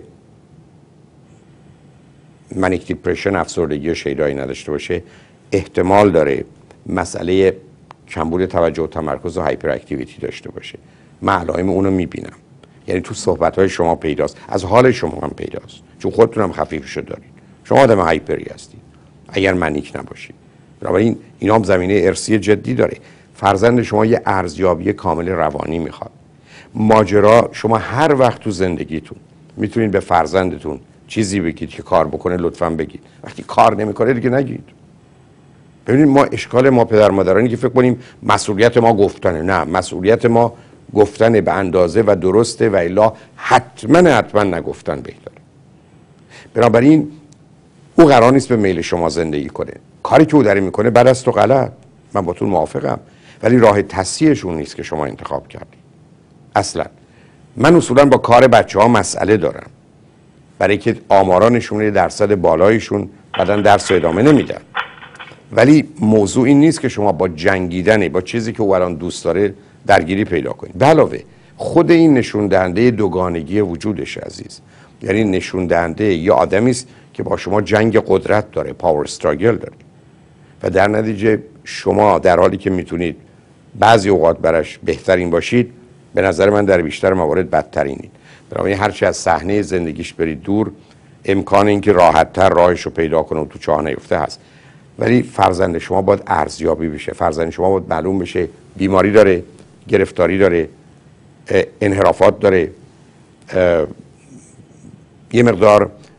منیک دیپرشن، افسردگی و شیدایی نداشته باشه، احتمال داره مسئله کمبود توجه و تمرکز و هایپر اکتیویتی داشته باشه. من علائم اونو میبینم، یعنی تو صحبت‌های شما پیداست، از حال شما هم پیداست، چون خودتون هم خفیفشو دارید. شما آدم هایپری هستید اگر منیک نباشید. بنابراین اینا هم زمینه ارثی جدی داره. فرزند شما یه ارزیابی کامل روانی میخواد. ماجرا شما هر وقت تو زندگیتون میتونید به فرزندتون چیزی بگید که کار بکنه لطفاً بگید. وقتی کار نمیکنه دیگه نگید. ببینید ما اشکال ما پدر مادرانی که فکر کنیم مسئولیت ما گفتنه. نه، مسئولیت ما گفتن به اندازه و درسته و الا حتما حتما نگفتن بهتره. بنابراین او قرار نیست به میل شما زندگی کنه. کاری که او داره میکنه بد است و غلط، من با تو موافقم، ولی راه تصحیحش اون نیست که شما انتخاب کردید. اصلا من اصولا با کار بچه ها مسئله دارم، برای که آمارا نشونه درصد بالایشون بعدن درس و ادامه نمیدن. ولی موضوع این نیست که شما با جنگیدن با چیزی که او الان دوست داره درگیری پیدا کنید. به علاوه خود این نشون دهنده دوگانگی وجودش عزیز، یعنی نشون دهنده یه آدمی است که با شما جنگ قدرت داره، پاور استراگل داره، و در نتیجه شما در حالی که میتونید بعضی اوقات براش بهترین باشید، به نظر من در بیشتر موارد بدترینید. بنابراین هرچی از صحنه زندگیش برید دور، امکان اینکه راحت‌تر راهش رو پیدا کنه و تو چاه نیفته هست. ولی فرزند شما باید ارزیابی بشه. فرزند شما باید معلوم بشه بیماری داره، گرفتاری داره، انحرافات داره، یه مقدار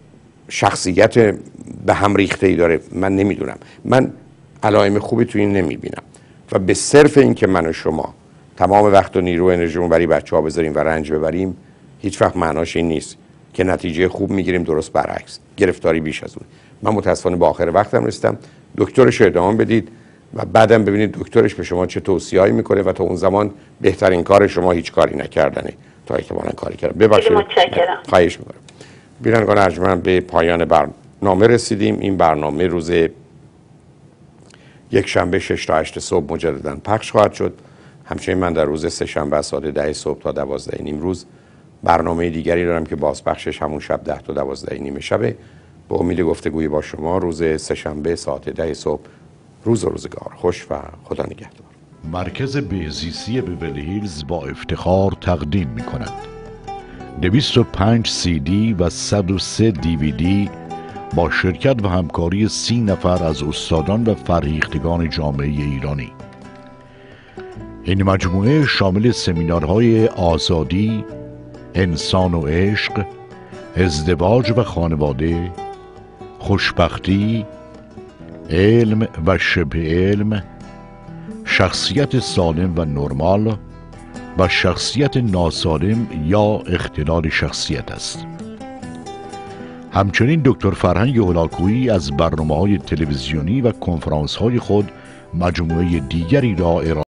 شخصیت به هم ریخته ای داره، من نمیدونم. من علائم خوبی توی این نمیبینم و به صرف این که من و شما تمام وقت و نیرو و انرژیمون برای بچه‌ها بذاریم و رنج ببریم، هیچ وقت معناش این نیست که نتیجه خوب میگیریم. درست برعکس، گرفتاری بیش از اون. من متاسفانه به آخر وقتم رسیدم. دکترش رو ادامه بدید و بعدم ببینید دکترش به شما چه توصیه‌ای میکنه و تا اون زمان بهترین کار شما هیچ کاری نکردنه تا احتمالاً کاری کردن. ببخشید. متشکرم. خواهش میکنم. بینندگان ارجمند، به پایان برنامه رسیدیم. این برنامه روز یک شنبه شش تا هشت صبح مجددا پخش خواهد شد. همچنین من در روز سه شنبه از ساعت ده صبح تا دوازده نیم روز برنامه دیگری دارم که بازپخشش همون شب ده تا دوازده نیم شبه. با امید گفتگوی با شما روز سه شنبه ساعت ده صبح. روز و روزگار خوش و خدا نگهدار. مرکز بهزیستی بیولی هیلز با افتخار تقدیم می کند دویست و پنج سی دی و صد و سه دی وی دی با شرکت و همکاری سی نفر از استادان و فرهیختگان جامعه ایرانی. این مجموعه شامل سمینارهای آزادی، انسان و عشق، ازدواج و خانواده، خوشبختی، علم و شبه علم، شخصیت سالم و نرمال و شخصیت ناسالم یا اختلال شخصیت است. همچنین دکتر فرهنگ هولاکویی از برنامه‌های تلویزیونی و کنفرانس‌های خود مجموعه دیگری را ارائه